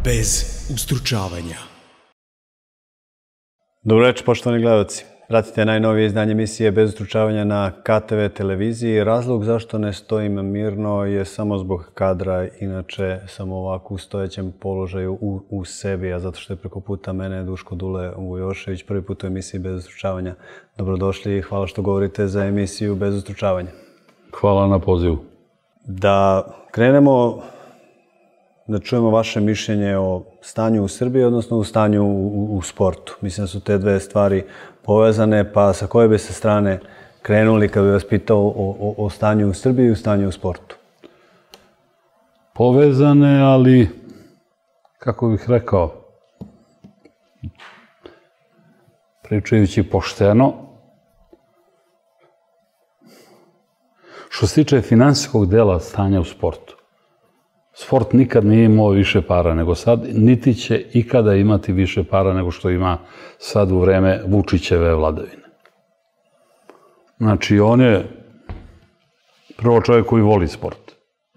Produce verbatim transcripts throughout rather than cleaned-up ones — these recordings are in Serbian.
bez ustručavanja. Dobro večer, poštovani gledalci. Pratite najnovije izdanje emisije Bez ustručavanja na K T V televiziji. Razlog zašto ne stojim mirno je samo zbog kadra, inače sam ovako u stojećem položaju u, u sebi, a zato što je preko puta mene Duško Dule Vujošević, prvi put u emisiji Bez ustručavanja. Dobrodošli i hvala što govorite za emisiju Bez ustručavanja. Hvala na pozivu. Da krenemo da čujemo vaše mišljenje o stanju u Srbiji, odnosno u stanju u, u sportu. Mislim da su te dve stvari povezane, pa sa koje bi se strane krenuli kad bi vas pitao o, o, o stanju u Srbiji i o stanju u sportu? Povezane, ali, kako bih rekao, pričajući pošteno, što se tiče finansijskog dela stanja u sportu, sport nikad nije imao više para nego sad, niti će ikada imati više para nego što ima sad u vreme Vučićeve vladavine. Znači, on je prvo čovjek koji voli sport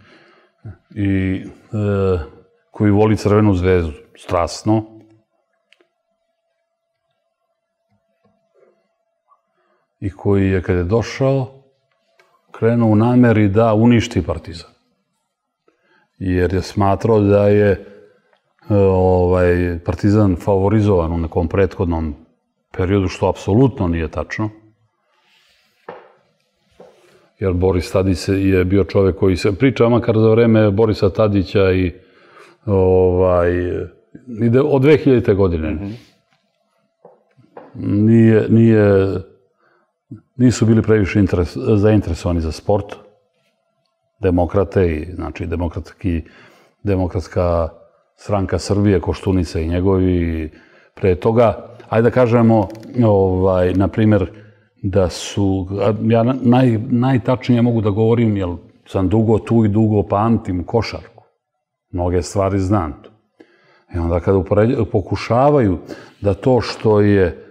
i e, koji voli Crvenu zvezdu strasno. I koji je, kad je došao, krenuo u nameri da uništi Partizan. Jer je smatrao da je ovaj, Partizan favorizovan u nekom prethodnom periodu, što apsolutno nije tačno. Jer Boris Tadić je bio čovjek koji se priča, makar za vreme Borisa Tadića i ovaj, ide od dve hiljadite godine. Mm-hmm. Nije, nije, nisu bili previše interes, zainteresovani za sport. Demokrate i, znači, demokratski, demokratska stranka Srbije, Koštunica i njegovi pre toga. Ajde da kažemo, ovaj, na primjer, da su, ja naj, najtačnije mogu da govorim, jer sam dugo tu i dugo pamtim košarku. Mnoge stvari znam tu. I onda kada upoređu, pokušavaju da to što je e,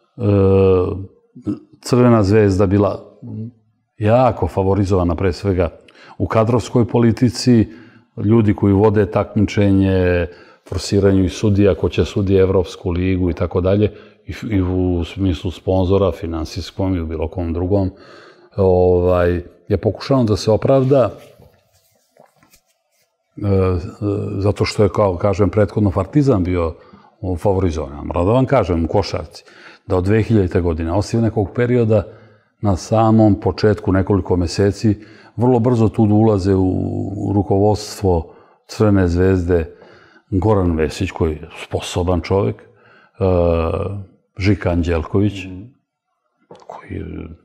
Crvena zvezda bila jako favorizovana pre svega u kadrovskoj politici, ljudi koji vode takmičenje, forsiranju i sudija, ko će sudije Evropsku ligu i tako dalje, i u smislu sponzora, finansijskom i u bilo kom drugom, ovaj, je pokušano da se opravda e, zato što je, kao kažem, prethodno Partizan bio favorizovan. Moram da vam kažem u košarci da od dve hiljadite godine, osim nekog perioda, na samom početku nekoliko meseci, vrlo brzo tu ulaze u rukovodstvo Crvene zvezde Goran Vesić, koji je sposoban čovjek, Žika Anđelković, koji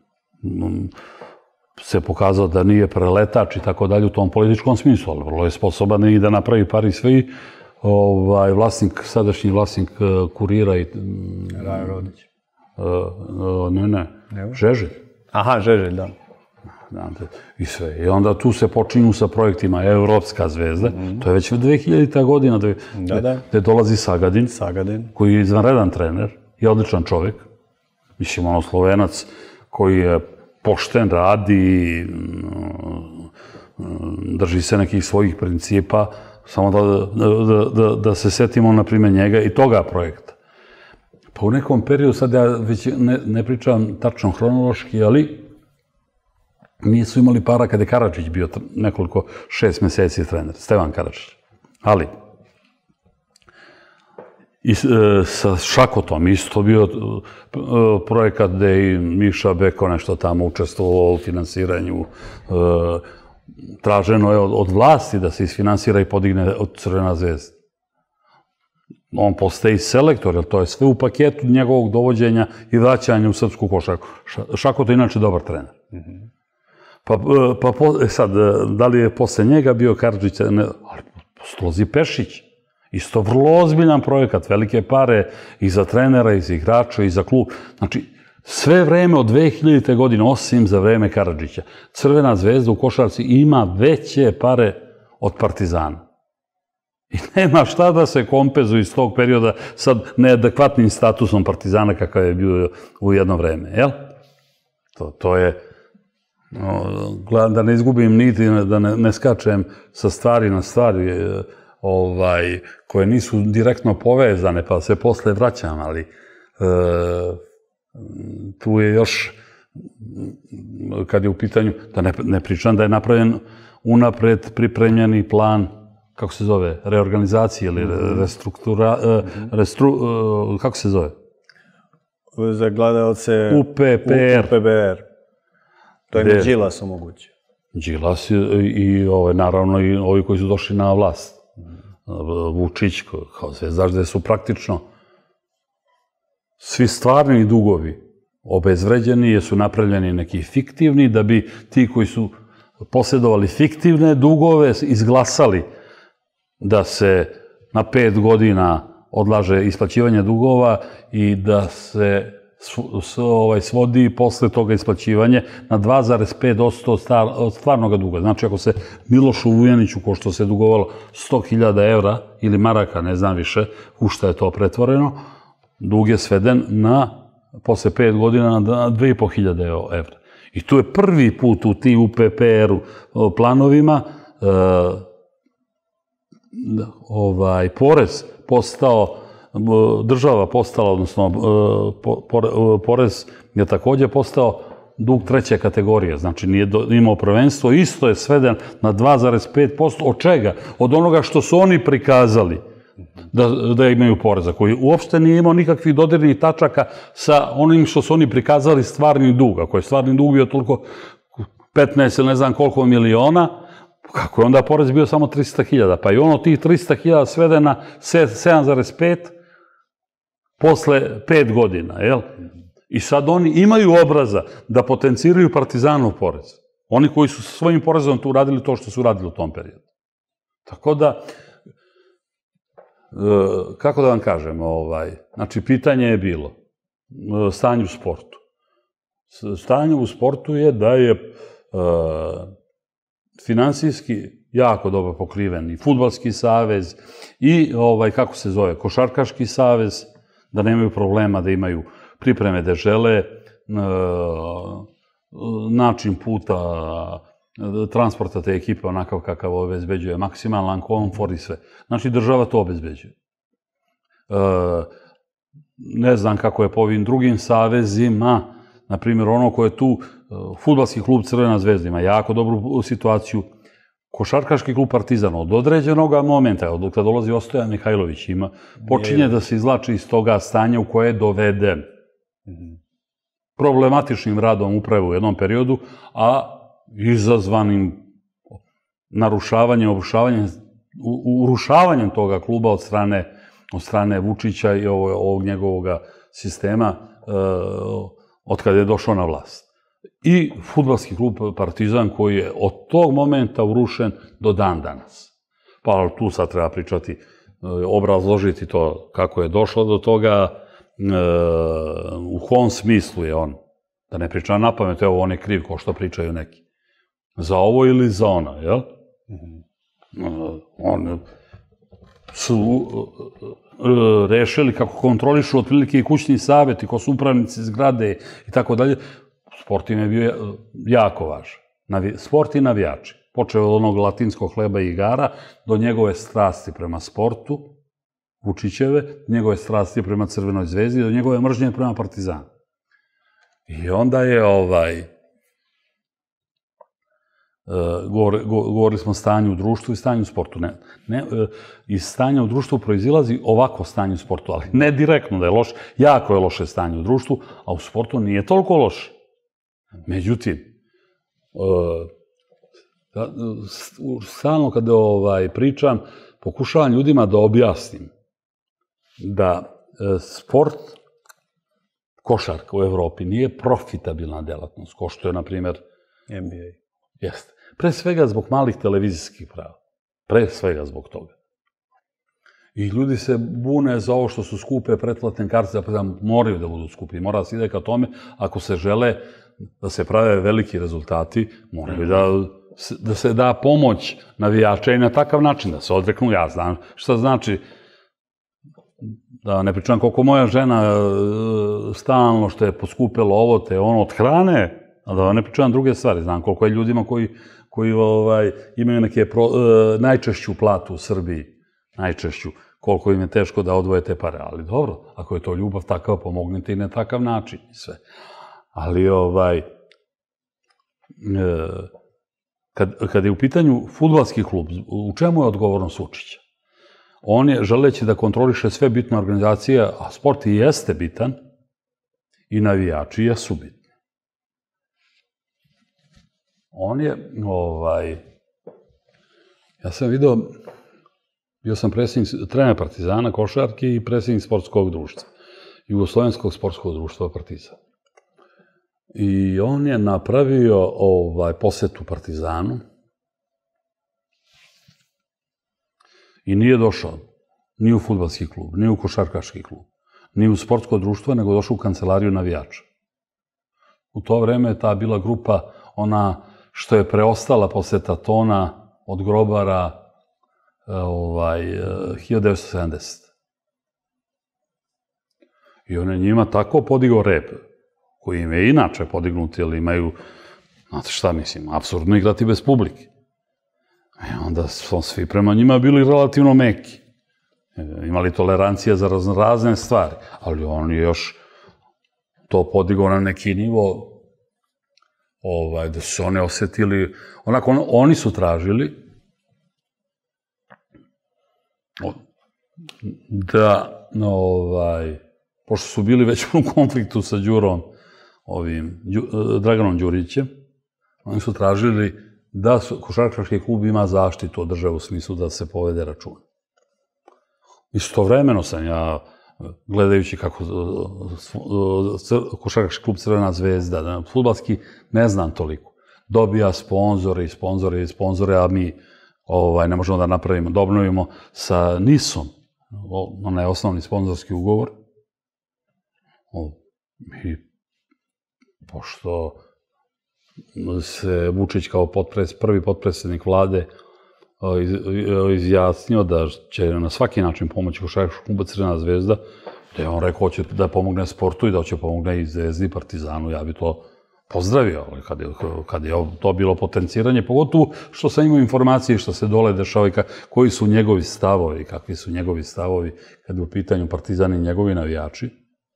se pokazao da nije preletač i tako dalje u tom političkom smislu, ali vrlo je sposoban i da napravi par i sve. Ovaj, vlasnik, sadašnji vlasnik Kurira i... Raja Rodić. Ne, ne, Žeželj. Aha, Žeželj, da. I sve. I onda tu se počinju sa projektima Evropska zvezda. Mm-hmm. To je već dve hiljadita godina gde, da, da. gde dolazi Sagadin, Sagadin, koji je izvanredan trener i odličan čovjek. Mislim, ono Slovenac koji je pošten, radi, drži se nekih svojih principa. Samo da, da, da, da se setimo, na primjer, njega i toga projekta. Pa u nekom periodu, sad ja već ne, ne pričam tačno hronološki, ali nisu imali para kada je Karadžić bio nekoliko, šest meseci trener, Stevan Karadžić. Ali, i e, sa Šakotom isto bio e, projekat gde je i Miša Beko nešto tamo učestvovao u finansiranju. E, traženo je od, od vlasti da se isfinansira i podigne od Crvena zvezda. On postaje i selektor, jer to je sve u paketu njegovog dovođenja i vraćanja u srpsku košarku. Šakot je inače dobar trener. Mm-hmm. Pa, pa sad, da li je posle njega bio Karadžić, ne, ali Slozi Pešić. Isto vrlo ozbiljan projekat, velike pare i za trenera, i za igrača, i za klub. Znači, sve vreme od dve hiljadite godine, osim za vreme Karadžića, Crvena zvezda u košarci ima veće pare od Partizana. I nema šta da se kompenzuje iz tog perioda sad neadekvatnim statusom Partizana kakav je bio u jedno vreme, jel? To, to je... No, da ne izgubim niti, da ne, ne skačem sa stvari na stvari, koje nisu direktno povezane, pa se posle vraćam, ali tu je još, kad je u pitanju, da ne pričam da je napravljen unapred pripremljeni plan, kako se zove, reorganizacije ili restruktura, kako se zove? Za gledalce U P P R. U P B R. To je mi Đilas omogućio. Đilas i naravno i ovi koji su došli na vlast. Vučić, kao se znaš da su praktično svi stvarni dugovi obezvređeni, jer su napravljeni neki fiktivni, da bi ti koji su posjedovali fiktivne dugove izglasali da se na pet godina odlaže isplaćivanje dugova i da se svodi posle toga isplaćivanje na dva zarez pet posto od stvarnog duga. Znači, ako se Milošu Vujaniću, ko što se dugovalo sto hiljada evra ili maraka, ne znam više u šta je to pretvoreno, dug je sveden na, posle pet godina, na dve i po hiljade evra. I tu je prvi put u ti U P P R-u planovima porez postao, država postala, odnosno porez je također postao dug treće kategorije, znači nije imao prvenstvo, isto je sveden na dva zarez pet posto, od čega? Od onoga što su oni prikazali da imaju poreza, koji uopšte nije imao nikakvih dodirnih tačaka sa onim što su oni prikazali stvarni dug. Ako je stvarni dug bio toliko petnaest ili ne znam koliko miliona, kako je onda porez bio samo trista hiljada? Pa i ono tih trista hiljada svede na sedam zarez pet posle pet godina, jel? I sad oni imaju obraza da potenciraju Partizanov porez. Oni koji su sa svojim porezom tu radili to što su radili u tom periodu. Tako da, kako da vam kažem, znači, pitanje je bilo stanje u sportu. Stanje u sportu je da je finansijski jako dobro pokriven i Fudbalski savez i, kako se zove, Košarkaški savez, da nemaju problema da imaju pripreme da žele, način puta, transporta te ekipe onakav kakav obezbeđuje, maksimalan komfor i sve. Znači, država to obezbeđuje. Ne znam kako je po ovim drugim savezima, na primjer, ono koje je tu, Fudbalski klub Crvena zvezda ima jako dobru situaciju, Košarkaški klub Partizan od određenog momenta, od kada dolazi Ostojan Mihajlović, ima, počinje da se izvlači iz toga stanja u koje je doveden problematičnim radom uprave u jednom periodu, a izazvanim narušavanjem, obrušavanjem, urušavanjem toga kluba od strane od strane Vučića i ovog njegovog sistema od kada je došao na vlast. I Fudbalski klub Partizan koji je od tog momenta urušen do dan danas. Pa tu sad treba pričati, obrazložiti to kako je došlo do toga, u kom smislu je on. Da ne pričam na pamet, evo on je kriv ko što pričaju neki. Za ovo ili za ono, jel? On su rešili kako kontrolišu otprilike i kućni savjet i ko su upravnici zgrade i tako dalje. Sport im je bio jako važan. Sport i navijači. Počeo od onog latinskog hleba i igara do njegove strasti prema sportu, Vučićeve, njegove strasti prema Crvenoj zvezdi, do njegove mržnje prema Partizanu. I onda je ovaj... Govorili smo o stanju u društvu i stanju u sportu. Iz stanja u društvu proizilazi ovako stanje u sportu, ali ne direktno da je loše, jako je loše stanje u društvu, a u sportu nije toliko loše. Međutim, stalno kada pričam, pokušavam ljudima da objasnim da sport, košarka u Evropi nije profitabilna delatnost, ko što je, na primjer, N B A. Jeste. Pre svega zbog malih televizijskih prava. Pre svega zbog toga. I ljudi se bune za ovo što su skupe pretplatne kartice, da moraju da budu skupi. Mora da se ide ka tome, ako se žele da se prave veliki rezultati, moraju da se da pomoć navijača i na takav način, da se odreknu. Ja znam šta znači, da ne pričam koliko moja žena stalno što je poskupilo ovo te ono od hrane, a da ne pričam druge stvari, znam koliko je ljudima koji imaju neke najčešću platu u Srbiji, najčešću, koliko im je teško da odvoje te pare. Ali dobro, ako je to ljubav takav, pomognite i na takav način i sve. Ali ovaj, kad, kad je u pitanju fudbalski klub, u čemu je odgovornost Vučića? On je, želeći da kontroliše sve bitne organizacije, a sport i jeste bitan, i navijači jesu bitni. On je, ovaj, ja sam vidio, bio sam predsjednik, trener Partizana, košarke i predsjednik sportskog društva, Jugoslovenskog sportskog društva Partizan. I on je napravio ovaj, posetu Partizanu i nije došao ni u fudbalski klub, ni u košarkaški klub, ni u sportsko društvo, nego došao u kancelariju navijača. U to vreme je ta bila grupa, ona što je preostala posle Tatona od grobara ovaj, hiljadu devetsto sedamdesete. I on je njima tako podigao rep, koji im je inače podignut, jer imaju, znate šta mislim, apsurdno igrati bez publike. I onda su svi prema njima bili relativno meki. Imali tolerancije za razne stvari, ali on je još to podigao na neki nivo, ovaj, da su one osetili, onako, oni su tražili da, ovaj, pošto su bili već u konfliktu sa Đurom, ovim, Draganom Đurićem, oni su tražili da košarkaški klub ima zaštitu od države u smislu da se povede račun. Istovremeno sam ja, gledajući kako košarkaški klub Crvena zvezda, fudbalski ne znam toliko, dobija sponzore i sponzore i sponzore, a mi ovaj, ne možemo da napravimo, da obnovimo sa Nisom, onaj osnovni sponzorski ugovor. I pošto se Vučić kao potpres, prvi potpredsjednik vlade izjasnio da će na svaki način pomoći košarkaškog kluba Crvena zvezda, da je on rekao hoće da pomogne sportu i da će pomogne i Zvezdi i Partizanu, ja bi to pozdravio, ali kad je, kad je to bilo potenciranje, pogotovo što sam imao informacije što se dole dešava i koji su njegovi stavovi, kakvi su njegovi stavovi kad je u pitanju Partizan i njegovi navijači.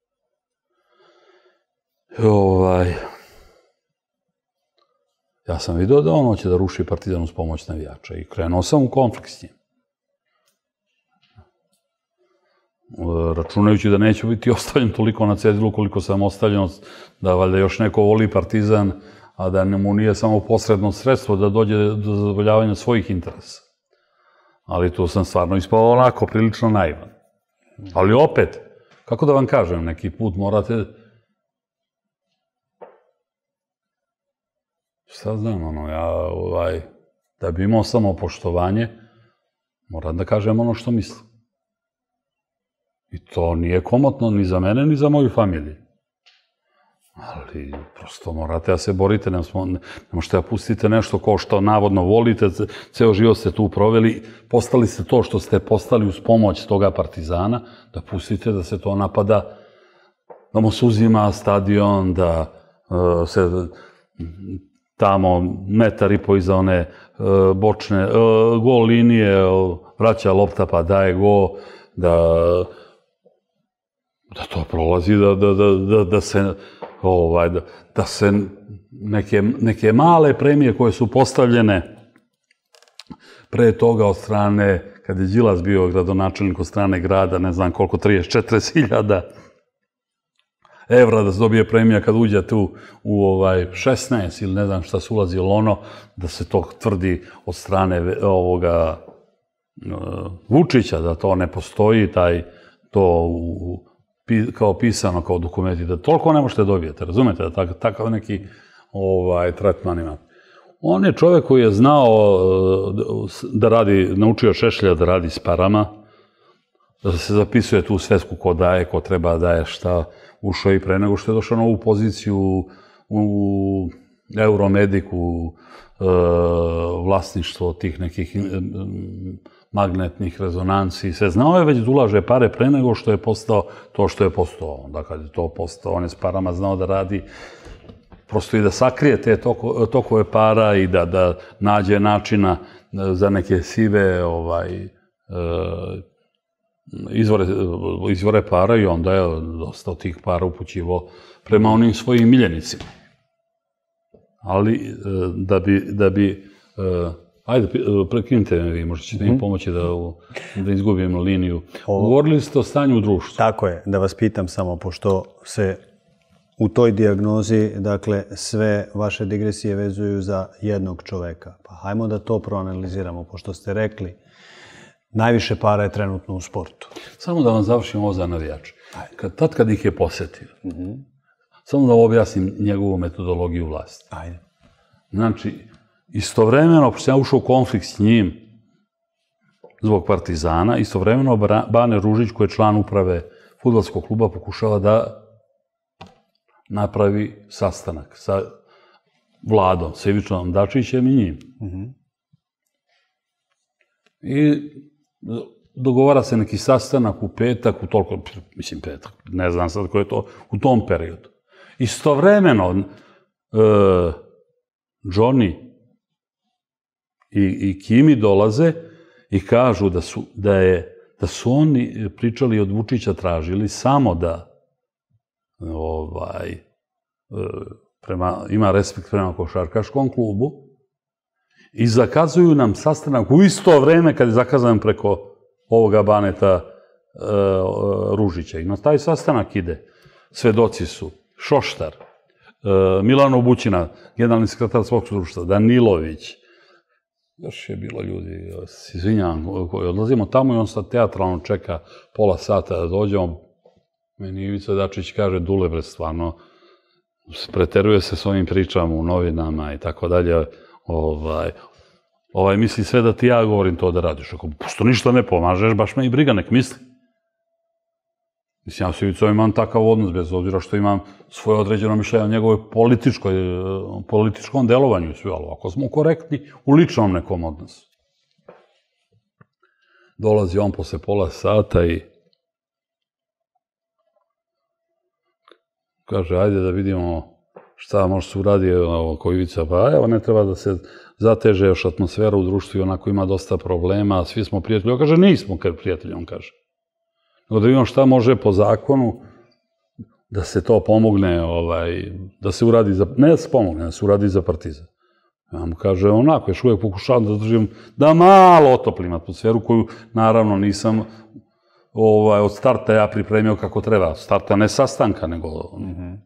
Ovaj, ja sam vidio da on hoće da ruši Partizan uz pomoć navijača i krenuo sam u konflikt s njim. Računajući da neću biti ostavljen toliko na cedilu koliko sam ostavljen, da valjda još neko voli Partizan, a da mu nije samo posredno sredstvo da dođe do zadovoljavanja svojih interesa. Ali tu sam stvarno ispao onako prilično naivan. Ali opet, kako da vam kažem, neki put morate... Šta znam, ono, ja, ovaj, da bi imao samopoštovanje, moram da kažem ono što mislim. I to nije komotno ni za mene, ni za moju familiju. Ali, prosto morate da se borite, ne možete da pustite nešto ko što navodno volite, ceo život ste tu proveli, postali ste to što ste postali uz pomoć toga Partizana, da pustite da se to napada, da mu se uzima stadion, da se tamo metar i po iza one bočne, gol linije, vraća lopta pa daje gol, da... da to prolazi, da, da, da, da se, ovaj, da, da se neke, neke male premije koje su postavljene pre toga od strane, kad je Đilas bio gradonačelnik od strane grada, ne znam koliko, trideset četrdeset hiljada evra da se dobije premija kad uđe tu u ovaj, šesnaest ili ne znam šta se ulazi ili ono, da se to tvrdi od strane ovoga uh, Vučića, da to ne postoji, taj, to u, kao pisano, kao dokumenti, da toliko ne možete dobijete, razumete, da tak, takav neki ovaj, tretman imate. On je čovjek koji je znao da radi, naučio Šešelja da radi s parama, da se zapisuje tu svesku ko daje, ko treba daje šta, ušao i pre nego što je došao na ovu poziciju u Euromediku, vlasništvo tih nekih magnetnih rezonanci, sve znao je već da ulaže pare pre nego što je postao to što je postao. Onda kad je to postao, on je s parama znao da radi, prosto i da sakrije te tokove para i da nađe načina za neke sive izvore, izvore para i onda je dosta od tih para upućivo prema onim svojim miljenicima. Ali da bi, da bi ajde, prekinite me vi, možda ćete mi pomoći da, da izgubimo liniju. Govorili ste o stanju u društvu. Tako je, da vas pitam samo, pošto se u toj dijagnozi, dakle, sve vaše digresije vezuju za jednog čoveka. Pa hajmo da to proanaliziramo, pošto ste rekli, najviše para je trenutno u sportu. Samo da vam završim ovo za navijače. Kad, tad kad ih je posetio, mm-hmm. samo da objasnim njegovu metodologiju vlasti. Ajde. Znači, istovremeno, pošto sam ja ušao u konflikt s njim zbog Partizana, istovremeno Bane Ružić, koji je član uprave fudbalskog kluba, pokušava da napravi sastanak sa Vladom, sa Ivičom Dačićem i njim. Mm-hmm. I dogovara se neki sastanak u petak, u toliko, mislim petak, ne znam sad ko je to, u tom periodu. Istovremeno, e, Johnny i, i Kimi dolaze i kažu da su, da je, da su oni pričali od Vučića, tražili samo da ovaj, prema, ima respekt prema košarkaškom klubu i zakazuju nam sastanak u isto vreme kad je zakazan preko ovoga Baneta e, Ružića. I na taj sastanak ide. Svedoci su Šoštar, e, Milano Bućina, generalni sekretar Sportskog društva, Danilović, još je bilo ljudi, izvinjavam, koji odlazimo tamo i on sad teatralno čeka pola sata da dođemo. Meni Ivica Dačić kaže, Dule, bre, stvarno, preteruje se s ovim pričama u novinama i tako dalje. Ovaj, ovaj, misli sve da ti ja govorim to da radiš. Ako, pošto ništa ne pomažeš, baš me i briga, nek misli. Mislim, ja s Ivicom imam takav odnos, bez obzira što imam svoje određeno mišljenje o njegovoj političkoj, političkom delovanju i sve, ali ako smo korektni u ličnom nekom odnosu. Dolazi on posle pola sata i kaže, ajde da vidimo šta može se uradi oko Ivica. Pa evo, ne treba da se zateže još atmosfera u društvu i onako ima dosta problema, svi smo prijatelji. On kaže, nismo prijatelji, on kaže. Nego da vidimo šta može po zakonu da se to pomogne, ovaj, da se uradi za, ne da se pomogne, da se uradi za Partizan. Ja mu kaže, onako, još uvijek pokušavam da držim, da malo otoplim atmosferu koju, naravno, nisam ovaj, od starta ja pripremio kako treba. Starta ne sastanka, nego... Mm-hmm.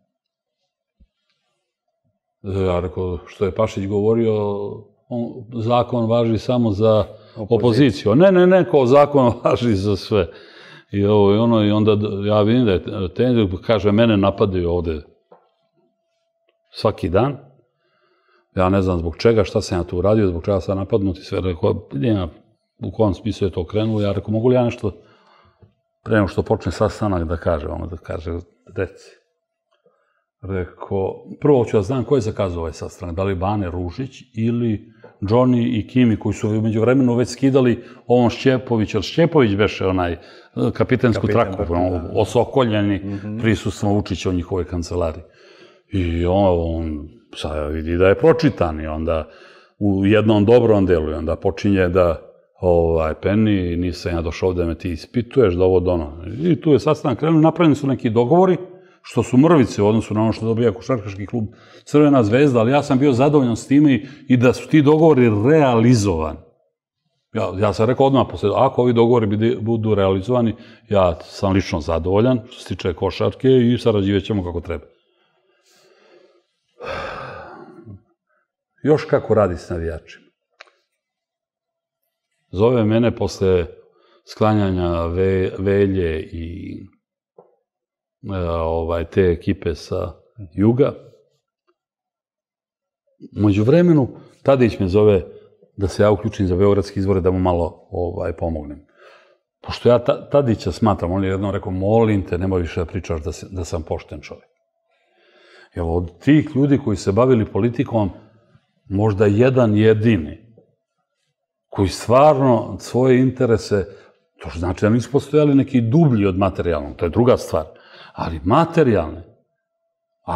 Ja rekao, što je Pašić govorio, on, zakon važi samo za opoziciju. Ne, ne, ne, kao zakon važi za sve. I, ovo, i, ono, i onda ja vidim da je ten, kaže, mene napadaju ovde svaki dan. Ja ne znam zbog čega, šta sam ja tu uradio, zbog čega sam napadnuti sve. Rekao, ja, u kojem smislu je to krenulo. Ja rekao, mogu li ja nešto, pre nego što počne sastanak, da kaže, ono da kaže, deci. Rekao, prvo ću da znam ko je zakazao ovaj sastanak, da li Bane Ružić ili Johnny i Kimi, koji su umeđu vremenu već skidali ovom Šćepović, jer Šćepović beše onaj kapitensku traku, osokoljeni prisustvom Vučića u njihovoj kancelariji. I on sad vidi da je pročitan i onda u jednom dobrom delu i onda počinje da ovaj, Penny, nisam ja došao da me ti ispituješ, da ovo dono. I tu je sastanak krenuo, napravljeni su neki dogovori, što su mrvice u odnosu na ono što dobija košarkaški klub Crvena zvezda, ali ja sam bio zadovoljan s time i da su ti dogovori realizovani. Ja, ja sam rekao odmah, posle, ako ovi dogovori budu realizovani, ja sam lično zadovoljan, što se tiče košarke i sarađivat ćemo kako treba. Još kako radi s navijačima. Zove mene posle sklanjanja ve, Velje i ovaj, te ekipe sa juga. Među vremenu, Tadić me zove da se ja uključim za beogradske izbore, da mu malo ovaj, pomognem. Pošto ja ta, Tadića smatram, on je jednom rekao, molim te, nemoj više da pričaš da, se, da sam pošten čovjek. Jer od tih ljudi koji se bavili politikom, možda jedan jedini, koji stvarno svoje interese, to znači da nisu postojali neki dublji od materijalnog, to je druga stvar, ali materijalne,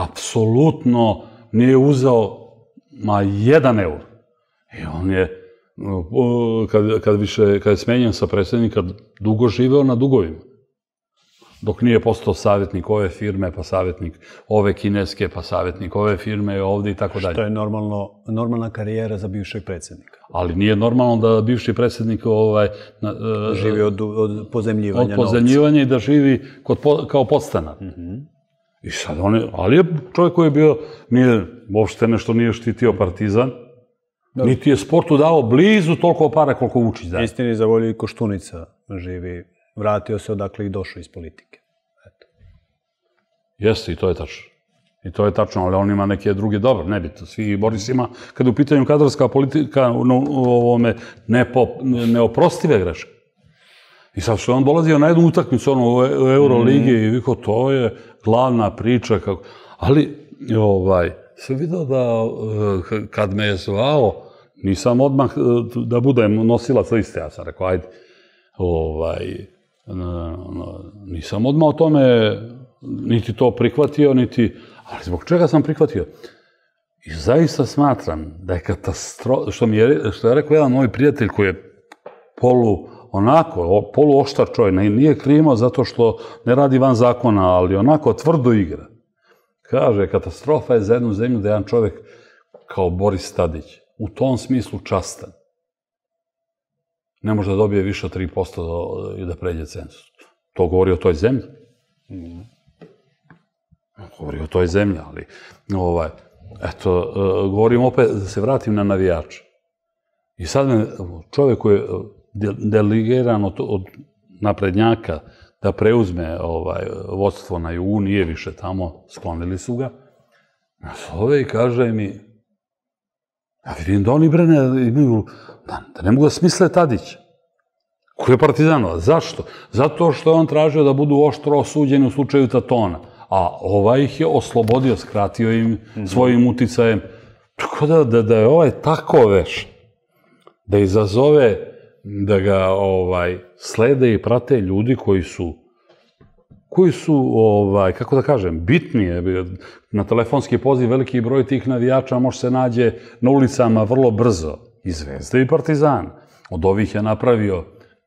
apsolutno nije uzeo ma jedan eur. I on je kad, kad, više, kad je smenjen sa predsjednika, dugo živeo na dugovima. Dok nije postao savjetnik ove firme, pa savjetnik ove kineske, pa savjetnik ove firme ovdje i tako dalje. Što je normalno, normalna karijera za bivšeg predsjednika. Ali nije normalno da bivši predsjednik ovaj, živi od, od pozemljivanja novca. Od pozemljivanja i da živi kod, kao podstanar. Mm-hmm. I sad on je, ali je čovjek koji je bio, nije, uopšte nešto nije štitio Partizan, da. Niti je sportu dao blizu toliko para koliko Vučić daje. Istini za volju i Koštunica živi, vratio se odakle i došao iz politike. Eto. Jeste, i to je tačno. I to je tačno, ali on ima neke druge, dobro, nebitno, svi Boris ima, kada je u pitanju kadrovska politika, u ovome nepo, neoprostive greške. I sad što je on dolazio na jednu utakmicu, ono, u Euroligi, mm. i viko, to je glavna priča, kako... Ali, ovaj, sam vidio da, kad me je zvao, nisam odmah da budem nosilac liste, ja sam rekao, ajde, ovaj, nisam odmah o tome niti to prihvatio, niti... Ali zbog čega sam prihvatio? I zaista smatram da je katastrofa, što mi je, što je rekao jedan moj prijatelj koji je polu, onako, polu oštar čovjek, nije krimo zato što ne radi van zakona, ali onako tvrdo igra. Kaže, katastrofa je za jednu zemlju da jedan čovjek kao Boris Tadić, u tom smislu častan, ne može da dobije više od tri posto i da pređe cenzus. To govori o toj zemlji. Mm. Govori o toj zemlji, ali ovaj, eto, govorim opet, da se vratim na navijače. I sad me čovjek koji je delegiran od, od naprednjaka da preuzme ovaj, vodstvo na jugu, nije više tamo, sklonili su ga, nas ove i kaže mi, ja vidim da oni brene, imaju, da, da ne mogu da smisle Tadića. Koji je Partizanova? Zašto? Zato što je on tražio da budu oštro osuđeni u slučaju Tatona. A ovaj ih je oslobodio, skratio im mm-hmm. svojim uticajem. Tako da, da, da je ovaj tako veš, da izazove da ga ovaj, slede i prate ljudi koji su, koji su, ovaj, kako da kažem, bitnije. Na telefonski poziv veliki broj tih navijača može se nađe na ulicama vrlo brzo. I Zvezda i Partizan. Od ovih je napravio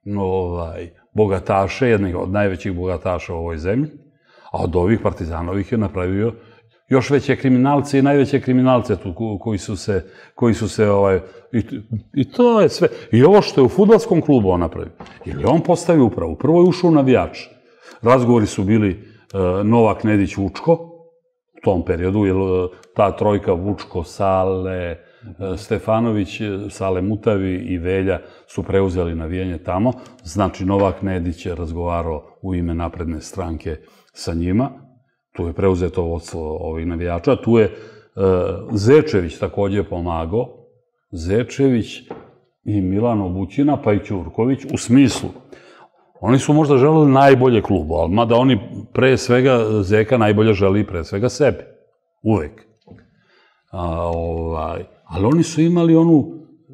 ovaj, bogataše, jednih od najvećih bogataša u ovoj zemlji. A od ovih Partizanovih je napravio još veće kriminalce i najveće kriminalce tu koji su se, koji su se, ovaj, i, i to je sve. I ovo što je u fudbalskom klubu on napravio, ili on postavio upravu, prvo je ušao navijač. Razgovori su bili uh, Novak, Nedić, Vučko, u tom periodu, jer uh, ta trojka Vučko, Sale, uh, Stefanović, Sale Mutavi i Velja su preuzeli navijanje tamo. Znači, Novak Nedić je razgovarao u ime napredne stranke sa njima, tu je preuzeto vodstvo ovih navijača, tu je uh, Zečević također pomagao, Zečević i Milano Bućina, pa i Ćurković, u smislu, oni su možda želeli najbolje klubu, ali mada oni pre svega, Zeka najbolje želi pre svega sebi, uvek. A, ovaj, ali oni su imali onu, uh,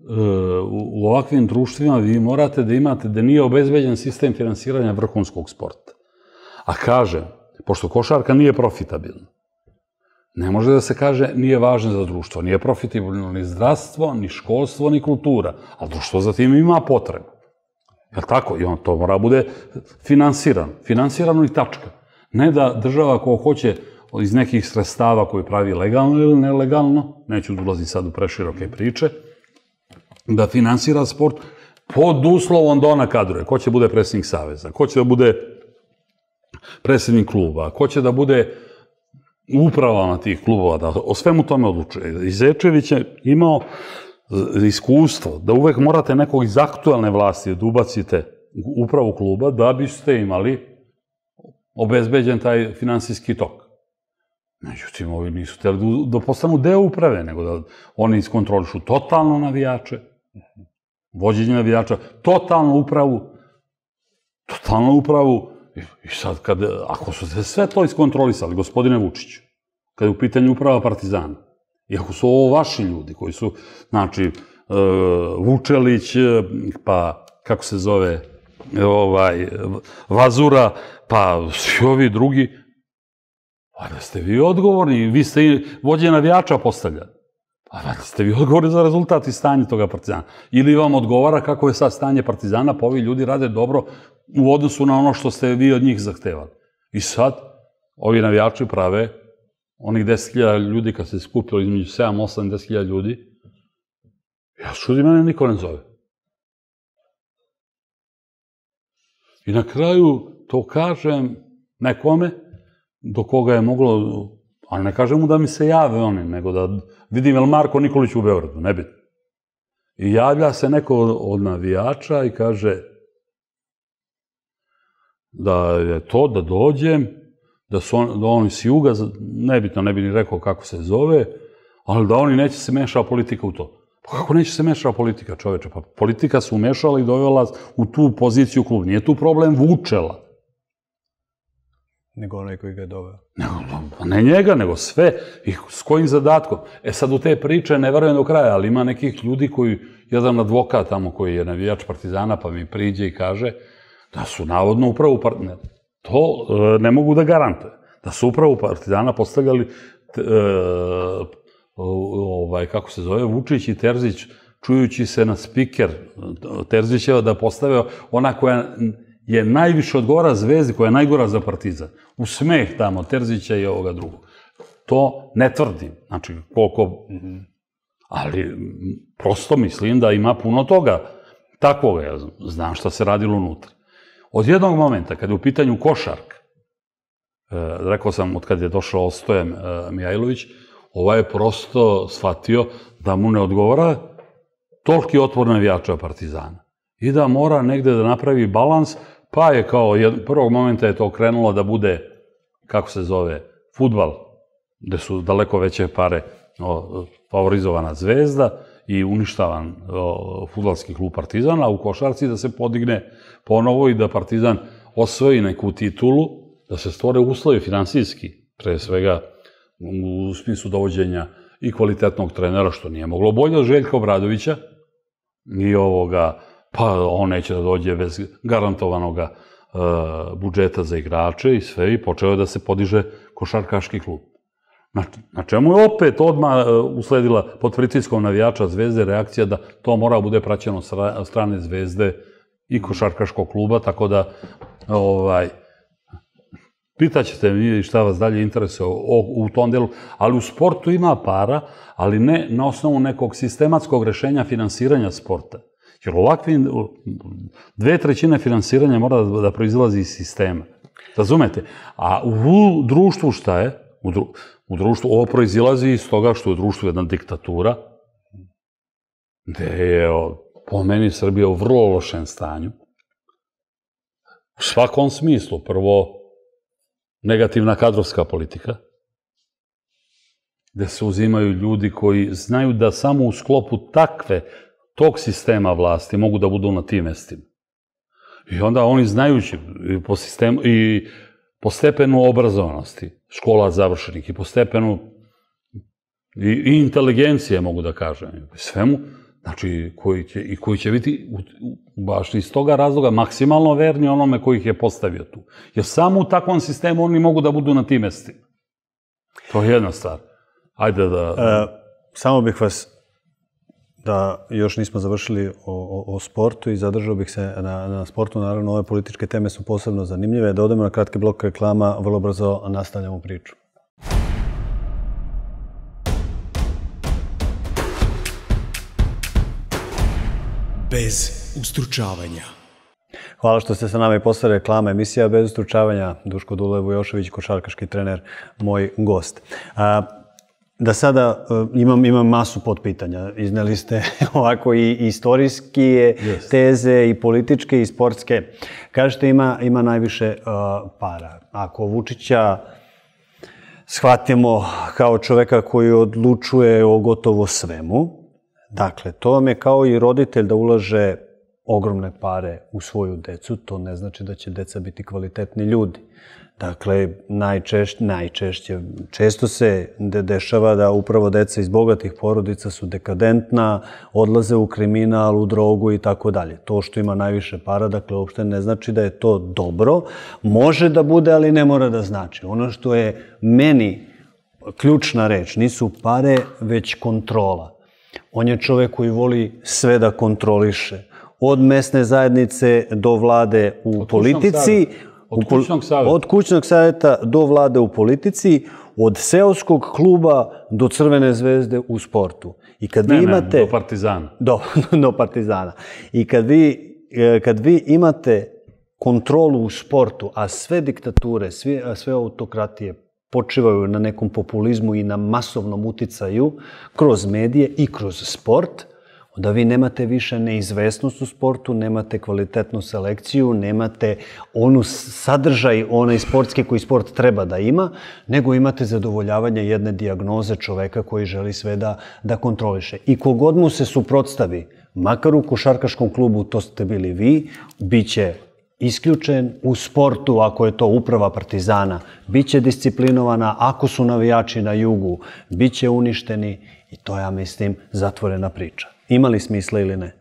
u, u ovakvim društvima vi morate da imate da nije obezbeđen sistem finansiranja vrhunskog sporta. A kažem, pošto košarka nije profitabilna, ne može da se kaže nije važno za društvo, nije profitabilno ni zdravstvo, ni školstvo, ni kultura, ali društvo za tim ima potrebu. Je li tako? I on to mora bude finansirano. Finansirano i tačka. Ne da država ko hoće iz nekih sredstava koje pravi legalno ili nelegalno, neću ulaziti sad u preširoke priče, da finansira sport pod uslovom da ona kadruje. Ko će bude predsjednik saveza, ko će da bude predsjednik kluba, ko će da bude uprava na tih klubova, da o svemu tome odlučuje. I Zečević je imao iskustvo da uvek morate nekog iz aktualne vlasti da ubacite u upravu kluba da biste imali obezbeđen taj finansijski tok. Međutim, ovi nisu htjeli da postanu deo uprave, nego da oni iskontrolišu totalno navijače, vođenje navijača, totalnu upravu, totalnu upravu. I sad, kad, ako su se sve to iskontrolisali, gospodine Vučiću, kad je u pitanju uprava Partizana, i ako su ovo vaši ljudi koji su, znači, Vučelić, pa, kako se zove, ovaj, Vazura, pa svi ovi drugi, pa da ste vi odgovorni, vi ste vođe navijača postavljali. A ste vi odgovorili za rezultat i stanje toga Partizana. Ili vam odgovara kako je sad stanje Partizana, pa ovi ljudi rade dobro u odnosu na ono što ste vi od njih zahtevali. I sad, ovi navijači prave, onih deset hiljada ljudi kad se skupilo između sedam, osam, deset hiljada ljudi, ja čudi, mene niko ne zove. I na kraju to kažem nekome do koga je moglo, ali ne kažem mu da mi se jave oni, nego da vidim jel Marko Nikolić u Beogradu, nebitno. I javlja se neko od navijača i kaže da je to, da dođem, da su on, da oni s juga, nebitno, ne bi ni rekao kako se zove, ali da oni neće se mešao politika u to. Pa kako neće se mešao politika, čoveče? Pa politika se umešala i dovela u tu poziciju klub. Nije tu problem Vučela. Nego onaj koji ga je doveo. Ne njega, nego sve. I s kojim zadatkom? E sad u te priče ne verujem do kraja, ali ima nekih ljudi koji, jedan advokat tamo koji je navijač Partizana, pa mi priđe i kaže da su navodno upravo Partizana. To ne mogu da garantuje. Da su upravo Partizana postavljali ovaj, kako se zove, Vučić i Terzić, čujući se na spiker Terzićeva da postavio ona koja je najviše odgovara Zvezdi, koja je najgora za Partizan. U smeh tamo Terzića i ovoga drugog. To ne tvrdim. Znači, koliko... Ali prosto mislim da ima puno toga. Takvoga, ja znam šta se radilo unutra. Od jednog momenta, kada je u pitanju košarka, rekao sam od kada je došao Ostoje Mijajlović, ovaj je prosto shvatio da mu ne odgovara toliki otpor navijača Partizana. I da mora negde da napravi balans, pa je kao prvog momenta je to krenulo da bude, kako se zove, fudbal, gde su daleko veće pare favorizovana Zvezda i uništavan fudbalski klub Partizan, a u košarci da se podigne ponovo i da Partizan osvoji neku titulu, da se stvore uslovi finansijski, pre svega u smislu dovođenja i kvalitetnog trenera, što nije moglo bolje od Željka Obradovića, i ovoga, pa on neće da dođe bez garantovanog budžeta za igrače i sve, i počeo je da se podiže košarkaški klub. Na čemu je opet odmah usledila pod pritiskom navijača Zvezde reakcija da to mora bude praćeno od strane Zvezde i košarkaškog kluba, tako da, ovaj, pitaćete mi šta vas dalje interesuje u tom delu, ali u sportu ima para, ali ne na osnovu nekog sistematskog rešenja finansiranja sporta. Jer ovakvim, dve trećine finansiranja mora da proizilazi iz sistema. Razumete? A u društvu šta je? U društvu, ovo proizilazi iz toga što je u društvu jedna diktatura, gde je, po meni, Srbija u vrlo lošem stanju. U svakom smislu. Prvo, negativna kadrovska politika, gde se uzimaju ljudi koji znaju da samo u sklopu takve, tog sistema vlasti mogu da budu na tim mestima. I onda oni znajući po sistemu i po stepenu obrazovanosti, škola završenih, i po stepenu i inteligencije, mogu da kažem, svemu, znači, i koji će biti baš iz toga razloga maksimalno verni onome koji ih je postavio tu. Jer samo u takvom sistemu oni mogu da budu na tim mestima. To je jedna stvar. Ajde da... Samo bih vas, da još nismo završili o sportu i zadržao bih se na sportu. Naravno, ove političke teme su posebno zanimljive. Da odemo na kratki blok reklama, vrlo brzo nastavljamo priču. Bez ustručavanja. Hvala što ste sa nama i posle reklama. Emisija Bez ustručavanja. Duško Dule Vujošević, košarkaški trener, moj gost. Da sada imam masu potpitanja. Izneli ste ovako i istorijske teze, i političke, i sportske. Kažete ima najviše para. Ako Vučića shvatimo kao čoveka koji odlučuje o gotovo svemu, dakle, to vam je kao i roditelj da ulaže ogromne pare u svoju decu, to ne znači da će deca biti kvalitetni ljudi. Dakle, najčešće, često se dešava da upravo deca iz bogatih porodica su dekadentna, odlaze u kriminal, u drogu i tako dalje. To što ima najviše para, dakle, uopšte ne znači da je to dobro. Može da bude, ali ne mora da znači. Ono što je meni ključna reč, nisu pare, već kontrola. On je čovek koji voli sve da kontroliše. Od mesne zajednice do vlade u politici, od kućnog savjeta. Od kućnog savjeta do vlade u politici, od seoskog kluba do Crvene zvezde u sportu. I kad vi ne, imate... ne, do Partizana. Do, do Partizana. I kad vi, kad vi imate kontrolu u sportu, a sve diktature, sve, sve autokratije počivaju na nekom populizmu i na masovnom uticaju kroz medije i kroz sport, onda vi nemate više neizvesnost u sportu, nemate kvalitetnu selekciju, nemate onu sadržaj, onaj sportski koji sport treba da ima, nego imate zadovoljavanje jedne dijagnoze čoveka koji želi sve da, da kontroliše. I kogod mu se suprotstavi, makar u košarkaškom klubu, to ste bili vi, bit će isključen, u sportu, ako je to uprava Partizana, bit će disciplinovana, ako su navijači na jugu, bit će uništeni i to, ja mislim, zatvorena priča. Ima li smisla ili ne?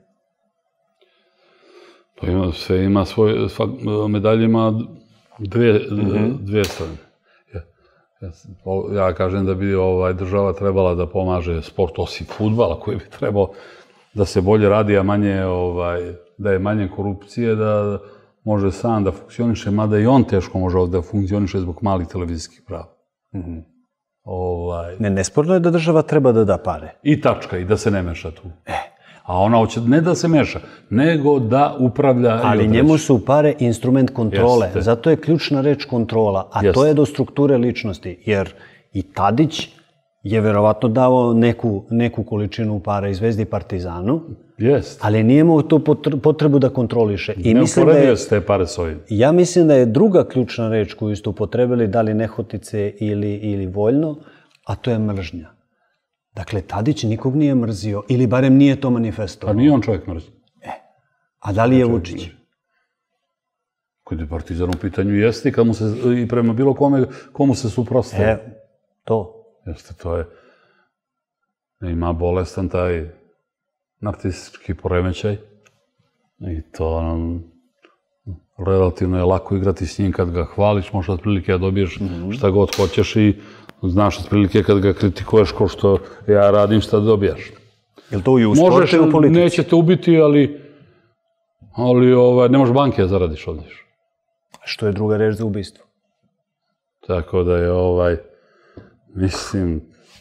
To ima, sve ima svoj, svak, medalje ima dve, mm-hmm. dve strane. Ja, ja, ja kažem da bi ovaj, država trebala da pomaže sport osim fudbala, koji bi trebao da se bolje radi, a manje, ovaj, da je manje korupcije, da može sam da funkcioniše, mada i on teško može ovdje da funkcioniše zbog malih televizijskih prava. Mm-hmm. Ovaj... Ne, nesporno je da država treba da da pare. I tačka, i da se ne meša tu. E. A ona hoće ne da se meša, nego da upravlja... Ali njemu su pare instrument kontrole. Jeste. Zato je ključna reč kontrola, a Jeste. To je do strukture ličnosti. Jer i Tadić je verovatno dao neku, neku količinu para i Zvezdi Partizanu, Jest. ali nije imao tu potrebu da kontroliše. I ne mislim da je, ste pare s ovim. Ja mislim da je druga ključna reč koju ste upotrebili, da li nehotice ili, ili voljno, a to je mržnja. Dakle, Tadić nikog nije mrzio, ili barem nije to manifestovao. Pa nije on čovjek mrzio. E, a da li je Vučić? Kad je Partizan u pitanju, jeste, kad mu se, i prema bilo kome, komu se suprotstavlja. E, to. Jeste, to je... Ima bolestan taj narcistički poremećaj. I to nam... Relativno je lako igrati s njim kad ga hvališ, možeš otprilike da dobiješ šta god hoćeš i znaš otprilike kad ga kritikuješ ko što ja radim šta da dobijaš. Je li to i u sportu i u politici? Neće te ubiti, ali, ali ovaj, ne možeš banke da zaradiš ovdje. Što je druga reč za ubistvo? Tako da je ovaj, mislim,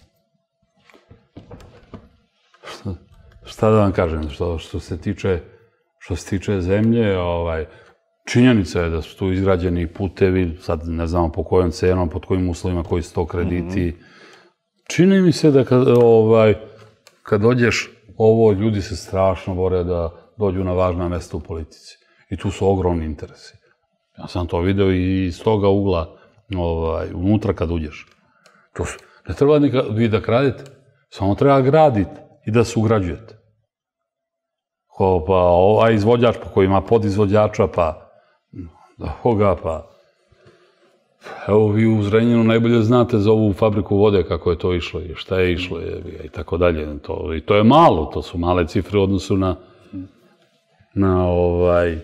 šta, šta da vam kažem, što, što se tiče, što se tiče zemlje, ovaj, činjenica je da su tu izgrađeni putevi, sad ne znamo po kojom cenom, pod kojim uslovima, koji su to krediti. Mm-hmm. Čini mi se da kad, ovaj, kad dođeš ovo, ljudi se strašno bore da dođu na važna mesta u politici. I tu su ogromni interesi. Ja sam to video i iz toga ugla, ovaj, unutra kad uđeš. To su, ne treba nikad, vi da kradite, samo treba graditi i da se ugrađujete. Ko, pa ovaj izvođač, pa koji ima podizvođača, pa da koga, pa... Evo, vi u Zrenjaninu najbolje znate za ovu fabriku vode, kako je to išlo i šta je išlo i tako dalje. To, i to je malo, to su male cifre u odnosu na, na ovaj...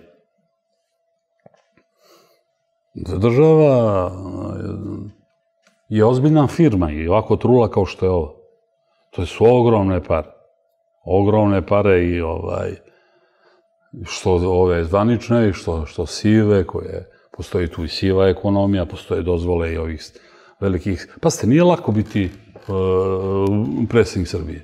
Država je ozbiljna firma i ovako trula kao što je ovo. To su ogromne pare. Ogromne pare i ovaj... što ove zvanične i što, što sive, koje postoji tu i siva ekonomija, postoje dozvole i ovih velikih... Pa ste, nije lako biti uh, predsjednik Srbije.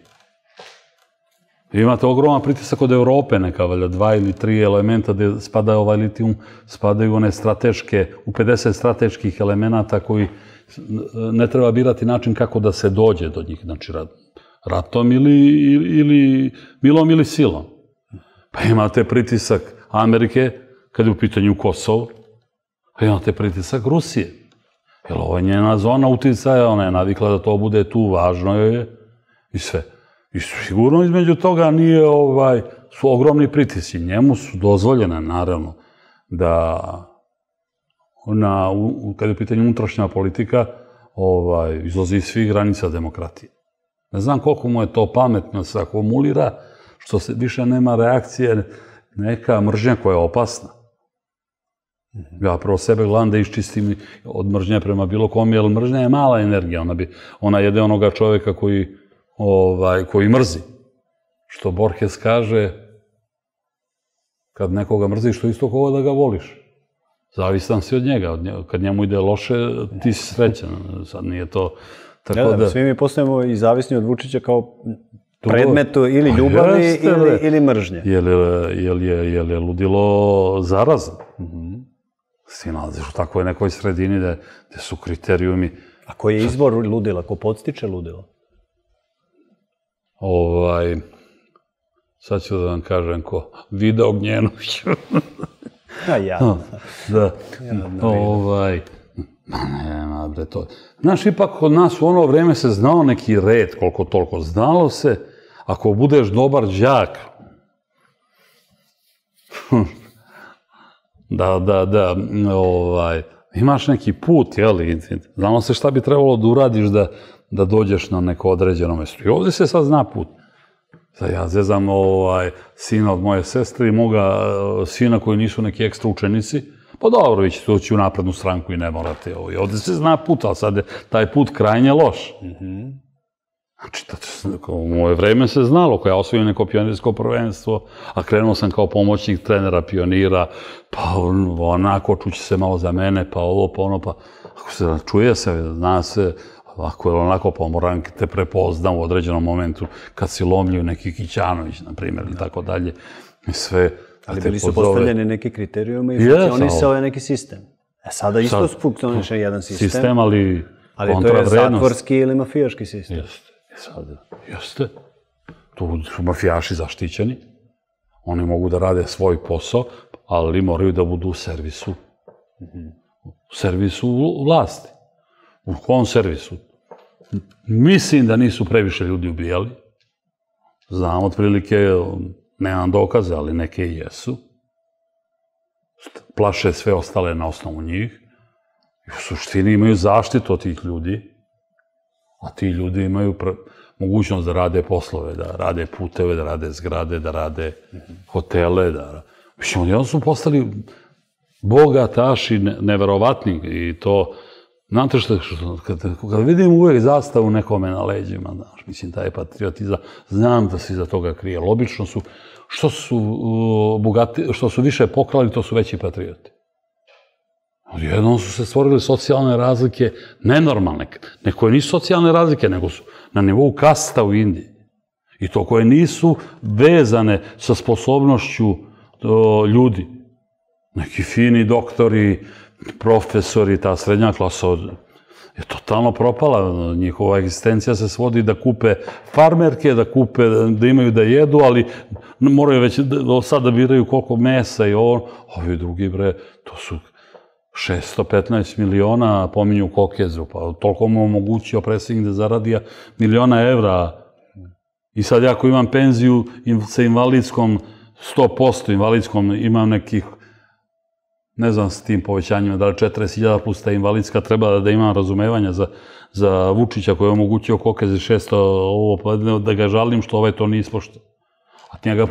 Imate ogroman pritisak od Evrope, neka valja dva ili tri elementa gde spada ovaj litijum, spadaju one strateške, u pedeset strateških elemenata koji ne treba birati način kako da se dođe do njih, znači ratom ili, ili, ili milom ili silom. Pa imate pritisak Amerike, kad je u pitanju Kosovo, pa imate pritisak Rusije. Jer ovo je njena zona uticaja, ona je navikla da to bude tu, važno je i sve. I sigurno između toga nije, ovaj, su ogromni pritisci. Njemu su dozvoljene, naravno, da, na, u, kad je u pitanju unutrašnja politika, ovaj, izlazi iz svih granica demokratije. Ne znam koliko mu je to pametno, se akumulira, što se više nema reakcije, neka mržnja koja je opasna. Ja prvo sebe gledam da iščistim od mržnje prema bilo kom, jer mržnja je mala energija. Ona, bi, ona jede onoga čovjeka koji, ovaj, koji mrzi. Što Borges kaže, kad nekoga mrziš, to isto kao da ga voliš. Zavistan si od njega. Od njega. Kad njemu ide loše, ti si srećan. Sad nije to... Tako ja, da, da... Svi mi postajemo i zavisni od Vučića kao predmetu ili ljubavi jeste, ili, ili mržnje. Jel je, je, je, je ludilo zarazno? Mm-hmm. Si nalaziš u takvoj nekoj sredini gde, gde su kriterijumi... A koji je izvor ludila? Ko podstiče ludilo? Ovaj... Sad ću da vam kažem ko... Vida Ognjenović. A ja. Da. Ovaj... Ne, bre, to... Znaš, ipak kod nas u ono vreme se znao neki red, koliko toliko. Znalo se, ako budeš dobar đak, da, da, da, ovaj, imaš neki put, jeli, znalo se šta bi trebalo da uradiš da, da dođeš na neko određeno mesto. I ovdje se sad zna put. Sad ja zezam ovaj, sina od moje sestre i moga sina koji nisu neki ekstra učenici. Pa dobro, vi ćete doći u naprednu stranku i ne morate ovo. I ovdje se zna put, ali sad je taj put krajnje loš. Mm-hmm. Znači, u moje vreme se znalo, koja je osvojio neko pionirsko prvenstvo, a krenuo sam kao pomoćnik trenera pionira, pa onako čuće se malo za mene, pa ovo, pa ono, pa ako se čuje se, zna se, ako je onako, pa moram te prepoznam u određenom momentu, kad si lomljiv neki Kićanović, na primjer, ili tako dalje, i sve... Ali bili su postavljeni neki kriterijumi i funkcionisao je neki sistem. E sada isto funkcioniše jedan sistem. Sistem, ali ali to je zatvorski ili mafijaški sistem. Jeste. Sada, jeste. Tu su mafijaši zaštićeni. Oni mogu da rade svoj posao, ali moraju da budu u servisu. U servisu vlasti. U kom servisu? Mislim da nisu previše ljudi ubijali. Znam otprilike... Nemam dokaze, ali neke i jesu. Plaše sve ostale na osnovu njih. I u suštini imaju zaštitu od tih ljudi. A ti ljudi imaju mogućnost da rade poslove, da rade puteve, da rade zgrade, da rade hotele. Da... Mislim, oni su postali bogataši, neverovatni. I to, znate što, kad, kad vidim uvek zastavu nekome na leđima, znaš, mislim, taj patriotizam, znam da se iza toga krije. Obično su, što su, uh, bogati, što su više pokrali, to su veći patrioti. Odjednom su se stvorili socijalne razlike, nenormalne, ne koje nisu socijalne razlike, nego su na nivou kasta u Indiji. I to koje nisu vezane sa sposobnošću uh, ljudi. Neki fini doktori, profesori, ta srednja klasa je totalno propala. Njihova egzistencija se svodi da kupe farmerke, da kupe, da imaju da jedu, ali moraju već sad da biraju koliko mesa i ovo. Ovi drugi, bre, to su šesto petnaest miliona, pominju Kokezu, pa toliko mu omogućio predsjednik da zaradija miliona evra. I sad ja ako imam penziju sa invalidskom, sto posto invalidskom, imam nekih ne znam s tim povećanjima, da li četrdeset hiljada plus ta invalidska, treba da imam razumevanja za, za Vučića koji je omogućio Kokezi šesto, ovo, pa da ga žalim što ovaj to nije ispoštao. A njega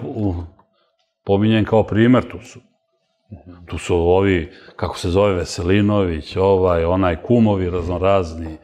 pominjem kao primjer, tu su. Tu su ovi, kako se zove, Veselinović, ovaj, onaj, kumovi raznorazni.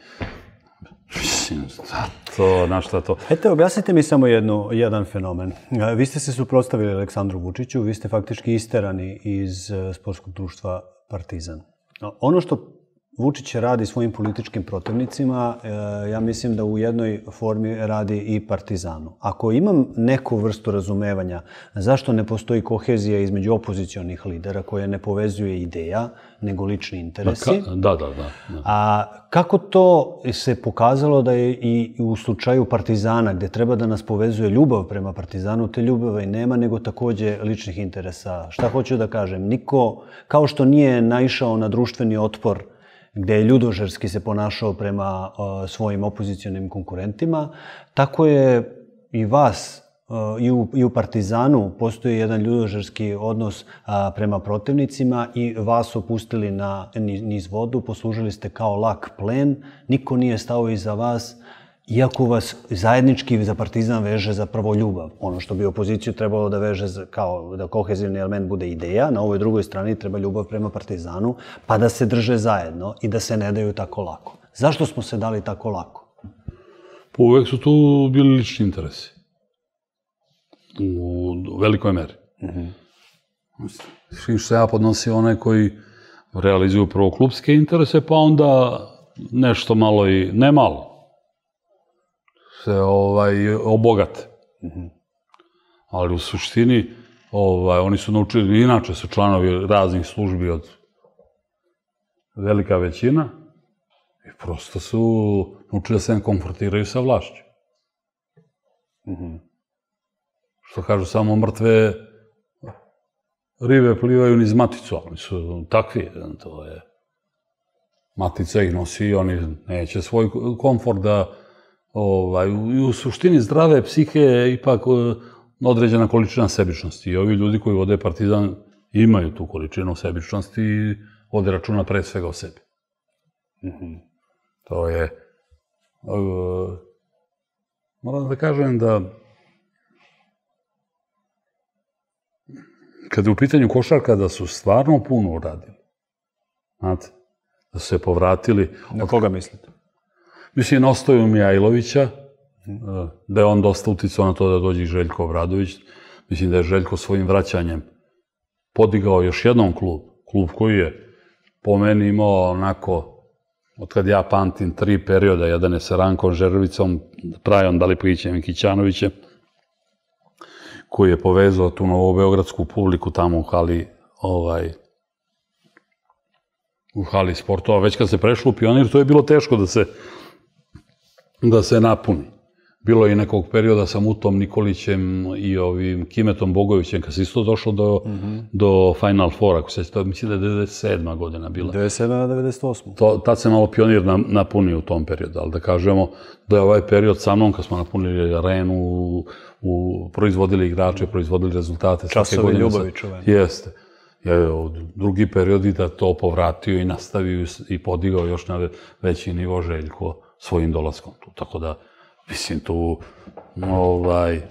Mislim, to, znaš šta to... Eto, objasnite mi samo jednu, jedan fenomen. Vi ste se suprotstavili Aleksandru Vučiću, vi ste faktički isterani iz sportskog društva Partizan. Ono što Vučić radi svojim političkim protivnicima, ja mislim da u jednoj formi radi i Partizanu. Ako imam neku vrstu razumevanja zašto ne postoji kohezija između opozicionih lidera koje ne povezuje ideja, nego lični interesi. Da, da, da. A kako to se pokazalo da je i u slučaju Partizana, gdje treba da nas povezuje ljubav prema Partizanu, te ljubave nema, nego također ličnih interesa. Šta hoću da kažem? Niko, kao što nije naišao na društveni otpor gdje je ljudožerski se ponašao prema uh, svojim opozicionim konkurentima, tako je i vas, uh, i, u, i u Partizanu postoji jedan ljudožerski odnos uh, prema protivnicima i vas opustili na niz vodu, poslužili ste kao lak plen, niko nije stao iza vas Iako vas zajednički za Partizan veže zapravo ljubav. Ono što bi opoziciju trebalo da veže kao da kohezivni element bude ideja, na ovoj drugoj strani treba ljubav prema Partizanu, pa da se drže zajedno i da se ne daju tako lako. Zašto smo se dali tako lako? Pa uvek su tu bili lični interesi. U velikoj meri. Svi što ja podnosio one koji realizuju prvo klubske interese, pa onda nešto malo i, ne malo, se obogate. Ali u suštini oni su naučili, inače su članovi raznih službi od velika većina i prosto su naučili da se ne konfrontiraju sa vlašću. Što kažu, samo mrtve ribe plivaju niz maticu, oni su takvi, to je... Matica ih nosi i oni neće svoj komfort da... U suštini zdrave psihe je ipak određena količina sebičnosti i ovi ljudi koji vode Partizan imaju tu količinu sebičnosti i vode računa pre svega o sebi. To je... Moram da kažem da... Kada je u pitanju košarka, da su stvarno puno uradili. Znate, da su se povratili. Na koga mislite? Mislim, na Ostoju Mijajlovića, da je on dosta uticao na to da dođe i Željko Obradović. Mislim da je Željko svojim vraćanjem podigao još jednom klub. Klub koji je po meni imao onako, od kad ja pamtim, tri perioda. Jedan je sa Rankom Žerovicom, Trajom Dalipovićem i Kićanovićem, koji je povezao tu novobeogradsku publiku tamo u hali, u hali sportova. Već kad se prešlo u Pionir, to je bilo teško da se, da se napuni. Bilo je i nekog perioda sa Mutom Nikolićem i ovim Kimetom Bogovićem, kad se isto došlo do, do Final Four, ako se to mislim da je devedeset sedma godina bila. devedeset sedma na devedeset osma. To, tad se malo Pionir napunio u tom periodu, ali da kažemo da je ovaj period sa mnom, kad smo napunili arenu, u, proizvodili igrače, proizvodili rezultate. Časovi ljubavi čuveni. Jeste. Je, drugi period i da to povratio i nastavio i podigao još na veći nivo Željko svojim dolaskom tu. Tako da, mislim, tu, ovaj...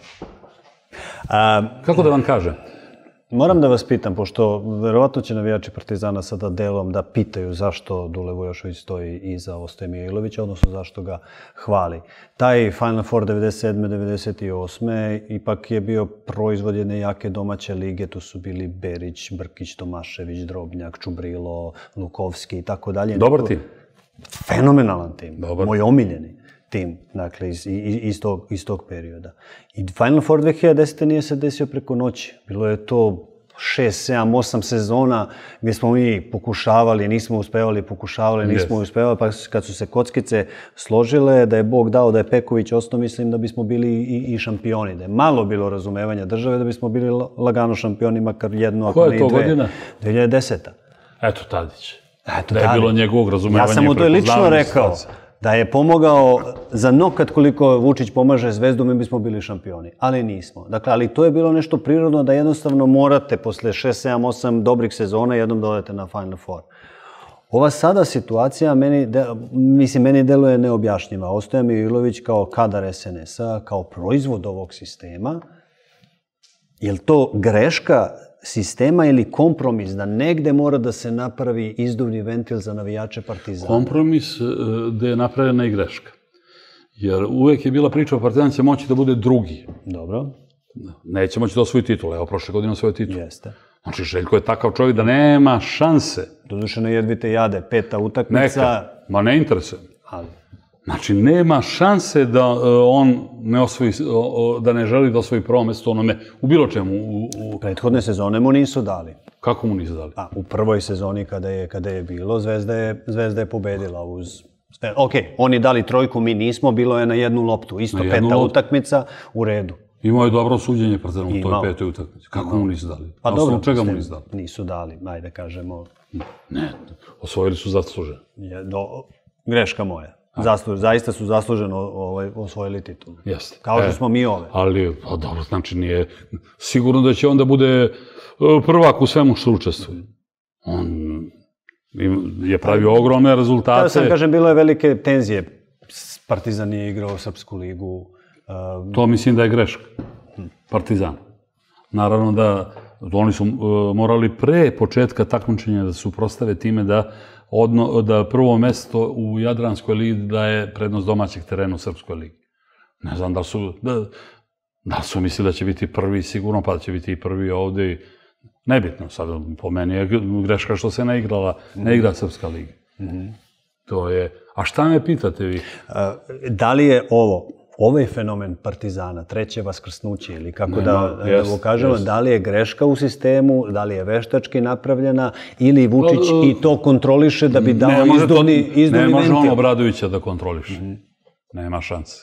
Kako da vam kažem? Moram da vas pitam, pošto verovatno će navijači Partizana sada delom da pitaju zašto Dule Vujošović stoji iza Ostoje Mijailovića, odnosno zašto ga hvali. Taj Final Four devedeset sedme devedeset osme ipak je bio proizvod jedne jake domaće lige, tu su bili Berić, Brkić, Tomašević, Drobnjak, Čubrilo, Lukovski i tako dalje. Dobar tim. Fenomenalan tim, moj omiljeni tim, dakle, iz tog perioda. I Final Four dve hiljade desete nije se desio preko noći. Bilo je to šest, sedam, osam sezona gdje smo mi pokušavali, nismo uspevali, pokušavali, nismo uspevali, pa kad su se kockice složile, da je Bog dao, da je Peković ostao, mislim da bismo bili i šampioni. Da je malo bilo razumevanja države, da bismo bili lagano šampioni, makar jednu, ako ne i dve. Koja je to godina? dve hiljade deseta. Eto, Tadić. Da je bilo njegovog razumevanja. Ja sam mu to lično rekao. Da je pomogao za nokat koliko Vučić pomaže Zvezdu, mi bismo bili šampioni. Ali nismo. Dakle, ali to je bilo nešto prirodno da jednostavno morate posle šest, sedam, osam dobrih sezona jednom dodate na Final Four. Ova sada situacija, mislim, meni deluje neobjašnjiva. Ostoja Mijailović kao kadar es en es a, kao proizvod ovog sistema. Je li to greška sistema ili kompromis da negde mora da se napravi izduvni ventil za navijače Partizana? Kompromis gde je napravljena i greška. Jer uvek je bila priča o Partizan će moći da bude drugi. Dobro. Neće moći da osvoji titul. Evo, prošle godine osvoji titul. Jeste. Znači, Željko je takav čovjek da nema šanse. Doduše na jedvite jade, peta utakmica. Neka, ma ne interesuje. Ali... Znači, nema šanse da on ne osvoji, da ne želi da osvoji prvo mjesto onome, u bilo čemu. Prethodne sezone mu nisu dali. Kako mu nisu dali? U prvoj sezoni kada je bilo, Zvezda je pobedila uz... Ok, oni dali trojku, mi nismo, bilo je na jednu loptu. Isto peta utakmica, u redu. Imao je dobro suđenje Partizanom u toj petoj utakmici. Kako mu nisu dali? Pa dobro, čega mu nisu dali? Nisu dali, ajde kažemo. Ne, osvojili su zasluženo. Greška moja. Zaista su zasluženo osvojili titul. Jeste. Kao što smo mi ove. Ali, pa dobro, znači nije... Sigurno da će onda bude prvak u svemu što učestvuje. On je pravio ogromne rezultate. Kada sam kažem, bilo je velike tenzije Partizan nije igrao Srpsku ligu. To mislim da je greška. Partizan. Naravno da oni su morali pre početka takmičenja da se suprotstave time da da prvo mesto u Jadranskoj ligi daje prednost domaćeg terena u Srpskoj ligi. Ne znam da li su da li su mislili da će biti prvi sigurno, pa da će biti i prvi ovde. Nebitno, sad po meni je greška što se ne igrala, ne igra Srpska liga. To je... A šta me pitate vi? Da li je ovo, ovaj fenomen Partizana, treće vaskrsnuće ili kako da kažemo, da li je greška u sistemu, da li je veštački napravljena ili Vučić i to kontroliše da bi dao izduvni ventil? Ne može on Obradovića da kontroliše. Nema šanse.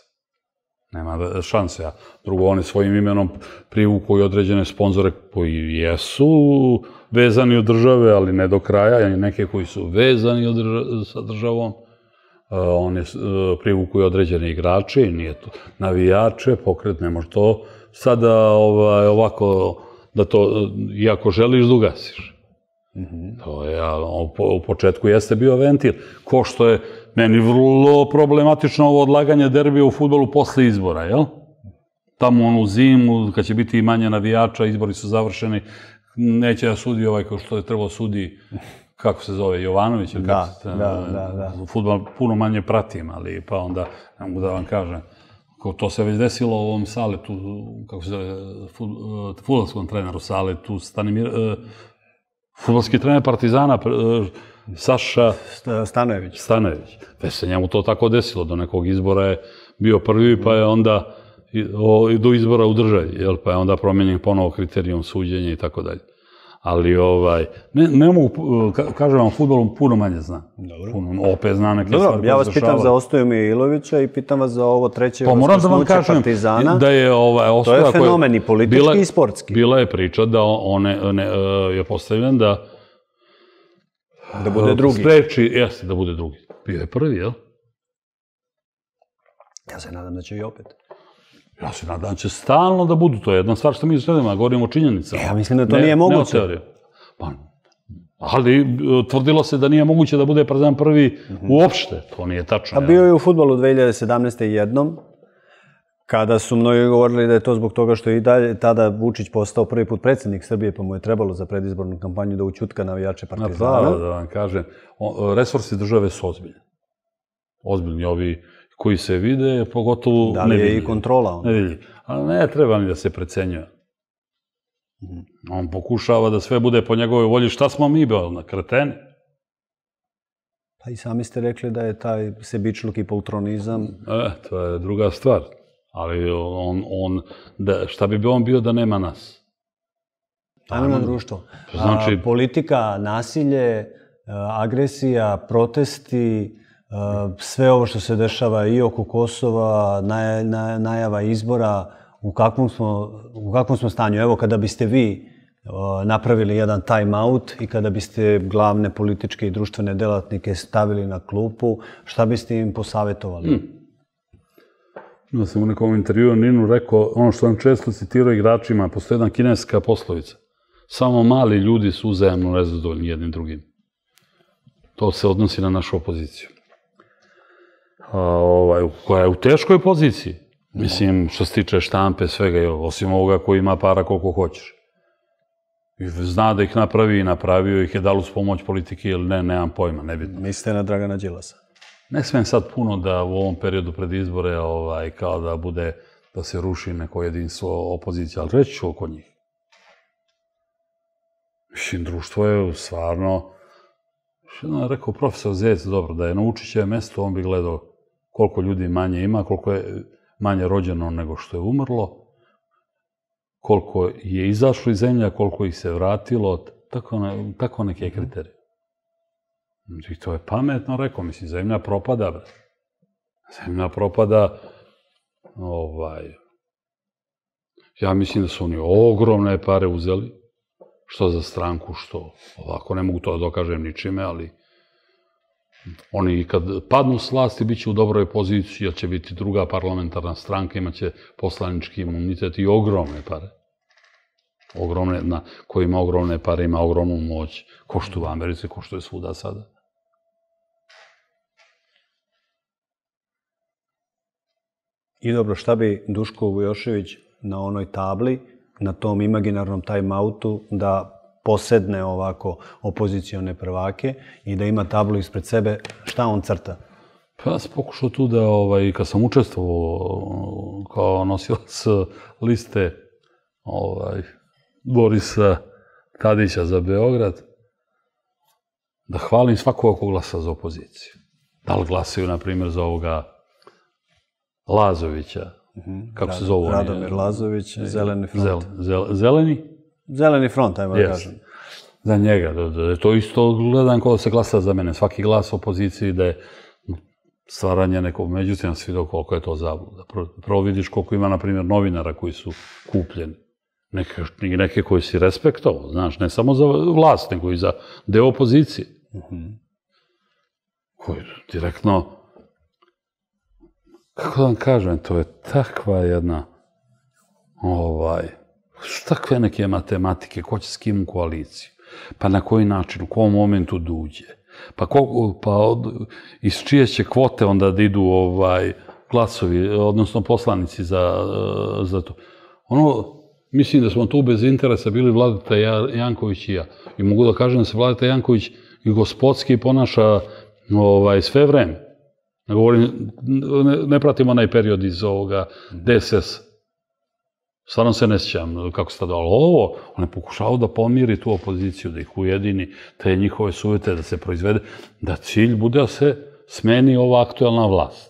Nema šanse. Drugo, oni svojim imenom privuku i određene sponzore koji jesu vezani od države, ali ne do kraja, i neke koji su vezani sa državom. Oni privuku i određene igrače, nije to navijače, pokret, ne može to sada ovako, da to, iako želiš da ugasiš. To je, u početku jeste bio ventil, ko što je meni vrlo problematično ovo odlaganje derbija u fudbalu posle izbora, jel? Tamo onu zimu, kad će biti manje navijača, izbori su završeni, neće da sudi ovaj kao što je trebao sudi, kako se zove, Jovanović, ili kako se... Da, da, da. Fudbal puno manje pratim, ali pa onda, ne mogu da vam kažem, to se već desilo u ovom Saletu, kako se zove, fudbalskom treneru Saletu, Stanimir... Fudbalski trener Partizana, Saša... Stanojević. Stanojević. Već se njemu to tako desilo, do nekog izbora je bio prvi, pa je onda do izbora u državi, pa je onda promenjen ponovo kriterijum suđenja i tako dalje. Ali, ovaj, ne mogu, kažem vam, fudbalom puno manje zna. Dobro. Opet zna neke stvari koje se dešavaju. Ja vas pitam za Ostojomir Ilovića i pitam vas za ovo treće vaskrsnuće Partizana. To je fenomen i politički i sportski. Bila je priča da on je postavljen da da bude drugi. Spreči, jeste, da bude drugi. Bio je prvi, jel? Ja se nadam da će i opet. Ja se nadam da će stalno da budu. To je jedna stvar što mi sledimo, govorimo o činjenicama. Ja mislim da to nije moguće. Ali tvrdilo se da nije moguće da bude Partizan prvi uopšte. To nije tačno. A bio je u fudbalu dve hiljade sedamnaeste. jednom, kada su mnogi govorili da je to zbog toga što je i dalje tada Vučić postao prvi put predsjednik Srbije, pa mu je trebalo za predizbornu kampanju da ućutka navijače Partizana. Da vam kažem, resursi države su ozbiljni. Ozbiljni ovi koji se vide, pogotovo da li je i kontrola onda? Ne vidi. Ali ne treba ni da se precenjuje. On pokušava da sve bude po njegovoj volji. Šta smo mi bili na kreteni? Pa i sami ste rekli da je taj sebičluk i poltronizam... E, to je druga stvar. Ali on, šta bi on bio da nema nas? Ajmo društvo. Politika, nasilje, agresija, protesti... sve ovo što se dešava i oko Kosova, najava izbora, u kakvom smo stanju? Evo, kada biste vi napravili jedan time out i kada biste glavne političke i društvene delatnike stavili na klupu, šta biste im posavjetovali? Ja sam u nekom intervjuu Ninu rekao, ono što vam često citirao igračima, postoji jedna kineska poslovica. Samo mali ljudi su uzajamno nezadovoljni jednim drugim. To se odnosi na našu opoziciju. Koja je u teškoj poziciji. Mislim, što se tiče štampe, svega, osim ovoga koji ima para koliko hoćeš. Zna da ih napravi i napravio ih je, da li uz pomoć politike ili ne, nemam pojma, nebitno. Mislite na Dragana Đilasa? Ne smijem sad puno da u ovom periodu pred izbore kao da bude, da se ruši neko jedinstvo opozicije, ali reći ću oko njih. Mislim, društvo je stvarno, što je rekao profesor Zec, dobro, da je na Vučićevo mesto, on bi gledao koliko ljudi manje ima, koliko je manje rođeno nego što je umrlo, koliko je izašlo iz zemlja, koliko ih se vratilo, tako neke kriterije. I to je pametno rekao, mislim, zemlja propada, bre. Zemlja propada, ja mislim da su oni ogromne pare uzeli, što za stranku, što ovako, ne mogu to da dokažem ničime, ali oni kad padnu s vlasti bit će u dobroj poziciji, jer će biti druga parlamentarna stranka, imaće poslanički imunitet i ogromne pare. Ogromne, ko ima ogromne pare, ima ogromnu moć, ko što u Americi, ko što je svuda sada. I dobro, šta bi Duško Vujošević na onoj tabli, na tom imaginarnom time-outu, da posedne ovako opozicione prvake i da ima tablu ispred sebe, šta on crta? Pa ja sam pokušao tu da, ovaj, kad sam učestvovao kao nosilac liste ovaj, Borisa Tadića za Beograd, da hvalim svakoga ko glasa za opoziciju. Da li glasaju, na primjer, za ovoga Lazovića, kako se zove? Radomir Lazović, Zeleni front. Zeleni? Zeleni front, ajmo da kažem. Za njega. To isto gledam kao da se glasa za mene. Svaki glas opoziciji da je stvaranje nekog, međutim, svi do koliko je to zabluda. Prvo vidiš koliko ima, na primjer, novinara koji su kupljeni. Neke koji si respektovao, znaš, ne samo za vlast, nego i za deo opozicije. Koji direktno, kako da vam kažem, to je takva jedna, ovaj, takve neke matematike, ko će s kim u koaliciju, pa na koji način, u kom momentu duđe, pa, pa iz čije će kvote onda da idu ovaj, glasovi, odnosno poslanici za, za to. Ono, mislim da smo tu bez interesa bili Vladeta Janković i ja. I mogu da kažem da se Vladeta Janković i gospodski ponaša ovaj, sve vreme. Ne govorim, ne, ne pratim onaj period iz ovoga D S S. Stvarno se ne sjećam kako se tada, ali ovo, on je pokušao da pomiri tu opoziciju, da ih ujedini, te njihove sujete da se proizvede, da cilj bude da se smeni ova aktuelna vlast.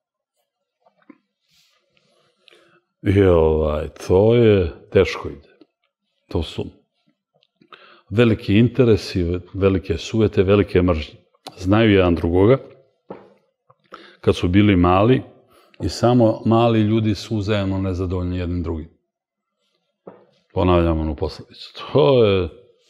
I ovaj, to je teško ide. To su veliki interesi, velike sujete, velike mržnje. Znaju jedan drugoga, kad su bili mali, i samo mali ljudi su uzajemno nezadovoljni jednim drugim. Ponavljam onu poslovicu. To je...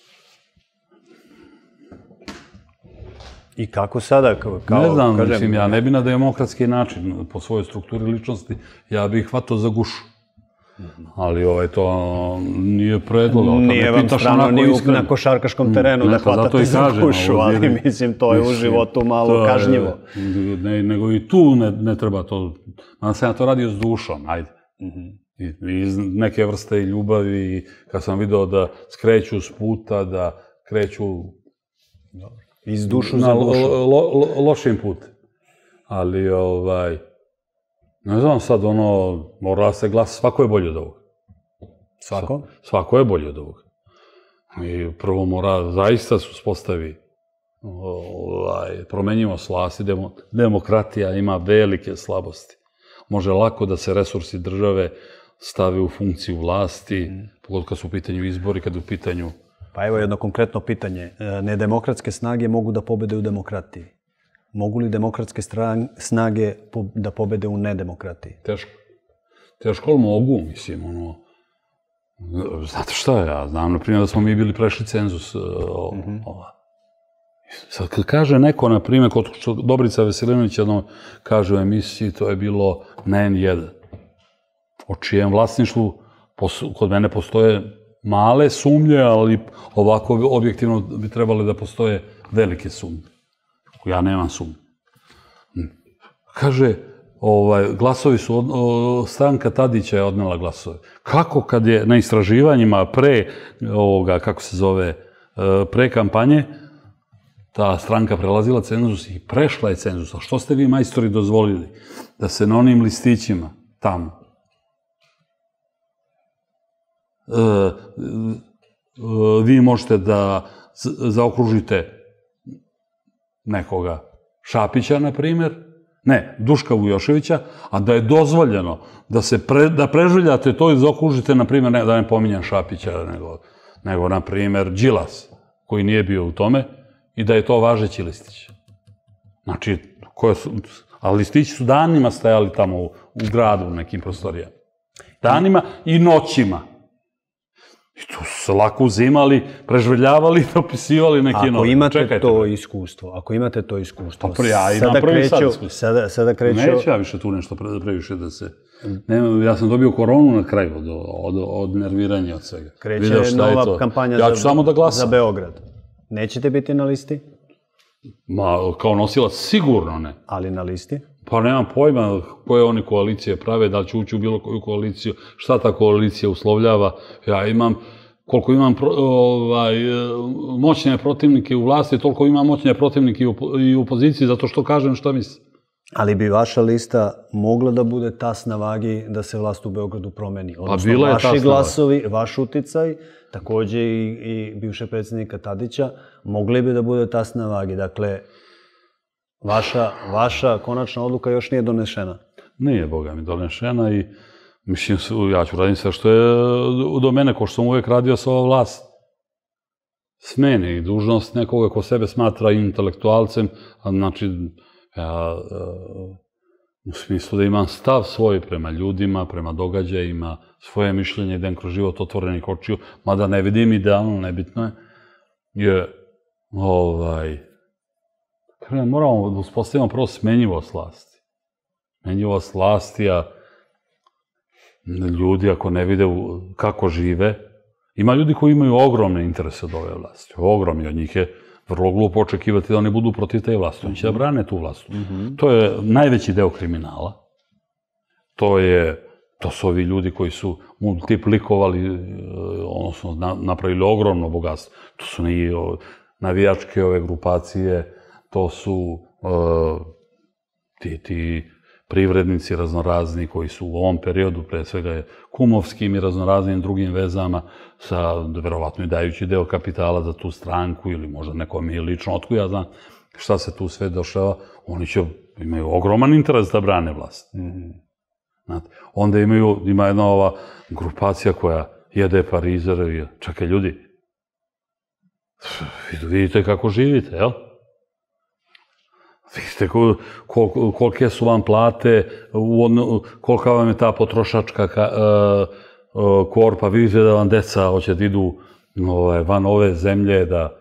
I kako sada? Kao, ne znam, kažem, mislim, ja ne bi na demokratski način, po svojoj strukturi ličnosti, ja bih hvatao za gušu. Ali ovaj, to nije predlog. Nije vam strano ni na košarkaškom terenu da hvatate za gušu, ali mislim, to je u životu malo kažnjivo. Nego i tu ne treba to, man sam ja to radio s dušom, ajde. Iz neke vrste ljubavi, kad sam video da skreću s puta, da kreću iz dušu za dušu. Lošim putem. Ali, ovaj, ne znam sad, ono, mora se glas, svako je bolji od ovoga. Svako? Svako je bolji od ovoga. I prvo mora, zaista se uspostavi promenjivost vlasti, demokratija ima velike slabosti. Može lako da se resursi države stave u funkciju vlasti, pogotovo kad su u pitanju izbori, kad u pitanju... Pa evo jedno konkretno pitanje. Nedemokratske snage mogu da pobede u demokratiji. Mogu li demokratske snage da pobede u nedemokratiji? Teško. Teško, ali mogu, mislim, ono... Znate šta, ja znam, na primjer, da smo mi bili prešli cenzus ova. Sad, kad kaže neko, na primjer, kod Dobrica Veselinović jedno kaže u emisiji, to je bilo na en jedan. O čijem vlasništvu kod mene postoje male sumnje, ali ovako objektivno bi trebali da postoje velike sumnje. Ja nemam sumnje. Kaže, glasovi su, stranka Tadića je odnela glasove. Kako kad je na istraživanjima pre ovoga, kako se zove, pre kampanje, ta stranka prelazila cenzus i prešla je cenzus. A što ste vi, majstori, dozvolili da se na onim listićima tamo vi možete da zaokružite nekoga Šapića, na primjer, ne, Duška Vujoševića, a da je dozvoljeno da preželjate to i zaokružite, na primjer, da ne pominjam Šapića, nego, na primjer, Đilas, koji nije bio u tome, i da je to važeći listić. Znači, a listići su danima stajali tamo u gradu, u nekim prostorijama. Danima i noćima. I tu su se lako uzimali, prežveljavali i dopisivali neki novi. Ako imate to iskustvo, ako imate to iskustvo, sada kreću... Neću ja više tu nešto previše da se... Ja sam dobio koronu na kraju od nerviranja od svega. Kreće nova kampanja za Beograd. Nećete biti na listi? Ma, kao nosilac sigurno ne. Ali na listi? Pa nemam pojma koje oni koalicije prave, da li će ući u bilo koju koaliciju, šta ta koalicija uslovljava. Ja imam, koliko imam moćne protivnike u vlasti, toliko imam moćne protivnike i u opoziciji, zato što kažem šta mislim. Ali bi vaša lista mogla da bude tas na vagi da se vlast u Beogradu promeni? Odnosno, vaši glasovi, vaš uticaj, takođe i bivše predsjednika Tadića, mogli bi da bude tas na vagi. Dakle, vaša konačna odluka još nije donešena? Nije, Boga mi, donešena i mislim, ja ću radim sve što je do mene, ko što sam uvek radio sa ova vlast. Smeni i dužnost nekoga ko sebe smatra intelektualcem, znači, ja, u smislu da imam stav svoj prema ljudima, prema događajima, svoje mišljenje, idem kroz život otvorenih očiju, mada ne vidim idealno, nebitno je, je, ovaj, moramo da uspostavimo prvo smenjivost vlasti. Smenjivost vlasti, a ljudi ako ne vide kako žive, ima ljudi koji imaju ogromne interese od ove vlasti, ogromni od njih je vrlo glupo očekivati da oni budu protiv te vlasti. Oni će da brane tu vlastu. To je najveći deo kriminala. To je, to su ovi ljudi koji su multiplikovali, odnosno napravili ogromno bogatstvo. To su navijačke ove grupacije, to su ti privrednici raznorazni koji su u ovom periodu, pre svega kumovskim i raznoraznim drugim vezama, sa verovatno i dajući deo kapitala za tu stranku ili možda nekom i lično, otkud ja znam šta se tu sve dešava, oni će, imaju ogroman interes da brane vlast. Onda imaju, ima jedna ova grupacija koja jede parizere, čekaj ljudi, vidite kako živite, jel? Vidite kolike su vam plate, kolika vam je ta potrošačka korpa, vidite da vam deca hoće da idu van ove zemlje, da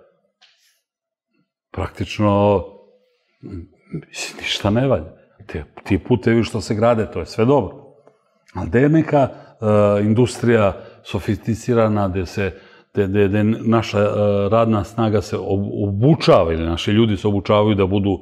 praktično ništa ne valja. Ti putevi što se grade, to je sve dobro. Ali gde je neka industrija sofisticirana, gde naša radna snaga se obučava ili naši ljudi se obučavaju da budu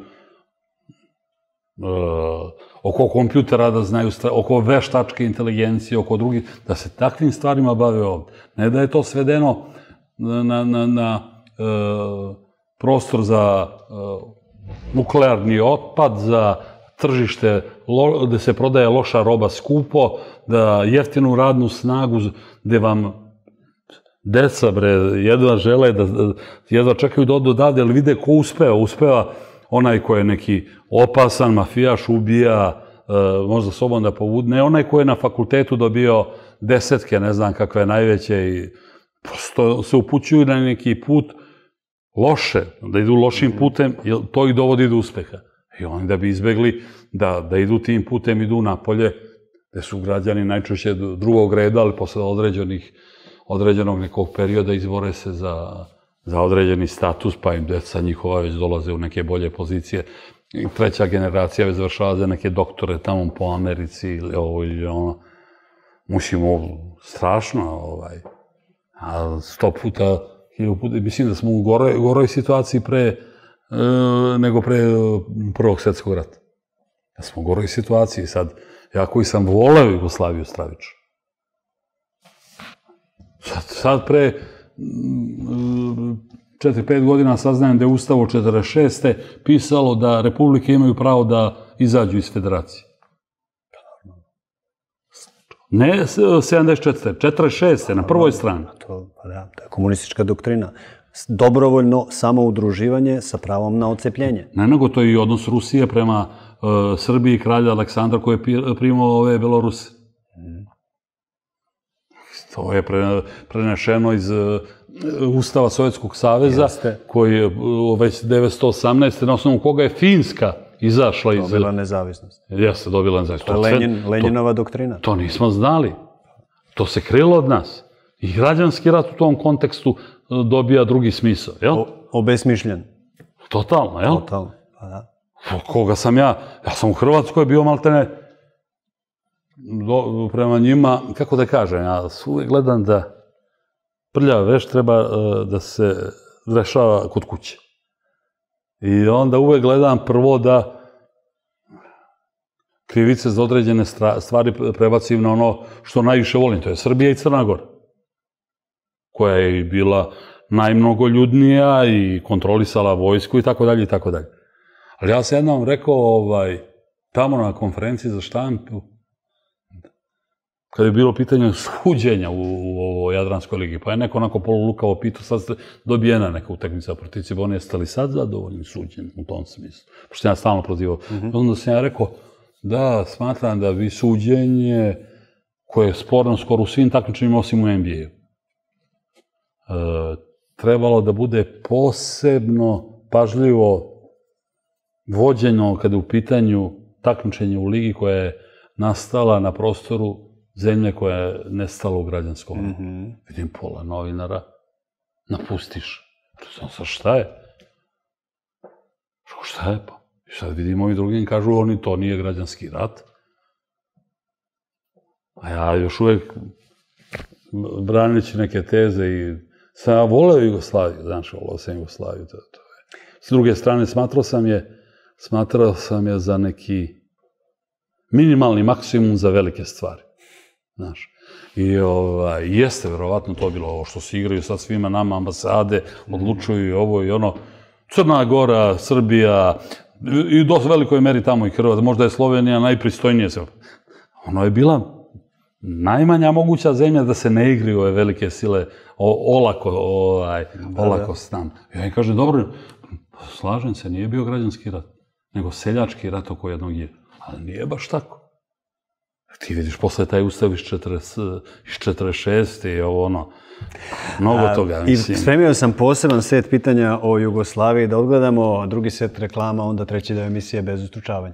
oko kompjutera da znaju, oko veštačke inteligencije, oko drugih, da se takvim stvarima bave ovdje. Ne da je to svedeno na prostor za nuklearni otpad, za tržište gde se prodaje loša roba skupo, da jeftinu radnu snagu gde vam deca, bre, jedva žele, jedva čekaju da odu odavde, ali vide ko uspeva. Uspeva onaj ko je neki opasan, mafijaš, ubija, možda sobom da povude. Ne onaj ko je na fakultetu dobio desetke, ne znam kakve najveće i prosto se upućuju na neki put loše, da idu lošim putem, jer to ih dovodi do uspeha. I oni da bi izbegli da idu tim putem, idu napolje, gde su građani najčešće drugog reda, ali posle određenog nekog perioda izbore se za određeni status, pa im deca njihova već dolaze u neke bolje pozicije. Treća generacija već završava za neke doktore tamo po Americi ili ovo ili ono. Mušimo strašno, a sto puta, mislim da smo u goroj situaciji pre nego pre Prvog svjetskog rata. Da smo u goroj situaciji sad. Ja koji sam voleo Jugoslaviju stravično. Sad pre četiri pet godina saznajem da je Ustav od četrdeset šeste pisalo da republike imaju pravo da izađu iz federacije. Ne sedamdeset četvrte, četrdeset šeste na prvoj strani. To je komunistička doktrina. Dobrovoljno samoudruživanje sa pravom na odcepljenje. Ne, nego to je i odnos Rusije prema Srbiji i kralja Aleksandra koji je primao ove Beloruse. To je prenešeno iz Ustava Sovjetskog saveza, koji je već devetsto osamnaeste. na osnovu koga je Finska izašla iz... Dobila nezavisnost. Jeste, dobila nezavisnost. To je Lenjinova doktrina. To nismo znali. To se krilo od nas. I građanski rat u tom kontekstu dobija drugi smisao, jel? Obesmišljen. Totalno, jel? Totalno, pa da. Koga sam ja? Ja sam u Hrvatskoj bio maltene prema njima, kako da kažem, ja uvijek gledam da prljava veš treba da se rešava kod kuće. I onda uvijek gledam prvo da krivice za određene stvari prebacim na ono što najviše volim, to je Srbija i Crna Gora, koja je bila najmnogoljudnija i kontrolisala vojsku i tako dalje i tako dalje. Ali ja sam jednom rekao, tamo na konferenciji za štampu, kada je bilo pitanje suđenja u Jadranskoj ligi, pa je neko onako polulukavo pitao, sad ste dobijena neka utakmica protiv Cibone, jeste li sad zadovoljni suđenjem u tom smislu? Pošto ja stalno prozivao. Onda sam ja rekao, da, smatram da bi suđenje, koje je sporno skoro u svim takmičenjima osim u N B A-u, trebalo da bude posebno pažljivo vođeno kada je u pitanju takmičenje u ligi koja je nastala na prostoru zemlje koja je nestala u građanskom ratu. Vidim pola novinara, napustiš. Znam sa šta je? Šta je pa? I sad vidimo ovi drugi kažu, oni to nije građanski rat. A ja još uvek branići neke teze i sam ja voleo Jugoslaviju, znaš, voleo sam Jugoslaviju. S druge strane, smatrao sam je, smatrao sam je za neki minimalni maksimum za velike stvari. Znaš, i jeste verovatno to bilo ovo što se igraju sad svima nama ambasade, odlučuju i ovo i ono. Crna Gora, Srbija, i u dosta velikoj meri tamo i Hrvatska, možda je Slovenija najpristojnije. Ono je bila najmanja moguća zemlja da se ne igri ove velike sile olako s nam. Ja im kažem, dobro, slažem se, nije bio građanski rat, nego seljački rat oko jednog je. Ali nije baš tako. Ti vidiš, posle taj ustav iz četrdeset šeste i ovo ono, mnogo toga, mislim. I spremio sam poseban set pitanja o Jugoslaviji da odgledamo, drugi set reklama, onda treći deo emisije Bez ustručavanja.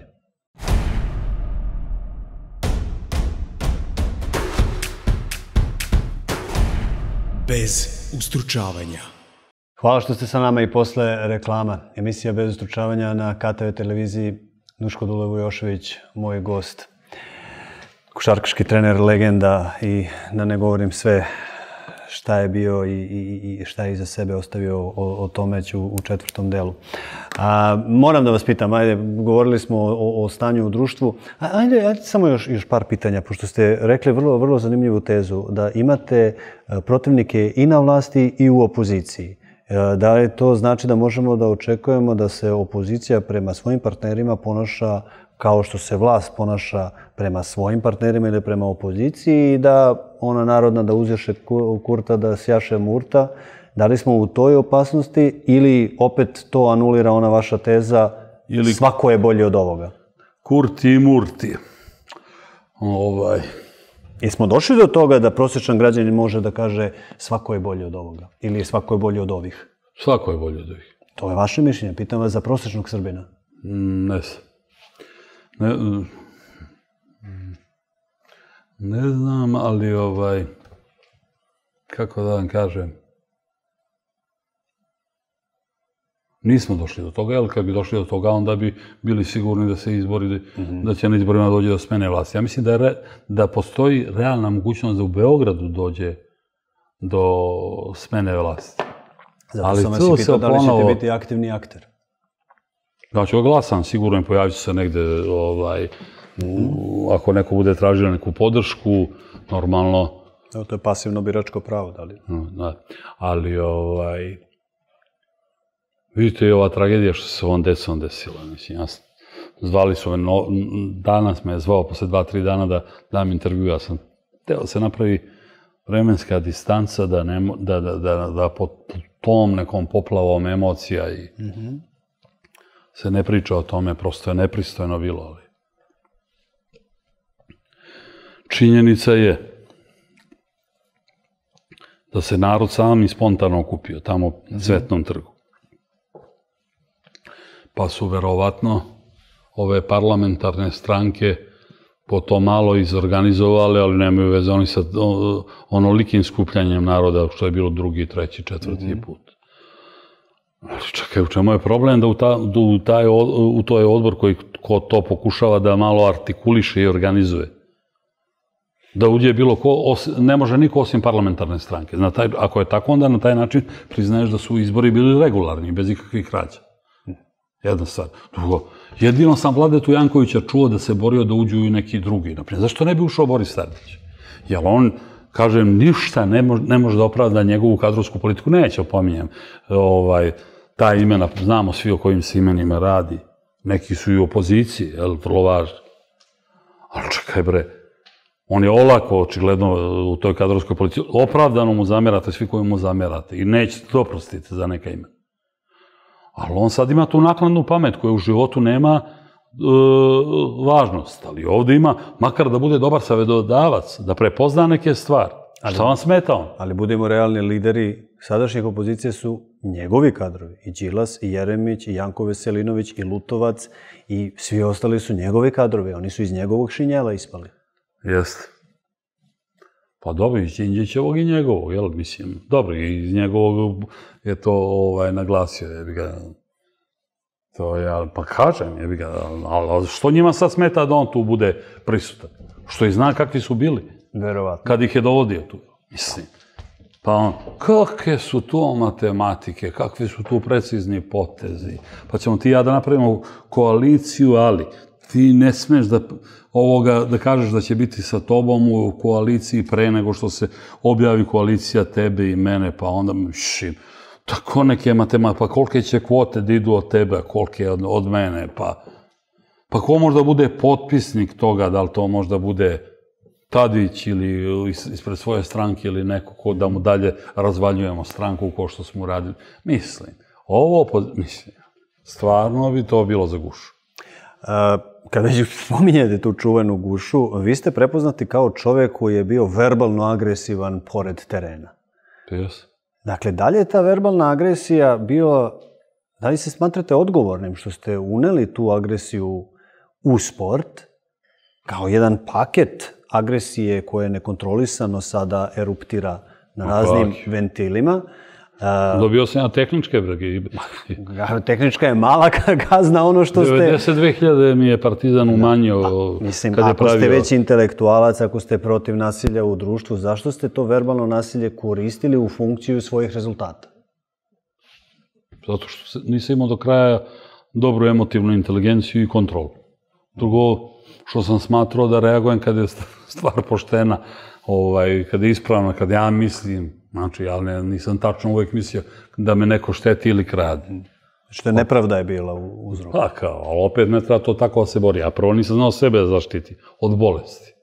Bez ustručavanja. Hvala što ste sa nama i posle reklama. Emisija Bez ustručavanja na K T V televiziji. Nuško Dulevujošević, moj gost. Košarkaški trener, legenda i da ne govorim sve šta je bio i šta je iza sebe ostavio, o tome ću u četvrtom delu. Moram da vas pitam, ajde, govorili smo o stanju u društvu. Ajde, samo još par pitanja, pošto ste rekli vrlo, vrlo zanimljivu tezu, da imate protivnike i na vlasti i u opoziciji. Da li to znači da možemo da očekujemo da se opozicija prema svojim partnerima ponaša kao što se vlast ponaša prema svojim partnerima ili prema opoziciji i da ona narodna da uzješe kurta da sjaše murta? Da li smo u toj opasnosti ili opet to anulira ona vaša teza svako je bolji od ovoga? Kurti i murti. Ovaj... Jesmo došli do toga da prosječan građanin može da kaže svako je bolji od ovoga? Ili svako je bolji od ovih? Svako je bolji od ovih. To je vaše mišljenje. Pitam vas za prosječnog Srbina. Ne znam. Ne, ne znam, ali ovaj, kako da vam kažem, nismo došli do toga, jer kad bi došli do toga, onda bi bili sigurni da se izbori, da će na izborima dođe do smene vlasti. Ja mislim da postoji realna mogućnost da u Beogradu dođe do smene vlasti. Zato sam vas i pitao da li ćete biti aktivni akter. Ja ću glasam, sigurno im pojavit će se negde, ako neko bude tražio neku podršku, normalno... Evo, to je pasivno biračko pravo, da li? Ali, vidite i ova tragedija što se ovom decom desila, mislim, jasno. Zvali su me, danas me je zvao posle dva, tri dana da dam intervju, ja sam hteo se napravi vremenska distanca da pod tom nekom poplavom emocija i... se ne priča o tome, prosto je nepristojno bilo, ali... Činjenica je da se narod sam i spontano okupio tamo na Cvetnom trgu. Pa su verovatno ove parlamentarne stranke po to malo izorganizovale, ali nemaju veze oni sa onolikim skupljanjem naroda, što je bilo drugi, treći, četvrti put. Ali čekaj, u čemu je problem da u toj odbor koji to pokušava da malo artikuliše i organizuje, da uđe bilo ko, ne može niko osim parlamentarne stranke. Ako je tako, onda na taj način priznaješ da su izbori bili regularni, bez ikakvih krađa. Jedna stvar. Drugo, jedino sam Vladetu Jankovića čuo da se borio da uđu i neki drugi. Naprijed, zašto ne bi ušao Boris Tadić? Jer on, kažem, ništa ne može, ne može da opravda njegovu kadrovsku politiku. Neće opominjem. Ovaj, ta imena, znamo svi o kojim se imenima radi. Neki su i u opoziciji, jel, vrlo važno. Ali čekaj bre, on je olako, očigledno, u toj kadrovskoj politici. Opravdano mu zamerate svi koji mu zamerate i nećete to oprostiti za neka imena. Ali on sad ima tu naknadnu pamet koja u životu nema e, važnost. Ali ovdje ima, makar da bude dobar savjetodavac, da prepozna neke stvari. Šta vam smeta on? Ali budemo realni, lideri sadašnjih opozicije su njegovi kadrovi. I Đilas, i Jeremić, i Janko Veselinović, i Lutovac, i svi ostali su njegovi kadrovi. Oni su iz njegovog šinjela ispali. Jeste. Pa dobro, iz Đinđićevog i njegovog, jel, mislim. Dobro, iz njegovog je to ovaj, naglasio, jebi ga. To je, pa kažem, jebi ga, ali što njima sad smeta da on tu bude prisutan? Što i zna kakvi su bili. Verovatno. Kad ih je dovodio tu, mislim. Pa on, kakve su to matematike, kakvi su tu precizni potezi. Pa ćemo ti ja da napravimo koaliciju, ali ti ne smeš da, ovoga, da kažeš da će biti sa tobom u koaliciji pre nego što se objavi koalicija tebe i mene, pa onda šim. Tako neke matematike, pa kolike će kvote da idu od tebe, kolike od, od mene, pa, pa ko možda bude potpisnik toga, da li to možda bude Tadić ili ispred svoje stranke ili neko ko da mu dalje razvaljujemo stranku ko što smo uradili. Mislim, ovo, mislim, stvarno bi to bilo za gušu. Kada već spominjete tu čuvenu gušu, vi ste prepoznati kao čovjek koji je bio verbalno agresivan pored terena. Jes. Dakle, da li je ta verbalna agresija bio, da li se smatrate odgovornim što ste uneli tu agresiju u sport kao jedan paket agresije koje nekontrolisano sada eruptira na raznim ventilima? Dobio sam ja tehničke brege. Tehnička je mala kazna ono što ste... devedeset dve hiljade mi je Partizan umanjio mislim, kad je ako pravio... ste već intelektualac, ako ste protiv nasilja u društvu, zašto ste to verbalno nasilje koristili u funkciju svojih rezultata? Zato što nisam imao do kraja dobru emotivnu inteligenciju i kontrolu. Drugo, što sam smatrao da reagujem kad je stvar poštena, ovaj, kad je ispravna, kad ja mislim, znači, ja ne, nisam tačno uvijek mislio da me neko šteti ili krade. Što je nepravda je bila u uzroku. Pa kao, ali opet ne treba to tako da se bori. Ja prvo nisam znao sebe zaštiti od bolesti.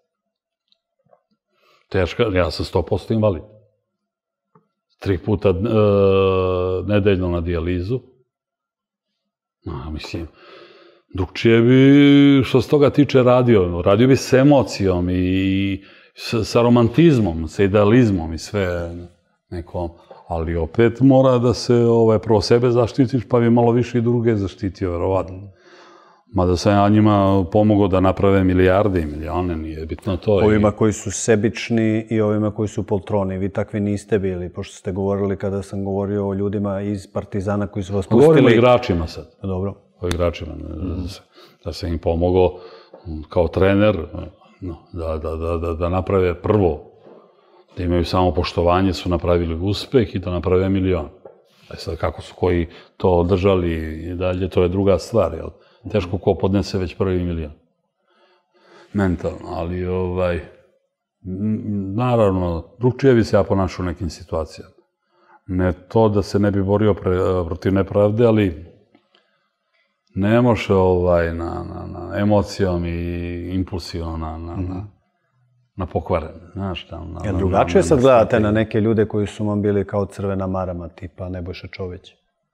Teška, ja sam sto posto invalid. Tri puta e, nedeljno na dijalizu. No, mislim, drugčije bi, što se toga tiče, radio. Radio bi s emocijom i s, sa romantizmom, sa idealizmom i sve nekom. Ali opet mora da se ovaj, prvo sebe zaštitiš, pa bi malo više i druge zaštitio, verovatno. Mada sam ja njima pomogao da naprave milijarde i milijone, nije bitno to. Ovima koji su sebični i ovima koji su poltroni. Vi takvi niste bili, pošto ste govorili kada sam govorio o ljudima iz Partizana koji su vas pustili. Govorimo o igračima sad. Dobro. O igračima. Da sam im pomogao kao trener da, da, da, da, da naprave prvo, da imaju samo poštovanje, su napravili uspeh i da naprave milion. A sad kako su koji to održali i dalje, to je druga stvar, jel? Teško ko podnese već prvi milion. Mentalno, ali ovaj, naravno, drugčije bi se ja ponašao u nekim situacijama. Ne to da se ne bi borio pre, protiv nepravde, ali ne može ovaj, na, na, na emocijom i impulsivno na, na, na, na pokvaren. Znaš, tam, na, ja, drugačije sad gledate na neke ljude koji su vam bili kao crvena marama, tipa Nebojša Čović.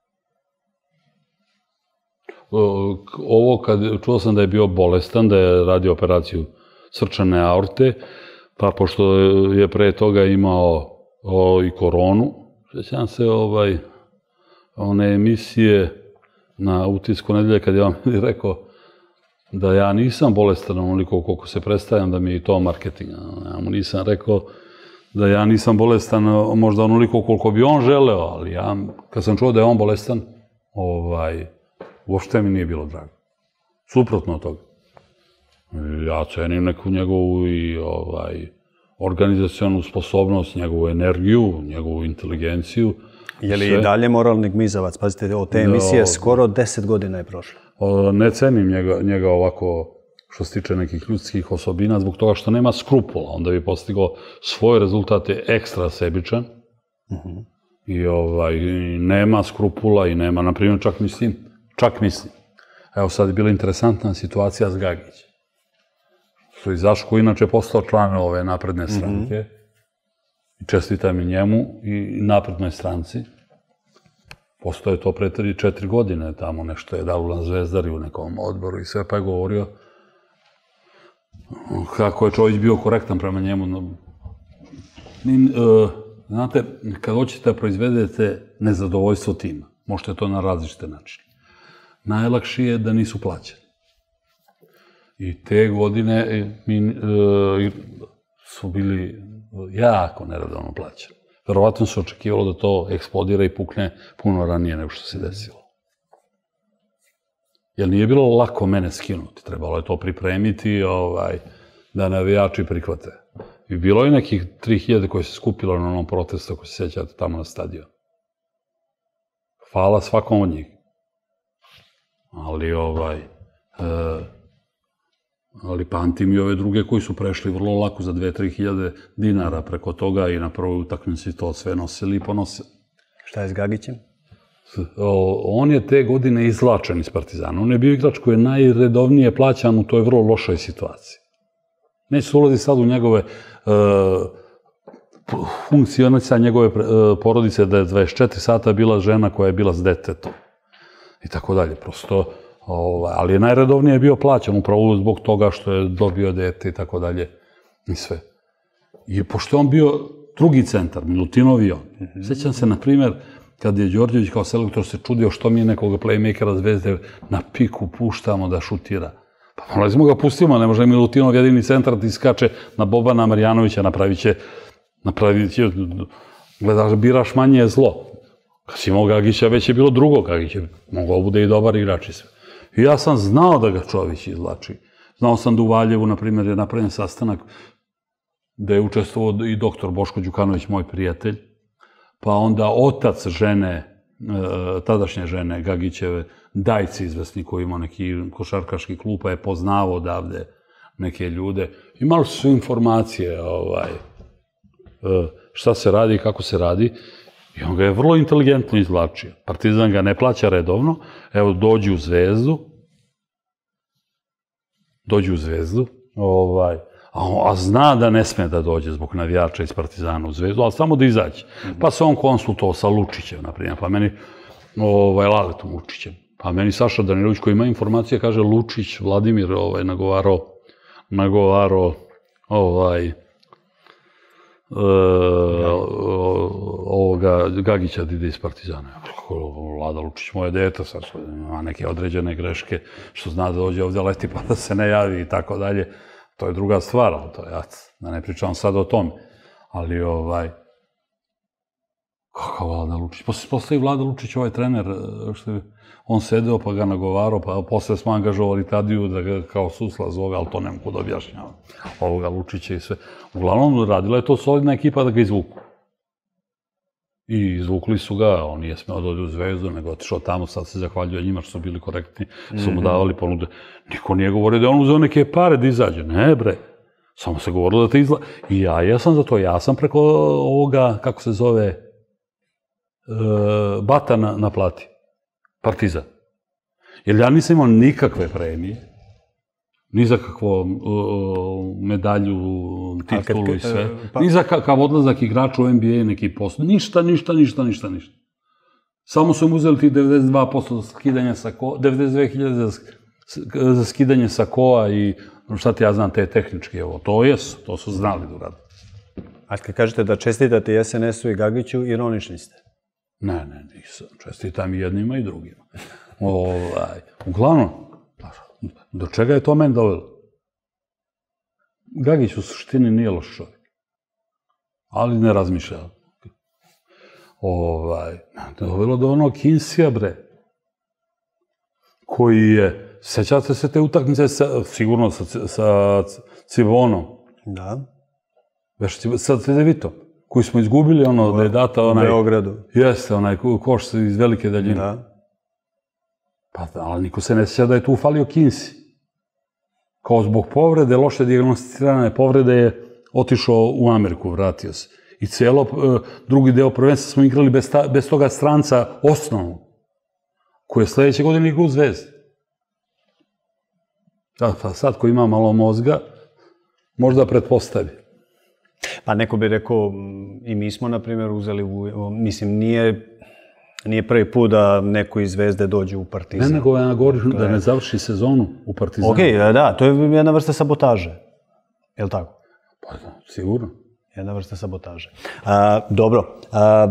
Ovo, kad čuo sam da je bio bolestan, da je radio operaciju srčane aorte, pa pošto je pre toga imao o, i koronu, sjećam se ovaj, one emisije na Utisku nedelje, kad je on mi rekao da ja nisam bolestan onoliko koliko se predstavljam, da mi je i to marketing. Ja mu nisam rekao da ja nisam bolestan možda onoliko koliko bi on želeo, ali ja, kad sam čuo da je on bolestan, ovaj, uopšte mi nije bilo drago. Suprotno od toga. Ja cenim neku njegovu i ovaj, organizacionu sposobnost, njegovu energiju, njegovu inteligenciju, Je li i dalje moralni gmizavac? Pazite, od te emisije skoro deset godina je prošlo. Ne cenim njega ovako što se tiče nekih ljudskih osobina, zbog toga što nema skrupula. Onda bi postigao svoje rezultate ekstra sebičan i nema skrupula i nema, na primjer, čak mislim, čak mislim. Evo sad je bila interesantna situacija s Gagićem. Što je Zaško inače postao član ove napredne stranke. I čestitam i njemu i naprednoj stranci. Postoje to pre tri četiri godine, tamo nešto je dalo na Zvezdari u nekom odboru i sve, pa je govorio kako je Čović bio korektan prema njemu. Znate, kad hoćete da proizvedete nezadovoljstvo tima, možete to na različite načine. Najlakši je da nisu plaćeni. I te godine su bili jako neredovno plaćeni. Verovatno se očekivalo da to eksplodira i pukne puno ranije nego što se desilo. Jer nije bilo lako mene skinuti. Trebalo je to pripremiti da navijači prihvate. I bilo je nekih tri hiljade koje se skupilo na onom protestu, ako se sjećate, tamo na stadionu. Hvala svakom od njih. Ali ovaj... ali pamtim i ove druge koji su prešli vrlo lako za dve do tri hiljade dinara preko toga i na prvoj utakmici to sve nosili i ponosili. Šta je s Gagićem? On je te godine izlačen iz Partizana. On je bio igrač koji je najredovnije plaćan u toj vrlo lošoj situaciji. Neće se ulazi sad u njegove funkcionisanja njegove porodice da je dvadeset četiri sata bila žena koja je bila s detetom. I tako dalje. Prosto... ali je najredovnije bio plaćan upravo zbog toga što je dobio dete i tako dalje i sve. I pošto je on bio drugi centar, Milutinov i on. Sjećam se, na primjer, kad je Đorđević kao selektor se čudio što mi nekoga playmakera Zvezde na piku puštamo da šutira. Pa morali smo ga pustimo, ne može Milutinov jedini centar ti skače na Bobana Marjanovića, napravit će, napravit će, gledaš, biraš manje je zlo. Kad si imao Gagića, već je bilo drugo Gagića, mogao bude i dobar igrač i sve. I ja sam znao da ga Čović izvlači. Znao sam da u Valjevu, na primjer, je napravljen sastanak da je učestvovao i doktor Boško Đukanović, moj prijatelj, pa onda otac žene, tadašnje žene Gagićeve, Dajci izvesni koji ima neki košarkaški klub, pa je poznao odavde neke ljude. Imali su informacije šta se radi i kako se radi. I on ga je vrlo inteligentno izvlačio. Partizan ga ne plaća redovno. Evo, dođi u Zvezdu. Dođi u Zvezdu. A zna da ne sme da dođe zbog navijača iz Partizana u Zvezdu, ali samo da izađe. Pa se on konsultovao sa Lučićem, na primjer. Pa meni, Laletom Lučićem. Pa meni Saša Danilović koji ima informacije, kaže Lučić, Vladimir, nagovarao, nagovarao, ovaj... ovoga Gagića da ide iz Partizana. Vlada Lučić, moje dete, sad ima neke određene greške, što zna da dođe ovdje leti pa da se ne javi i tako dalje. To je druga stvar, ali to je, da ne pričam sad o tome. Ali ovaj... Kakav Vlada Lučić? Postoji Vlada Lučić, ovaj trener, on sedeo pa ga nagovarao, pa posle smo angažovali Tadiju da ga kao susla zove, ali to ne mogu da objašnjava. Ovoga Lučića i sve. Uglavnom, radila je to solidna ekipa da ga izvuku. I izvukli su ga, on nije smeo dođe u Zvezdu, nego otišao tamo, sad se zahvaljuje njima što su bili korektni, su mu davali ponude. Niko nije govorio da je on uzeo neke pare da izađe. Ne, bre. Samo se govorilo da te izla... I ja jesam za to, ja sam preko ovoga, kako se zove, Bata naplati. Partizan. Jer ja nisam imao nikakve premije, ni za kakvu medalju, titulu i sve, ni za kakav odlazak igrača u N B A neki posto. Ništa, ništa, ništa, ništa, ništa. Samo su im uzeli ti devedeset dva posto za skidanje sa koa, devedeset dve hiljade za skidanje sa koa i šta ti ja znam, te tehničke, evo, to jesu, to su znali da urade. A kad kažete da čestitate S N S-u i Gagiću, ironični ste? Ne, ne, nisam. Čestitam i jednima i drugima. Uglavnom, do čega je to meni dovelo? Gagić u suštini nije loš čovjek. Ali ne razmišlja. Dovelo do onog Kinsija, bre, koji je, sećate se te utakmice sigurno sa Cibonom? Da. Sa Cedevitom. koji smo izgubili, ono, da je data onaj... U Beogradu. Jeste, onaj koš iz velike daljine. Da. Pa, ali niko se ne sjeća da je tu ufalio Kinsi. Kao zbog povrede, loše dijagnosticirane povrede je otišao u Ameriku, vratio se. I cijelo drugi deo prvenstva smo igrali bez, ta, bez toga stranca osnovnog, koji je sljedeće godine igra u Zvezdi. Da, pa sad ko ima malo mozga, možda pretpostavi. Pa neko bi rekao, i mi smo, na primjer, uzeli, mislim, nije... Nije prvi put da neko iz Zvezde dođe u Partizan. Ne, nego ja govorim da ne završi sezonu u Partizanu. Okej, da, to je jedna vrsta sabotaže. Je li tako? Pa da, sigurno. Jedna vrsta sabotaže. A, dobro, a,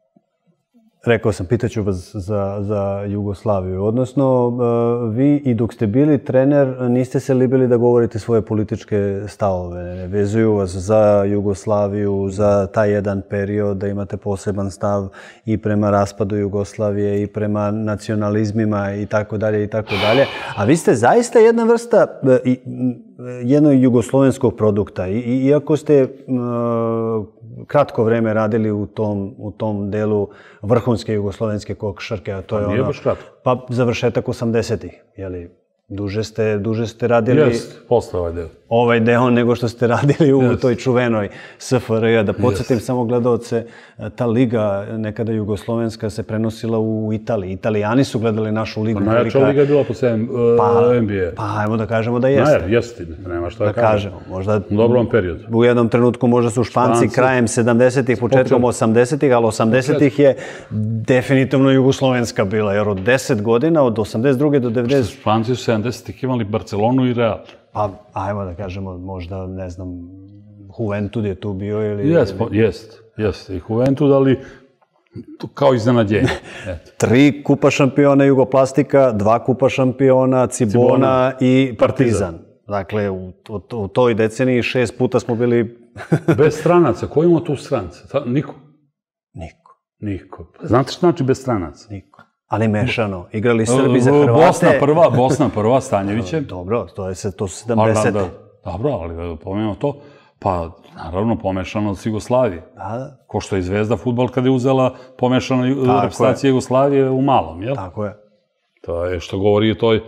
rekao sam, pitaću vas za, za Jugoslaviju. Odnosno, a, vi i dok ste bili trener, niste se libili da govorite svoje političke stavove. Vezuju vas za Jugoslaviju, za taj jedan period, da imate poseban stav i prema raspadu Jugoslavije i prema nacionalizmima i tako dalje i tako dalje. A vi ste zaista jedna vrsta jednog jugoslovenskog produkta. I, iako ste uh, kratko vreme radili u tom, u tom delu vrhunske jugoslovenske košarke, a to je pa nije ono... baš kratko. Pa završetak osamdesetih, jeli? Duže ste, duže ste radili... Jest, posle ovaj deo. Ovaj deo nego što ste radili u yes. toj čuvenoj S F R J. Da podsjetim yes. samo gledaoce, ta liga, nekada jugoslovenska, se prenosila u Italiji. Italijani su gledali našu ligu. Pa najjača liga je bila posle uh, pa, N B A. Pa, ajmo da kažemo da jeste. Najer, jeste, nema što da, da kažemo. Možda, u dobrom periodu. U jednom trenutku možda su Španci, Španci krajem sedamdesetih, početkom osamdesetih, ali osamdesetih je definitivno jugoslovenska bila. Jer od deset godina, od osamdeset druge do devedeset... Španci su sedamdesetih imali Barcelonu i Real. Pa, ajmo da kažemo, možda, ne znam, Juventud je tu bio ili... Jest, jest, jest. I Juventud, ali kao iznenađenje. Tri kupa šampiona Jugoplastika, dva kupa šampiona Cibona, Cibona i Partizan. Partizan. Dakle, u, u, u toj deceniji šest puta smo bili... Bez stranaca. Ko ima tu stranca? Niko. Niko. Niko. Znate što znači bez stranaca? Niko. Ali mešano. Igrali Srbi za Hrvate. Bosna prva, Bosna prva, Stanjevićem. Dobro, to je se, to su sedamdesete. Dobro, ali pomenemo to. Pa, naravno, pomešano s Jugoslavije. Da, da. Ko što je Zvezda fudbal kad je uzela pomešano reprezentacije Jugoslavije u malom, jel? Tako je. To je što govori o toj...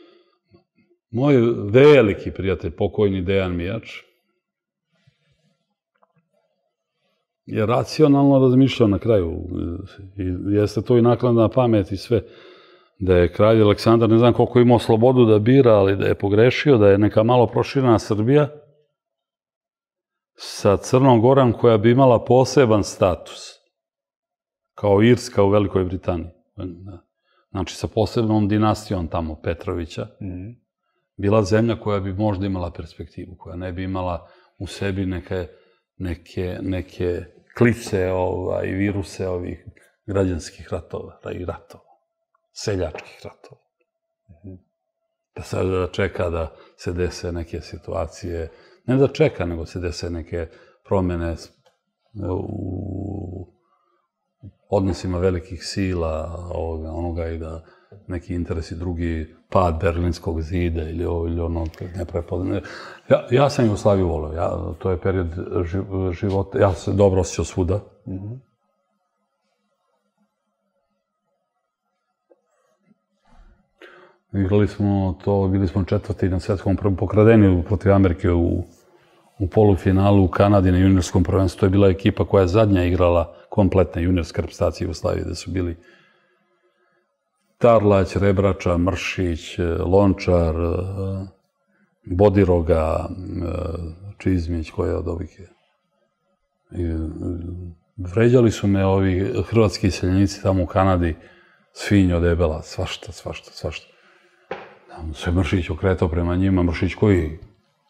Moj veliki prijatelj, pokojni Dejan Mijač, je racionalno razmišljao na kraju. I jeste to i naknadna pamet i sve. Da je kralj Aleksandar, ne znam koliko imao slobodu da bira, ali da je pogrešio, da je neka malo proširena Srbija sa Crnom Gorom koja bi imala poseban status, kao Irska u Velikoj Britaniji. Znači, sa posebnom dinastijom tamo, Petrovića, mm. bila zemlja koja bi možda imala perspektivu, koja ne bi imala u sebi neke, neke, neke klice ovaj, i viruse ovih građanskih ratova i ratova, seljačkih ratova. Mm. Da sad da čeka da se dese neke situacije, ne da čeka, nego se dese neke promjene u odnosima velikih sila, ovoga, onoga i da neki interesi drugi, pad Berlinskog zida ili ovo ili ono, ne prepoznane. Ja, ja sam Jugoslaviju volio, ja, to je period života, ja se dobro osjećao svuda. Mm-hmm. Igrali smo to, bili smo četvrti na svjetskom pokradeni protiv Amerike u, u polufinalu u Kanadi na juniorskom prvenstvu. To je bila ekipa koja je zadnja igrala kompletne juniorske reprezentacije Jugoslavije, gde su bili Tarlać, Rebrača, Mršić, Lončar, Bodiroga, Čizmić, koja je od ovih. I vređali su me ovi hrvatski iseljenici tamo u Kanadi, svinjo, debela, svašta, svašta, svašta. Se Mršić okretao prema njima, Mršić koji...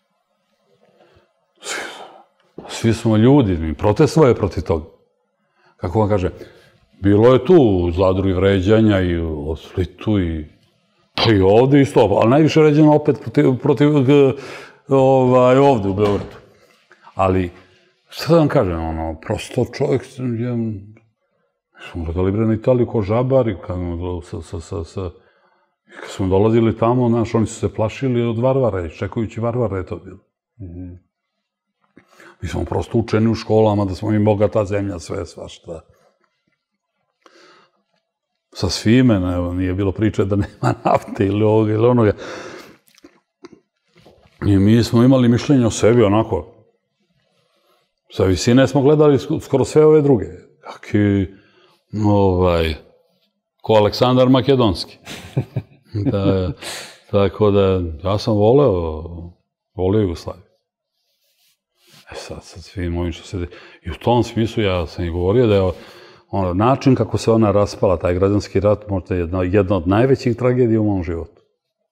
Svi smo ljudi, mi protestovao je protiv toga. Kako vam kaže, bilo je tu u Zadru i vređanja i u Splitu i... Pa i ovde isto, ali najviše vređanja opet protiv, protiv ovaj, ovde u Beogradu. Ali, šta da vam kažem, ono, prosto čovjek... Ja, smo gledali bre na Italiju ko žabari, kako sa... sa, sa, sa kad smo dolazili tamo, znaš, oni su se plašili od Varvara, čekajući Varvara je to bilo. Mm-hmm. Mi smo prosto učeni u školama da smo mi bogata zemlja, sve, svašta. Sa svime, ne, nije bilo priče da nema nafte ili ovoga ili onoga. I mi smo imali mišljenje o sebi onako. Sa visine smo gledali skoro sve ove druge. Kaki, ovaj, ko Aleksandar Makedonski. Da, tako da, ja sam voleo, volio Jugoslaviju. E sad, sad svim ovim što se... I u tom smislu ja sam i govorio da je ono, način kako se ona raspala, taj građanski rat, možda je jedna, jedna od najvećih tragedija u mom životu.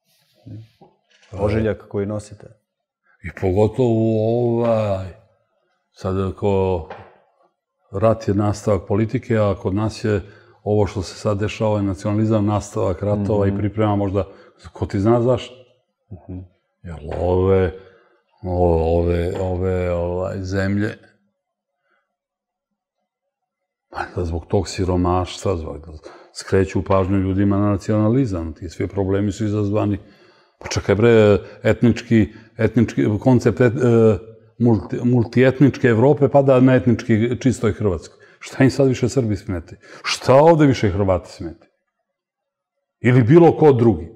Ožiljak koji nosite. I pogotovo ovaj... Sad, ako rat je nastavak politike, a kod nas je ovo što se sad dešava je nacionalizam, nastavak ratova mm-hmm. i priprema možda, ko ti zna zašto? Mm-hmm. Jer ove, ove, ove ovaj, zemlje, da zbog tog siromaštva, zbog da skreću pažnju ljudima na nacionalizam, ti svi problemi su izazvani. Pa čekaj bre, etnički, etnički koncept et, multi, multietničke Evrope pada na etnički čistoj Hrvatskoj. Šta im sad više Srbi smeti? Šta ovde više Hrvati smeti? Ili bilo ko drugi?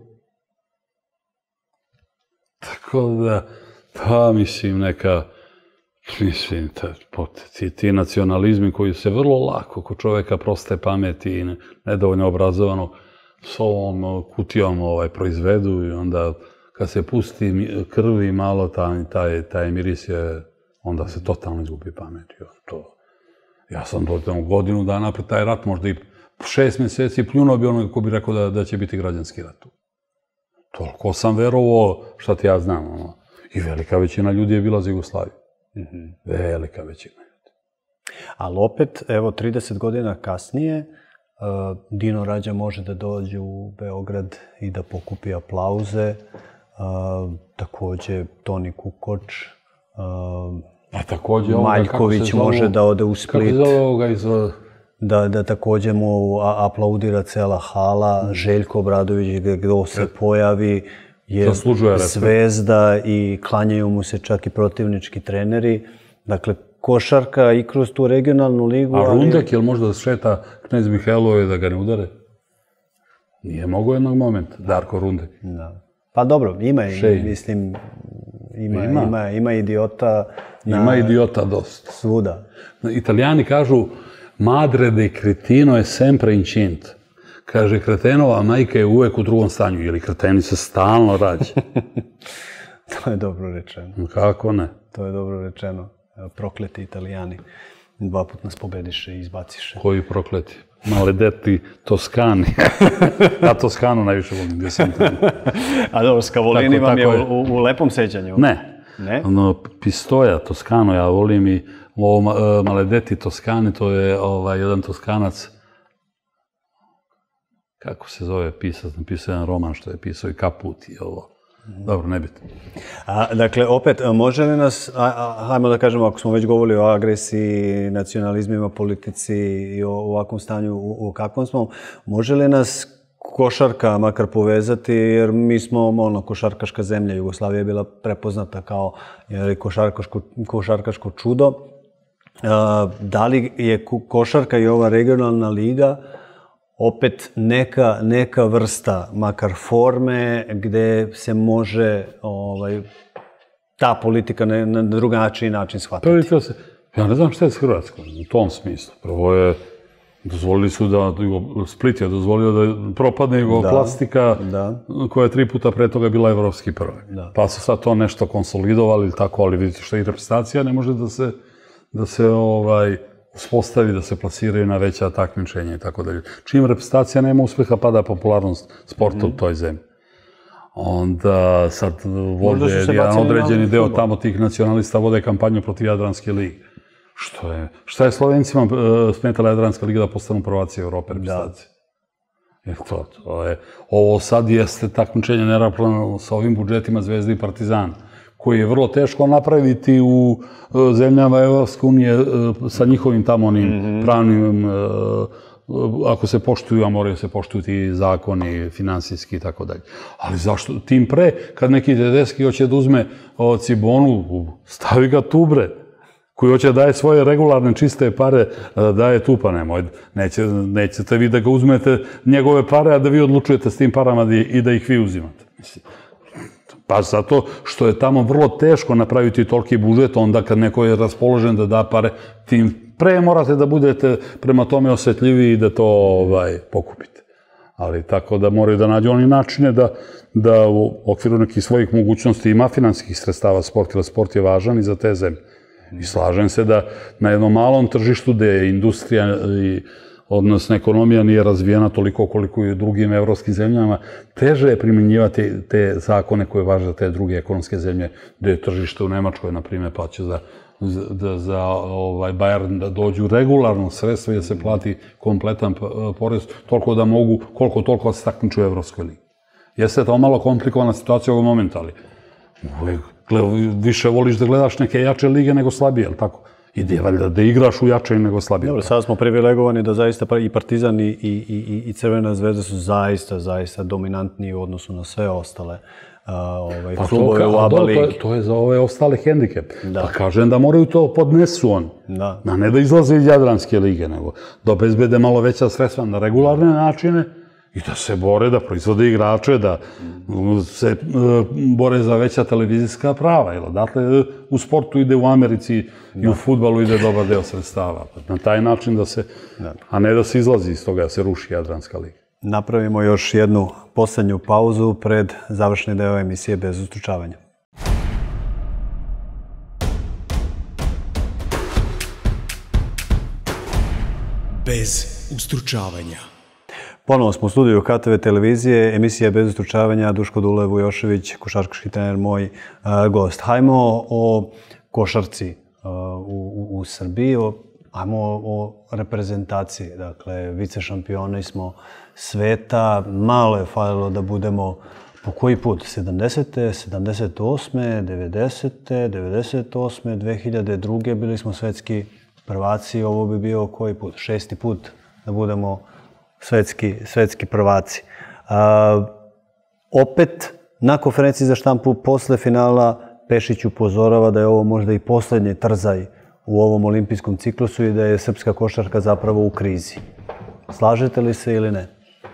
Tako da, pa mislim neka, mislim, ti, ti nacionalizmi koji se vrlo lako kod čoveka proste pameti i nedovoljno obrazovanog s ovom kutijom ovaj, proizvedu i onda kad se pusti krvi malo, taj, taj, taj miris je, onda se totalno izgubi pamet. To, ja sam do godinu dana pred taj rat, možda i šest mjeseci pljunuo bi ono ko bi rekao da, da će biti građanski rat. Toliko sam verovao, šta ti ja znam. Ono. I velika većina ljudi je bila za Jugoslaviju. Mm-hmm. Velika većina ljudi. Ali opet, evo, trideset godina kasnije, uh, Dino Rađa može da dođe u Beograd i da pokupi aplauze. Uh, takođe, Toni Kukoč, uh, A takođe Maljković ovoga, može da ode u Split. Kako se zove ovoga iz... Da, da takođe mu aplaudira cela hala, mm. Željko Obradović gde se pojavi je zvezda i klanjaju mu se čak i protivnički treneri. Dakle, košarka i kroz tu regionalnu ligu... A Rundek, ali... jel možda da šeta Knez Mihajlovi da ga ne udare? Nije mogo jednog momenta, Darko Rundek. Da. Pa dobro, ima, mislim, ima, ima. ima, ima idiota... Na... Ima idiota dosta. Svuda. Italijani kažu madre de cretino je sempre incint. Kaže, kretenova majka je uvek u drugom stanju, ili kreteni se stalno rađe. To je dobro rečeno. Kako ne? To je dobro rečeno. Prokleti Italijani. Dva put nas pobediše i izbaciše. Koji prokleti? Maledeti Toskani. Ja Toskanu najviše volim, gdje sam tamo. A dobro, Skavolini vam je u, u lepom sećanju? Ne. Ne? Ono, Pistoja, Toskano, ja volim i ovo Maledeti Toskani, to je ovaj, jedan Toskanac, kako se zove pisac, napisao jedan roman što je pisao i Kaput i ovo. Dobro, nebitno. A, dakle, opet, može li nas, a, a, hajmo da kažemo, ako smo već govorili o agresiji, nacionalizmima, politici i o ovakvom stanju u, u kakvom smo, može li nas košarka makar povezati, jer mi smo ono, košarkaška zemlja. Jugoslavija je bila prepoznata kao jer, košarkaško, košarkaško čudo. A, da li je košarka i ova regionalna liga opet neka, neka vrsta, makar forme, gde se može ovaj, ta politika na, na drugačiji način shvatiti? Pa se, ja ne znam šta je s Hrvatskom u tom smislu. Prvo je, dozvolili su da, Split je dozvolio da propadne Jugoplastika, da, koja je tri puta pre toga bila evropski prvak. Da. Pa su sad to nešto konsolidovali, tako, ali vidite što i reprezentacija ne može da se, da se ovaj, uspostavi, da se plasiraju na veća takmičenja i tako dalje. Čim reprezentacija nema uspeha, pada popularnost sporta mm. u toj zemlji. Onda sad vode jedan određeni deo futbol. Tamo tih nacionalista vode kampanju protiv Jadranske lige. Što je, šta je Slovencima uh, smetala Jadranska liga da postanu prvaci Evrope reprezentacije? Jer to, to je, ovo sad jeste takmičenje neravnopravno sa ovim budžetima Zvezde i Partizana, koji je vrlo teško napraviti u uh, zemljama Evropske unije uh, sa njihovim tamo onim mm-hmm. pravnim, uh, ako se poštuju, a moraju se poštuju ti zakoni, finansijski i tako dalje. Ali zašto? Tim pre, kad neki Tedeschi hoće da uzme o, Cibonu, stavi ga tu bre. koji hoće da daje svoje regularne čiste pare, a da daje tu, pa nemoj, neće, nećete vi da ga uzmete njegove pare, a da vi odlučujete s tim parama i da ih vi uzimate. Mislim, pa zato što je tamo vrlo teško napraviti toliki budžet, onda kad neko je raspoložen da da pare, tim pre morate da budete prema tome osjetljivi i da to ovaj, pokupite. Ali tako da moraju da nađu oni načine da, da u okviru nekih svojih mogućnosti ima finansijskih sredstava sport, jer sport je važan i za te zemlje. I slažem se da na jednom malom tržištu gde je industrija i odnosno ekonomija nije razvijena toliko koliko i u drugim evropskim zemljama, teže je primjenjivati te zakone koje važe za te druge ekonomske zemlje, gde je tržište u Nemačkoj, na primjer, pa će za, za, za ovaj, Bayern da dođu regularno sredstva i da se plati kompletan porez, toliko da mogu, koliko toliko se takmiču u Evropskoj ligi. Jeste to malo komplikovana situacija ovog momenta, ali više voliš da gledaš neke jače lige nego slabije, ali tako? Ide valjda da igraš u jačej nego slabije. Dobro, sada smo privilegovani da zaista i Partizan i, i, i, i Crvena zvezda su zaista, zaista dominantniji u odnosu na sve ostale uh, ovaj, pa klubove u A B A ligi. To, to je za ove ostale hendikep. Da. Pa kažem da moraju to podnesu on. Da. A ne da izlaze iz Jadranske lige, nego da obezbede malo veća sredstva na regularne načine i da se bore, da proizvode igrače, da se bore za veća televizijska prava. Jer odatle u sportu ide u Americi i u fudbalu ide dobar deo sredstava. Na taj način da se, a ne da se izlazi iz toga, da se ruši Jadranska liga. Napravimo još jednu poslednju pauzu pred završni deo emisije Bez ustručavanja. Bez ustručavanja. Ponovo smo u studiju K T V televizije, emisija Bez ustručavanja, Duško Dule Vujošević, košarkaški trener, moj uh, gost. Hajmo o košarci uh, u, u, u Srbiji, o, hajmo o, o reprezentaciji. Dakle, vice šampioni smo sveta, malo je falilo da budemo po koji put? sedamdesete, sedamdeset osme, devedesete, devedeset osme, dve hiljade druge bili smo svetski prvaci, ovo bi bio koji put? Šesti put da budemo svetski, svetski prvaci. A, opet, na konferenciji za štampu posle finala Pešić upozorava da je ovo možda i poslednji trzaj u ovom olimpijskom ciklusu i da je srpska košarka zapravo u krizi. Slažete li se ili ne?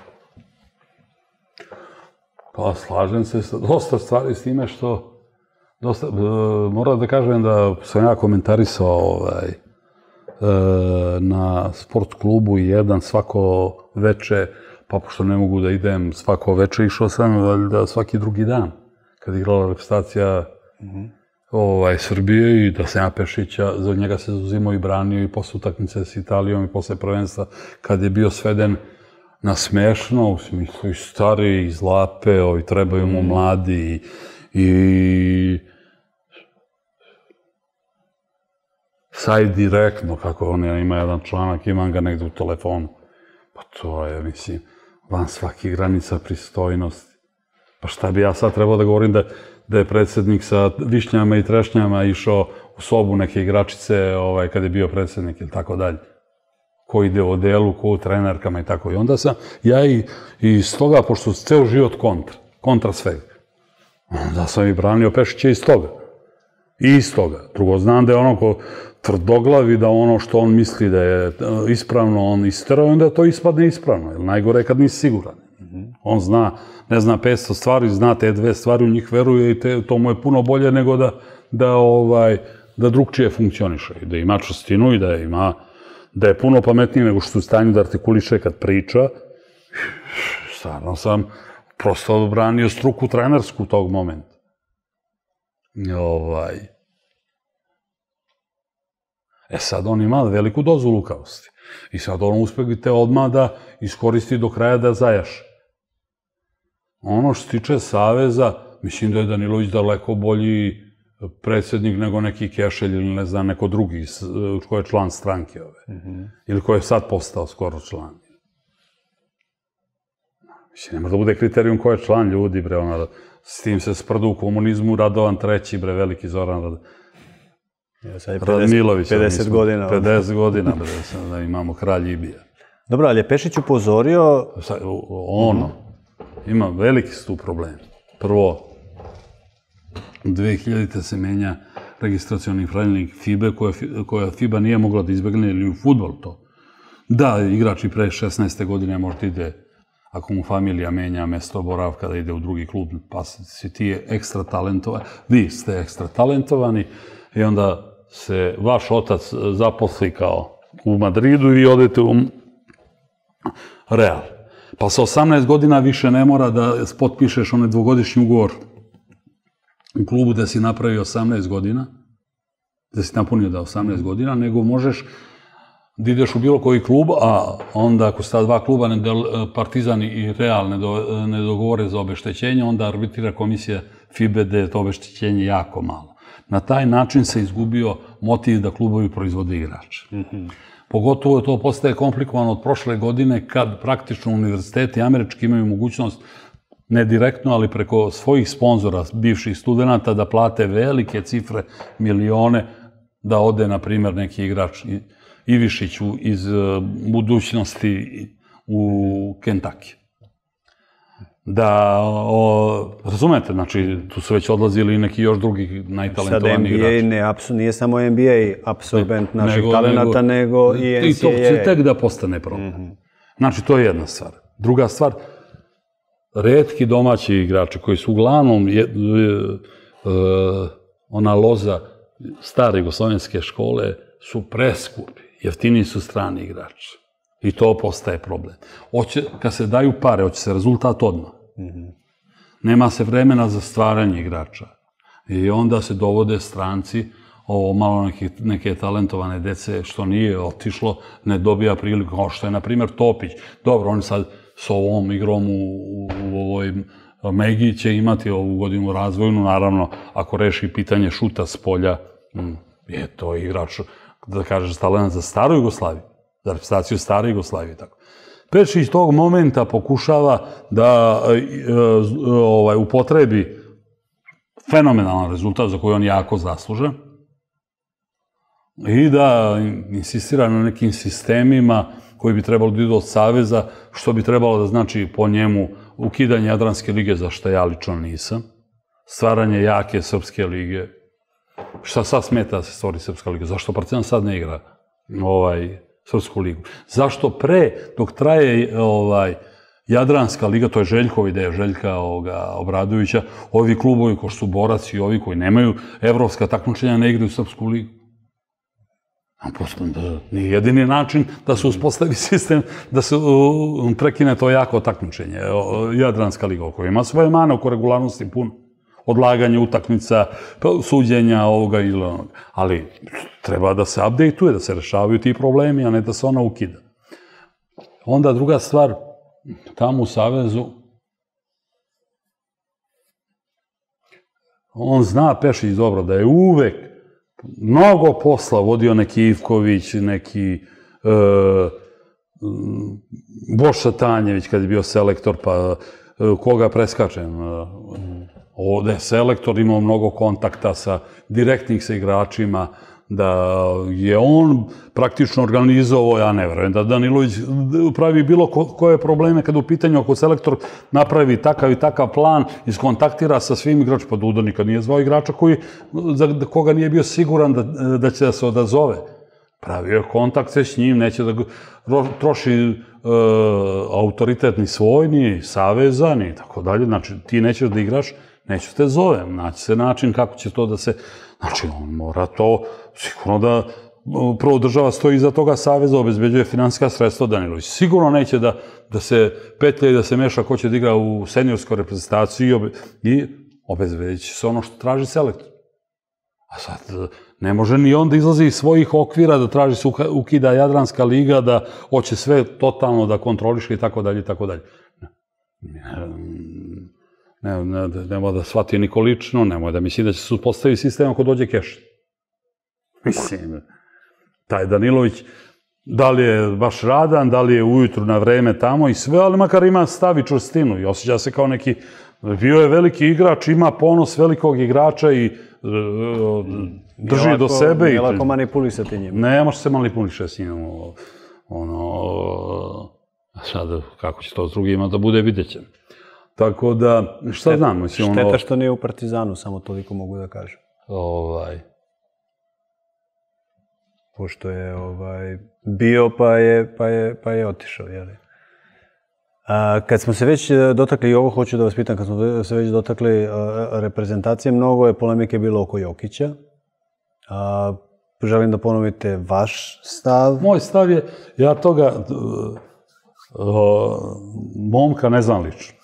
Pa, slažem se sa dosta stvari s time što dosta, e, moram da kažem da sam ja komentarisao ovaj, e, na sport klubu jedan svako veče, pa pošto ne mogu da idem svako veče, išao sam valjda svaki drugi dan kad je igrala reprezentacija mm-hmm. ovaj, Srbije i da sam ja Pešića, za njega se zauzimao i branio i posle utakmice s Italijom i posle prvenstva kad je bio sveden na smešno, u smislu i stari, i zlape, ovi trebaju mu mladi i, i sad direktno, kako on ima jedan članak, imam ga negde u telefonu. Pa to je, mislim, van svakih granica pristojnosti. Pa šta bi ja sad trebao da govorim da, da je predsjednik sa višnjama i trešnjama išao u sobu neke igračice ovaj, kad je bio predsjednik ili tako dalje. Ko ide u odelu, ko u trenerkama i tako. I onda sam, ja i, i iz toga, pošto ceo život kontra, kontra svega, onda sam i branio Pešića iz toga. I iz toga. Drugo, znam da je ono ko tvrdoglavi, da ono što on misli da je ispravno, on isterao, onda to ispadne ispravno. Jer najgore je kad nisi siguran. Mm-hmm. On zna, ne zna petsto stvari, zna te dve stvari, u njih veruje i te, to mu je puno bolje nego da, da, ovaj, da drugčije funkcioniše. I da ima čvrstinu i da ima da je puno pametniji nego što u stanju da artikuliše kad priča. Stvarno sam prosto odbranio struku trenersku tog momenta. Ovaj. E sad on ima veliku dozu lukavosti. I sad on uspegite odmah da iskoristi do kraja da zajaše. Ono što se tiče Saveza, mislim da je Danilović daleko bolji predsjednik nego neki Kešelj ili ne znam, neko drugi ko je član stranke ove. Mm-hmm. Ili ko je sad postao skoro član. Mislim, ne može da bude kriterijum ko je član ljudi, bre, ona, s tim se sprdu u komunizmu, Radovan treći, bre, veliki Zoran Rad... ja, Radmilović. pedeset godina. pedeset godina, bre, da imamo kralj Ibija. Dobro, ali je Pešić upozorio... Ono, ima veliki su tu problemi. Prvo, dve hiljadite se menja registracioni pravilnik FIBE, koja FIBA nije mogla da izbegne ili u fudbal to. Da, igrač i pre šesnaeste godine možda ide, ako mu familija menja mesto boravka, da ide u drugi klub, pa si ti je ekstra talentovan, vi ste ekstra talentovani i onda se vaš otac zaposli kao u Madridu i vi odete u Real. Pa sa osamnaest godina više ne mora da potpišeš onaj dvogodišnji ugovor u klubu da si napravio osamnaest godina, da si napunio da osamnaest godina, nego možeš da ideš u bilo koji klub, a onda ako su ta dva kluba, Partizan i Real, ne dogovore za obeštećenje, onda arbitrira komisija FIBE da je to obeštećenje jako malo. Na taj način se izgubio motiv da klubovi proizvode igrače. Pogotovo to postaje komplikovano od prošle godine kad praktično univerziteti američki imaju mogućnost, ne direktno, ali preko svojih sponzora, bivših studenta, da plate velike cifre, milione, da ode, na primjer, neki igrač Ivišiću iz budućnosti u Kentucky. Da, razumete, znači, tu su već odlazili i neki još drugi najtalentovaniji igrači. Sad N B A nije samo N B A apsorbent naših talenata, nego i N C A A. I to će tek da postane problem. Znači, to je jedna stvar. Druga stvar, retki domaći igrači koji su uglavnom ona loza stare jugoslovenske škole su preskupi, jeftini su strani igrači. I to postaje problem. Kad se daju pare, hoće se rezultat odmah. Nema se vremena za stvaranje igrača. I onda se dovode stranci, ovo malo neke talentovane dece, što nije otišlo, ne dobija priliku, kao što je, na primjer, Topić. Dobro, on sad s ovom igrom u ovoj Megi će imati ovu godinu razvojnu, naravno, ako reši pitanje šuta s polja, je to igrač, da kažeš, talent za staru Jugoslaviju, za reprezentaciju stare Jugoslavije. Pešić tog momenta pokušava da upotrebi fenomenalan rezultat za koji on jako zaslužen i da insistira na nekim sistemima koji bi trebalo da idu od Saveza, što bi trebalo da znači po njemu ukidanje Jadranske lige, za što ja lično nisam, stvaranje jake Srpske lige. Šta sad smeta da se stvori Srpska liga? Zašto Partizan sad ne igra Srpsku ligu? Zašto pre, dok traje Jadranska liga, to je Željkova ideja, Željka Obradovića, ovi klubovi ko što su Borac i ovi koji nemaju evropska takmičenja ne igraju Srpsku ligu? Nije jedini način da se uspostavi sistem, da se prekine to jako takmičenje. Jadranska liga, koja ima svoje mane oko regularnosti puno. Odlaganje utakmica, suđenja ovoga ili onoga. Ali treba da se update-uje, da se rešavaju ti problemi, a ne da se ona ukida. Onda druga stvar, tamo u Savezu, on zna Pešić dobro da je uvek mnogo posla vodio neki Ivković, neki Boša Tanjević kad je bio selektor, pa koga preskačem. Ovde je selektor imao mnogo kontakta sa direktnih sa igračima, da je on praktično organizovao, ja ne verujem, da Danilović pravi bilo koje probleme kada u pitanju ako selektor napravi takav i takav plan, iskontaktira sa svim igračima, pa Duda nikad nije zvao igrača za koga nije bio siguran da će da se odazove. Pravio kontakte s njim, neće da troši autoritet ni svoj, ni Saveza, ni tako dalje. Znači, ti nećeš da igraš, neću te zovem, naći se način kako će to da se... Znači, on mora to, sigurno da prvo država stoji iza toga Saveza, obezbeđuje finansijska sredstva, Danilović sigurno neće da se petlja i da se meša ko će da igra u seniorskoj reprezentaciji i obezbedit će se ono što traži selektor. A sad, ne može ni on da izlazi iz svojih okvira, da traži se ukida Jadranska liga, da hoće sve totalno da kontroliše i tako dalje i tako dalje. Nemoj da shvati niko lično, nemoj da misli da će se uspostaviti sistem ako dođe keš. Mislim, taj Danilović, da li je baš radan, da li je ujutru na vreme tamo i sve, ali makar ima stav i čvrstinu i osjeća se kao neki, bio je veliki igrač, ima ponos velikog igrača i drži do sebe. Nije lako manipulisati njim. Ne, može se manipuliše s njim. Ono, sad, kako će to s drugima da bude, vidjet ćemo. Tako da, šta znam? Šteta što nije u Partizanu, samo toliko mogu da kažem. pošto je ovaj, bio pa je, pa je, pa je otišao, jel? A, kad smo se već dotakli, i ovo hoću da vas pitam, kad smo se već dotakli a, reprezentacije, mnogo je polemike bilo oko Jokića. A, želim da ponovite vaš stav. Moj stav je, ja toga uh, uh, momka ne znam lično.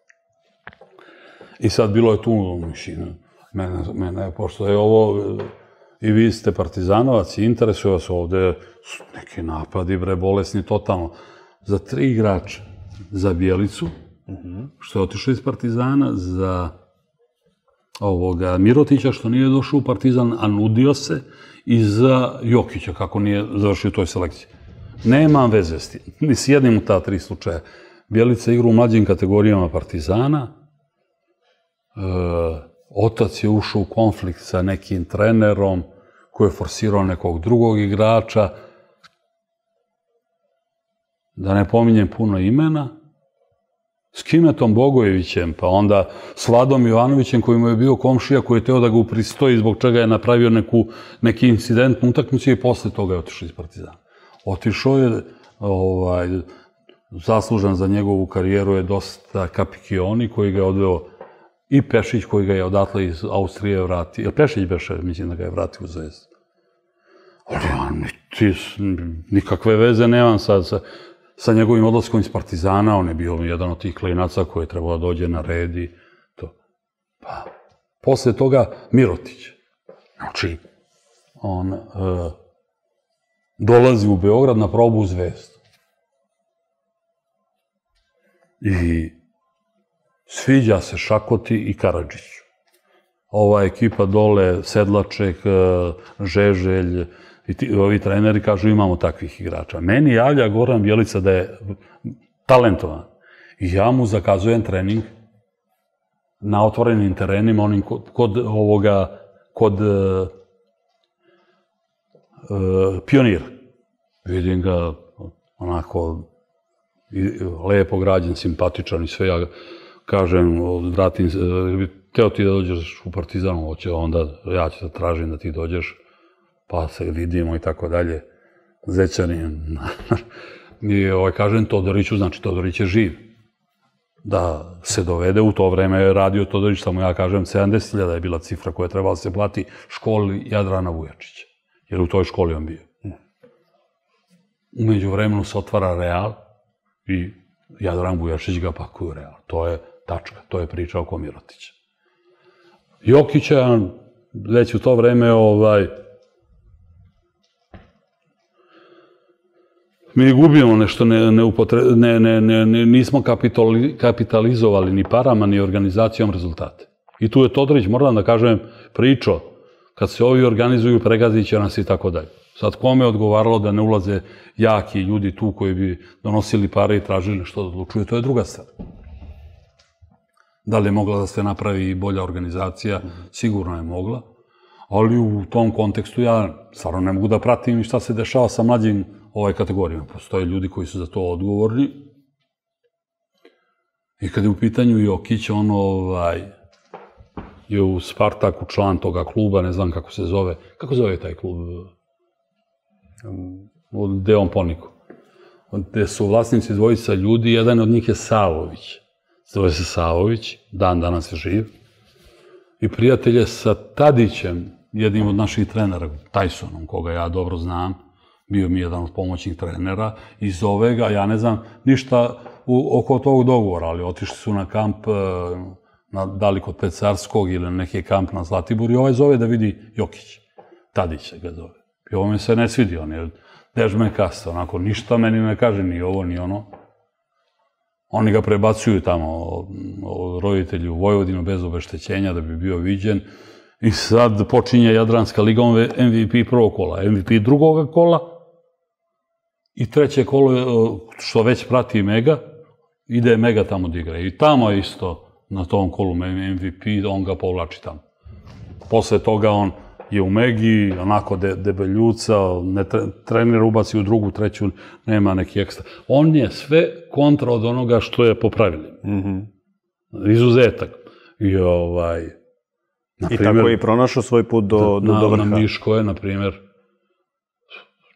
I sad bilo je tu mišljeno. Mene, mene, pošto je ovo, i vi ste partizanovac i interesuje vas ovde, su neki napadi, bre, bolesni, totalno. Za tri igrača, za Bjelicu, uh-huh. što je otišao iz Partizana, za ovoga Mirotića, što nije došao u Partizan, a nudio se, i za Jokića, kako nije završio u toj selekciji. Nemam veze s tim, ni s jednim u ta tri slučaja. Bjelica igra u mlađim kategorijama Partizana, e, otac je ušao u konflikt sa nekim trenerom koji je forsirao nekog drugog igrača. Da ne pominjem puno imena. S Kimetom Bogojevićem, pa onda s Vladom Jovanovićem koji mu je bio komšija, koji je teo da ga upristoji, zbog čega je napravio neku, neki incident na utakmici i posle toga je otišao iz Partizana. Otišao je, ovaj, zaslužan za njegovu karijeru je dosta Kapikioni koji ga je odveo, i Pešić koji ga je odatle iz Austrije vratio. Pešić beše, mislim da ga je vratio u Zvezdu. Ali ja niti, nikakve veze nemam sad sa, sa njegovim odlaskom iz Partizana. On je bio jedan od tih klinaca koji je trebao da dođe na red i to. Pa, posle toga Mirotić. Znači, on e, dolazi u Beograd na probu u Zvezdu. I sviđa se Šakoti i Karadžiću. Ova ekipa dole, Sedlaček, Žeželj, i ti, ovi treneri kažu imamo takvih igrača. Meni javlja Goran Bjelica da je talentovan. I ja mu zakazujem trening na otvorenim terenima, onim kod, kod ovoga, kod uh, uh, Pionira. Vidim ga onako lepo građen, simpatičan i sve. Ja kažem, vratim, teo ti da dođeš u Partizan, hoće, onda ja ću da tražim da ti dođeš, pa se vidimo i tako dalje. Zećanin. I ovaj, kažem Todoriću, znači Todorić je živ. Da se dovede, u to vreme je radio Todorić, samo ja kažem, sedamdeset hiljada je bila cifra koja je trebala da se plati školi Jadrana Vujačića, jer u toj školi on bio. Umeđu vremenu se otvara Real i Jadran Vujačić ga pakuje u Real. To je tačka, to je priča oko Mirotića. Jokića, već u to vreme, ovaj, mi gubimo nešto, ne, ne, upotre, ne, ne, ne, ne, nismo kapitali, kapitalizovali ni parama, ni organizacijom rezultate. I tu je Todorić, moram da kažem, pričao, kad se ovi organizuju, pregazit će nas i tako dalje. Sad, kome je odgovaralo da ne ulaze jaki ljudi tu koji bi donosili pare i tražili što da odlučuju, to je druga stvar. Da li je mogla da se napravi bolja organizacija? Sigurno je mogla. Ali u tom kontekstu ja stvarno ne mogu da pratim i šta se dešava sa mlađim ovaj kategorijama. Postoje ljudi koji su za to odgovorni. I kad je u pitanju Jokić, on ovaj, je u Spartaku član toga kluba, ne znam kako se zove. Kako zove taj klub? Gde on poniku. Gde su vlasnici dvojica ljudi, jedan od njih je Savović. Zove se Savović, dan danas je živ. I prijatelj je sa Tadićem, jednim od naših trenera, Tysonom, koga ja dobro znam, bio mi jedan od pomoćnih trenera, i zove ga, ja ne znam ništa u, oko tog dogovora, ali otišli su na kamp, na, da li kod Pecarskog ili na neki kamp na Zlatibor, i ovaj zove da vidi Jokić. Tadić ga zove. I ovo mi se ne svidi, on je dežmekast, onako, ništa meni ne kaže, ni ovo, ni ono. Oni ga prebacuju tamo, roditelji u Vojvodinu, bez obeštećenja, da bi bio viđen. I sad počinje Jadranska liga, on je M V P prvog kola, M V P drugoga kola i treće kolo, što već prati Mega, ide Mega tamo da igra. I tamo je isto na tom kolu M V P, on ga povlači tamo. Posle toga on je u Megi, onako de, debeljuca, ne tre, trener ubaci u drugu, treću, nema neki ekstra. On je sve kontra od onoga što je po pravilima. Mm-hmm. Izuzetak. I ovaj... I tako je i pronašao svoj put do, do, na, do vrha. Na Miško je, na primjer,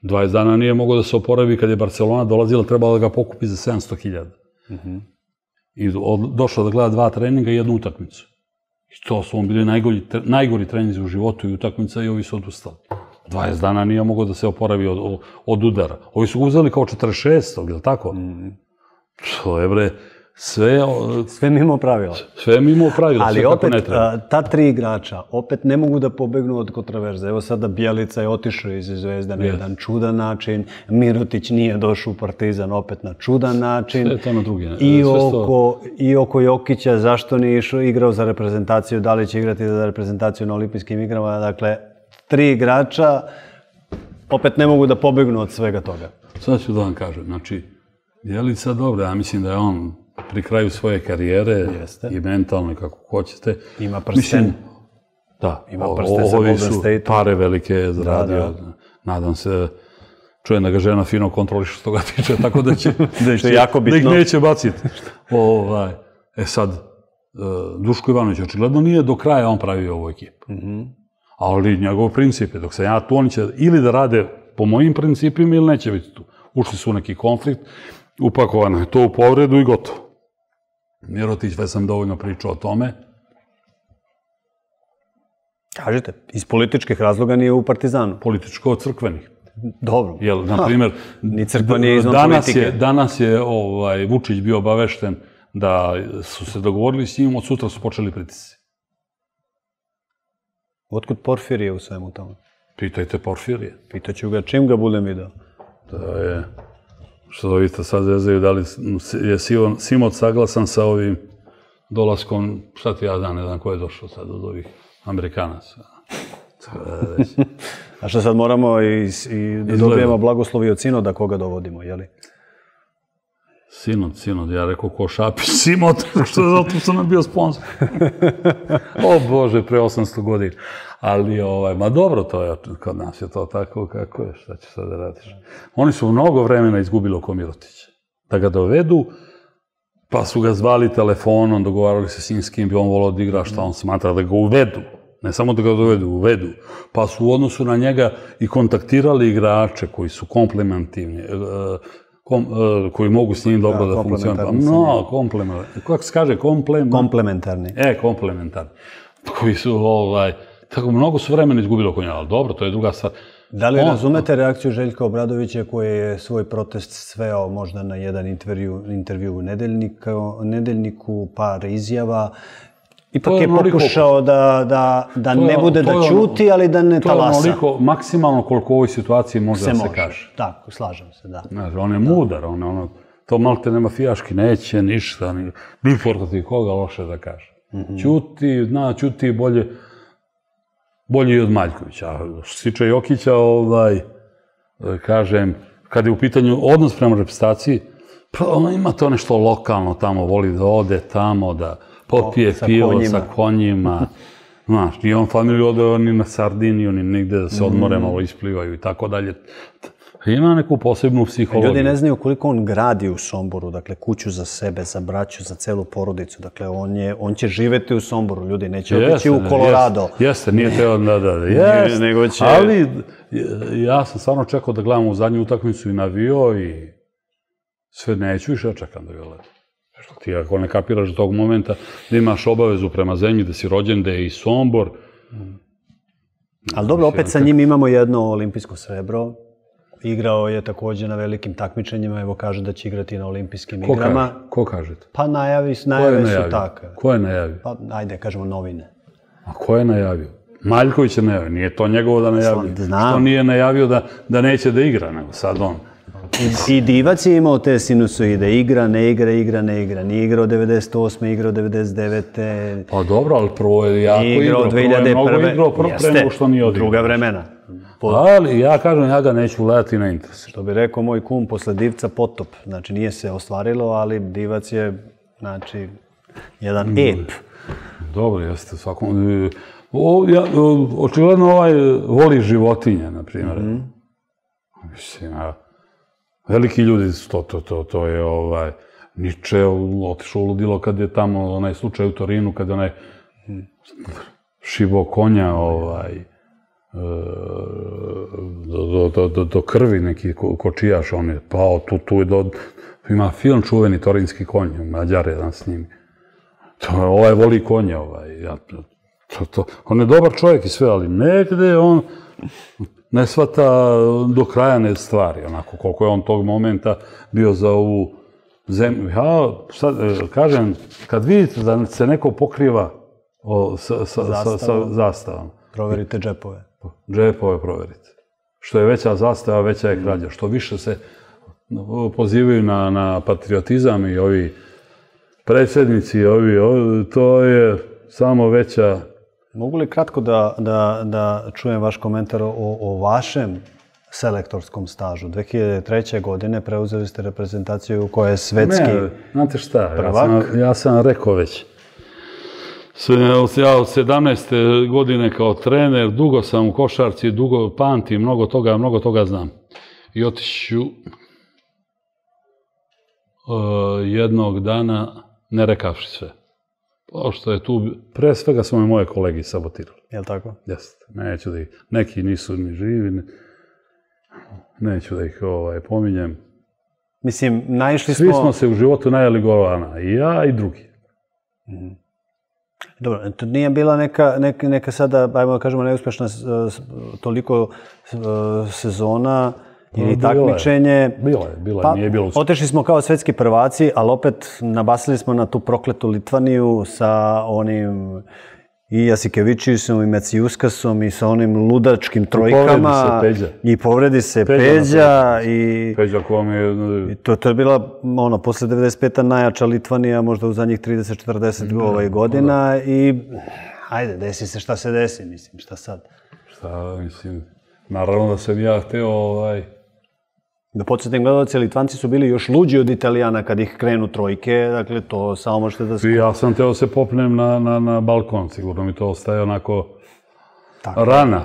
dvadeset dana nije mogao da se oporavi kad je Barcelona dolazila, trebalo da ga pokupi za sedamsto hiljada. I došao da gleda dva treninga i jednu utakmicu. I to su on bili najgori treninzi u životu i utakmica i ovi su odustali. dvadeset dana nije mogao da se oporavi od udara. Ovi su ga uzeli kao četrdeset šestog, je li tako? To je, bre, sve... Sve mimo pravila. Sve mimo pravila, ali sve kako ne opet, treba. ta tri igrača opet ne mogu da pobegnu od kontroverze. Evo sada Bjelica je otišao iz Zvezda na jedan čudan način, Mirotić nije došao u Partizan opet na čudan način. Sve je to na drugi način. I oko, i oko Jokića, zašto nije išao, igrao za reprezentaciju, da li će igrati za reprezentaciju na olimpijskim igrama. Dakle, tri igrača opet ne mogu da pobegnu od svega toga. Sad ću da vam kažem, znači, Bjelica dobro, ja mislim da je on pri kraju svoje karijere i mentalno, kako hoćete. Ima prsten. Da, ima prsten sa Golden State. Ovi su pare velike zaradio. Nadam se, čujem da ga žena fino kontroliše što ga tiče, tako da će, da ih neće baciti. E sad, Duško Ivanović, očigledno nije do kraja on pravio ovu ekipu. Ali njegov princip je, dok sam ja tu, oni će ili da rade po mojim principima ili neće biti tu. Ušli su u neki konflikt, upakovano je to u povredu i gotovo. Mirotić, već sam dovoljno pričao o tome. Kažete, iz političkih razloga nije u Partizanu. Političko-crkvenih. Dobro. Jer, na primjer, ni crkva nije izvan politike. Danas je Vučić bio obavešten da su se dogovorili s njim, od sutra su počeli pritisci. Otkud Porfirije u svemu tome? Pitajte Porfirije. Pitaću ga čim ga budem video. To je, što vidite sad zvezaju, da li je Simot saglasan sa ovim dolaskom, šta ti ja znam, ne znam ko je došao sad od ovih Amerikanaca. A što sad moramo i da dobijemo blagoslovi od Sinoda koga dovodimo, jeli? Sinod, Sinod, ja rekao ko Šapić, Simot, što je zato što nam bio sponsor. O Bože, pre osamsto godina. Ali, ma dobro, to je, kod nas je to tako kako je, šta će sad da radiš. Oni su mnogo vremena izgubili oko Mirotića. Da ga dovedu, pa su ga zvali telefonom, dogovarali se s njim s kim bi on volao da igra, šta on smatra, da ga uvedu. Ne samo da ga dovedu, uvedu. Pa su u odnosu na njega i kontaktirali igrače koji su komplementivni, koji mogu s njim dobro da funkcionuju. No, komplementarni. Kako se kaže? Komplementarni. E, komplementarni. Koji su, ovaj, tako mnogo su vremena izgubili oko njega, ali dobro, to je druga stvar. Da li razumete reakciju Željka Obradovića koji je svoj protest sveo možda na jedan intervju u Nedeljniku, par izjava? Ipak je pokušao da ne bude da ćuti, ali da ne talasa. To je onoliko, maksimalno koliko u ovoj situaciji može da se kaže. Tako, slažem se, da. On je mudar, to malte nema fijaški, neće ništa, ni protiv koga loše da kaže. Ćuti, zna, ćuti bolje, bolje i od Maljkovića. Što se tiče Jokića, kažem, kad je u pitanju odnos prema reprezentaciji, pa ono ima to nešto lokalno tamo, voli da ode tamo, da popije pivo sa konjima. Znaš, nije on familiju ode ni na Sardiniju, ni nigde da se odmore, malo isplivaju i tako dalje. Ima neku posebnu psihologiju. Ljudi ne znaju koliko on gradi u Somboru, dakle, kuću za sebe, za braću, za celu porodicu. Dakle, on će živeti u Somboru, ljudi, neće otići u Kolorado. Jeste, nije teo da, da, jeste. Ali ja sam stvarno čekao da gledam u zadnju utakmicu i navio i sve neću više, čekam da ga gledam. Ti ako ne kapiraš do tog momenta da imaš obavezu prema zemlji, da si rođen, da je i Sombor. Ali dobro, opet sa njim imamo jedno olimpijsko srebro. Igrao je također na velikim takmičenjima, evo kaže da će igrati na olimpijskim igrama. Ko kaže to? Pa najave su takve. Ko je najavio? Pa ajde, kažemo novine. A ko je najavio? Maljković je najavio, nije to njegovo da najavio. Što nije najavio da neće da igra, nego sad on. I Divac je imao te sinusoide, igra, ne igra, igra, ne igra. Nije igrao devedeset osme, igrao devedeset devete. Pa dobro, ali prvo je jako igrao, prvo je mnogo igrao, prvo pre nego što nije odigrao. Druga vremena. Ali ja kažem, ja ga neću gledati na interes. Što bi rekao moj kum, posle Divca potop. Znači, nije se ostvarilo, ali Divac je, znači, jedan ep. Dobro, jeste svakom... Očigledno ovaj voli životinje, na primjer. Mislim, a... Veliki ljudi su to, to, to, to je ovaj, Niče otišao ludilo kad je tamo onaj slučaj u Torinu, kad je onaj šibo konja, ovaj, do krvi neki kočijaš, on je pao tu, tu je do... Ima film čuveni Torinski konj, Mađar jedan s njim. Ovaj voli konje, ovaj. On je dobar čovjek i sve, ali negde on ne shvata do kraja ne stvari, onako, koliko je on tog momenta bio za ovu zemlju. Ja sad kažem, kad vidite da se neko pokriva sa zastavom, proverite džepove. Džepove proverite. Što je veća zastava, veća je krađa. Što više se pozivaju na patriotizam i ovi predsjednici, to je samo veća... Mogu li kratko da čujem vaš komentar o vašem selektorskom stažu? dve hiljade treće. godine preuzeli ste reprezentaciju koja je svetski prvak. Ne, znate šta, ja sam rekao već. Ja od sedamnaeste. godine kao trener, dugo sam u košarci, dugo pamtim, mnogo toga, mnogo toga znam. I otiću jednog dana ne rekavši sve. Pošto je tu, pre svega su me moje kolegi sabotirali. Je li tako? Jeste. Neću da ih, neki nisu ni živi, neću da ih pominjem. Mislim, naišli smo... Svi smo se u životu najeli govana, i ja i drugi. Dobro, to nije bila neka sada, ajmo da kažemo, neuspešna toliko sezona ili takmičenje. Bilo je, bilo je, nije bilo uspešno. Otešli smo kao svetski prvaci, ali opet nabasili smo na tu prokletu Litvaniju sa onim i Jasikevičiusom i Meciuskasom i sa onim ludačkim trojkama. I povredi se Peđa. Peđa kom je... To je bila, ono, posle devedeset pete. najjača Litvanija, možda u zadnjih trideset četrdeset godina i ajde, desi se šta se desi, mislim, šta sad? Šta, mislim, naravno da sam ja hteo ovaj... Da podsjetim gledalce, Litvanci su bili još luđi od Italijana kad ih krenu trojke, dakle to samo možete da... Ja sam teo se popnem na balkon, sigurno mi to ostaje onako rana.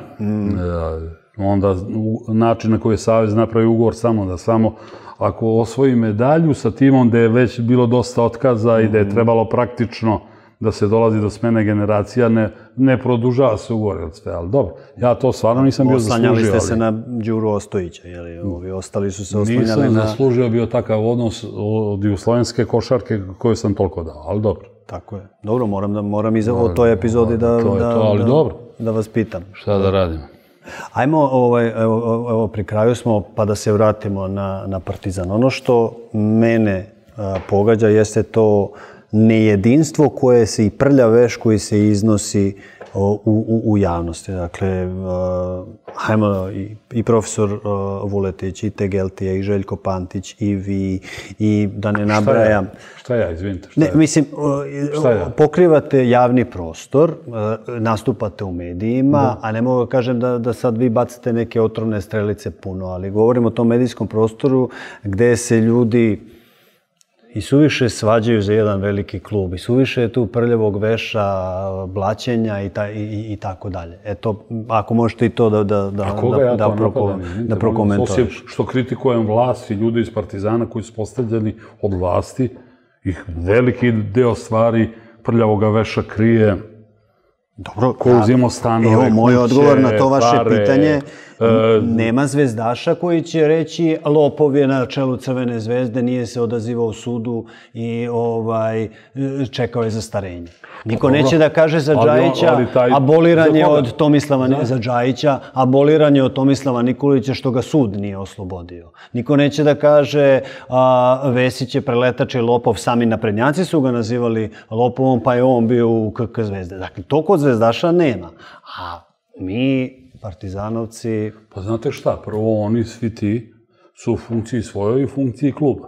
Onda način na koji je Savez napravi ugovor samo da samo ako osvoji medalju sa timom gde je već bilo dosta otkaza i da je trebalo praktično da se dolazi do smene generacija, ne produžava se ugovor, ali dobro, ja to stvarno nisam bio zaslužio. Oslanjali ste se na Đuru Ostojića, jeli, ovi ostali su se oslanjali na... Nisam zaslužio bio takav odnos od jugoslovenske košarke koju sam toliko dao, ali dobro. Tako je. Dobro, moram i o toj epizodi da vas pitam. Šta da radimo? Ajmo, evo, pri kraju smo, pa da se vratimo na Partizan. Ono što mene pogađa jeste to nejedinstvo koje se i prlja veš koji se iznosi u javnosti. Dakle, hajmo i profesor Vuletić, i Tegeltija, i Željko Pantić, i vi, i da ne nabrajam. Šta ja, izvinite? Ne, mislim, pokrivate javni prostor, nastupate u medijima, a ne mogu da kažem da sad vi bacate neke otrovne strelice puno, ali govorimo o tom medijskom prostoru gde se ljudi i suviše svađaju za jedan veliki klub, i suviše je tu prljavog veša, blaćenja i tako dalje. Eto, ako možete i to da prokomentuješ. Osim što kritikujem vlast i ljude iz Partizana koji su postavljeni od vlasti, i veliki deo stvari prljavog veša krije ko uzimo stanove, kuće, evo, moj odgovor na to vaše pitanje. Nema zvezdaša koji će reći lopov je na čelu Crvene zvezde, nije se odazivao sudu i čekao je zastarenje. Niko neće da kaže za Džajića, aboliran je od Tomislava za Džajića, aboliran je od Tomislava Nikolića što ga sud nije oslobodio. Niko neće da kaže Vesić je preletač i lopov, sami naprednjaci su ga nazivali lopovom, pa je on bio u K K Zvezde. Dakle, to kod zvezdaša nema. A mi, Partizanovci... Pa znate šta, prvo oni svi ti su u funkciji svojoj i funkciji kluba.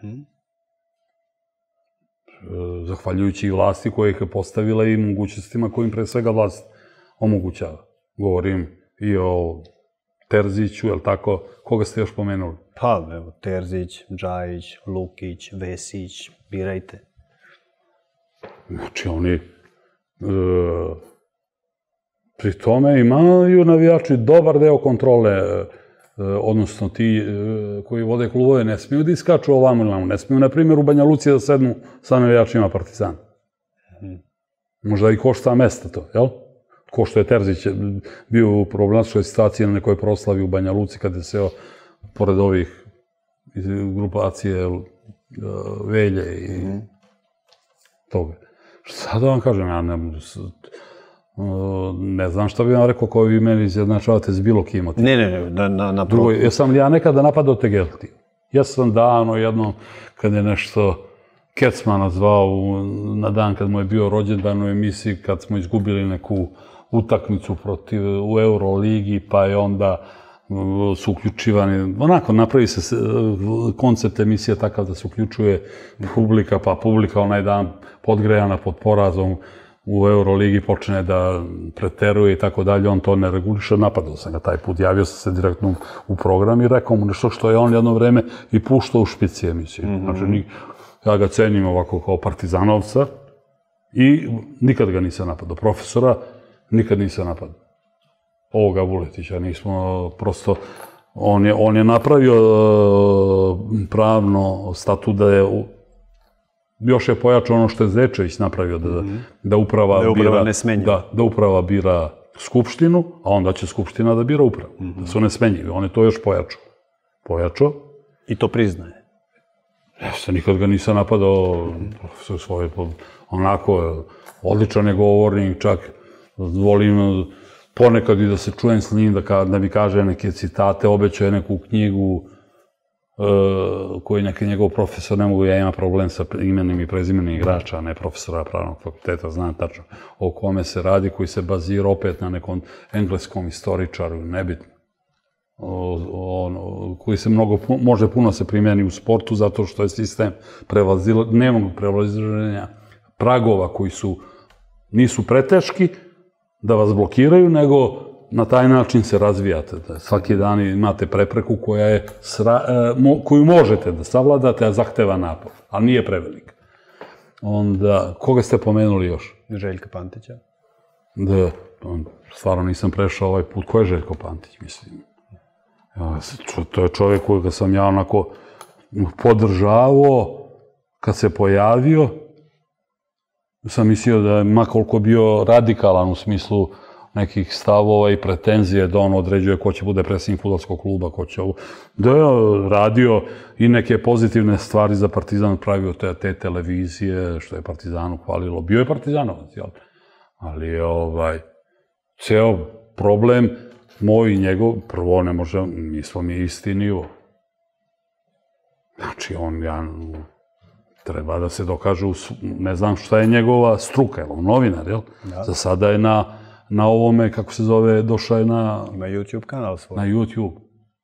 Zahvaljujući i vlasti koja ih je postavila i mogućnostima kojim pre svega vlast omogućava. Govorim i o Terziću, je li tako? Koga ste još pomenuli? Pa, evo, Terzić, Džajić, Lukić, Vesić, birajte. Znači, oni... Pri tome imaju navijači dobar deo kontrole, odnosno ti koji vode klubove ne smiju da iskaču ovamo ili namo, ne smiju, na primjer, u Banja Luci da sednu sa navijačima Partizana. Možda i košta mesta to, jel? ko što je Terzić bio u problematičnoj situaciji na nekoj proslavi u Banja Luci kad je seo pored ovih grupacije Velje i toga. Sad da vam kažem, ja ne, ne znam šta bih vam rekao koji vi meni izjednačavate s bilo kim. Ne, ne, ne, na, na, na Drugo, jesam li ja nekada napadao Tegeltiju? Ja sam davno jednom, kad je nešto Kecmana zvao na dan kad mu je bio rođendan u emisiji, kad smo izgubili neku utakmicu protiv u Euroligi, pa je onda su uključivani, onako napravi se koncept emisije takav da se uključuje publika, pa publika onaj dan podgrejana pod porazom u Euroligi počne da preteruje i tako dalje, on to ne reguliše, napadao sam ga taj put, javio sam se direktno u program i rekao mu nešto što je on jedno vreme i puštao u špici emisije. Znači, ja ga cenim ovako kao partizanovca i nikad ga nisam napadao. Profesora nikad nisam napadao. Ovoga Vuletića nismo prosto... On je, on je napravio pravno statut da je... Još je pojačao ono što je Zečević napravio, da, da uprava da je uprava bira... nesmenjiva. Da, da uprava bira skupštinu, a onda će skupština da bira upravu. Da su nesmenjivi. On je to još pojačao. Pojačao. I to priznaje. Ja se nikad ga nisam napadao, profesor svoje, onako, odličan je govornik, čak volim ponekad i da se čujem s njim, da, da mi kaže neke citate, obećao je neku knjigu e, koju neki njegov profesor ne mogu, ja imam problem sa imenim i prezimenim igrača, a ne profesora pravnog fakulteta, znam tačno o kome se radi, koji se bazira opet na nekom engleskom istoričaru, nebitno. On, koji se mnogo, može puno se primjeni u sportu zato što je sistem dnevnog prevazilaženja pragova koji su, nisu preteški da vas blokiraju, nego na taj način se razvijate. Da svaki dan imate prepreku koja je sra, mo, koju možete da savladate, a zahteva napor, ali nije prevelik. Onda, koga ste pomenuli još? Željka Pantića. Da, stvarno nisam prešao ovaj put. Ko je Željko Pantić, mislim? Ja, to je čovjek kojega sam ja onako podržavao kad se pojavio. Sam mislio da je makoliko bio radikalan u smislu nekih stavova i pretenzije da on određuje ko će bude predsjednik fudbalskog kluba, ko će ovo. Da je radio i neke pozitivne stvari za Partizan, pravio te, te televizije, što je Partizanu hvalilo. Bio je Partizanovac, jel? Ali je ovaj, ceo problem moj i njegov, prvo ne može, nismo mi isti nivo. Znači, on, ja, treba da se dokaže, ne znam šta je njegova struka, je on novinar, jel? Za sada je na, na ovome, kako se zove, došao je na... Ima YouTube kanal svoj. Na YouTube.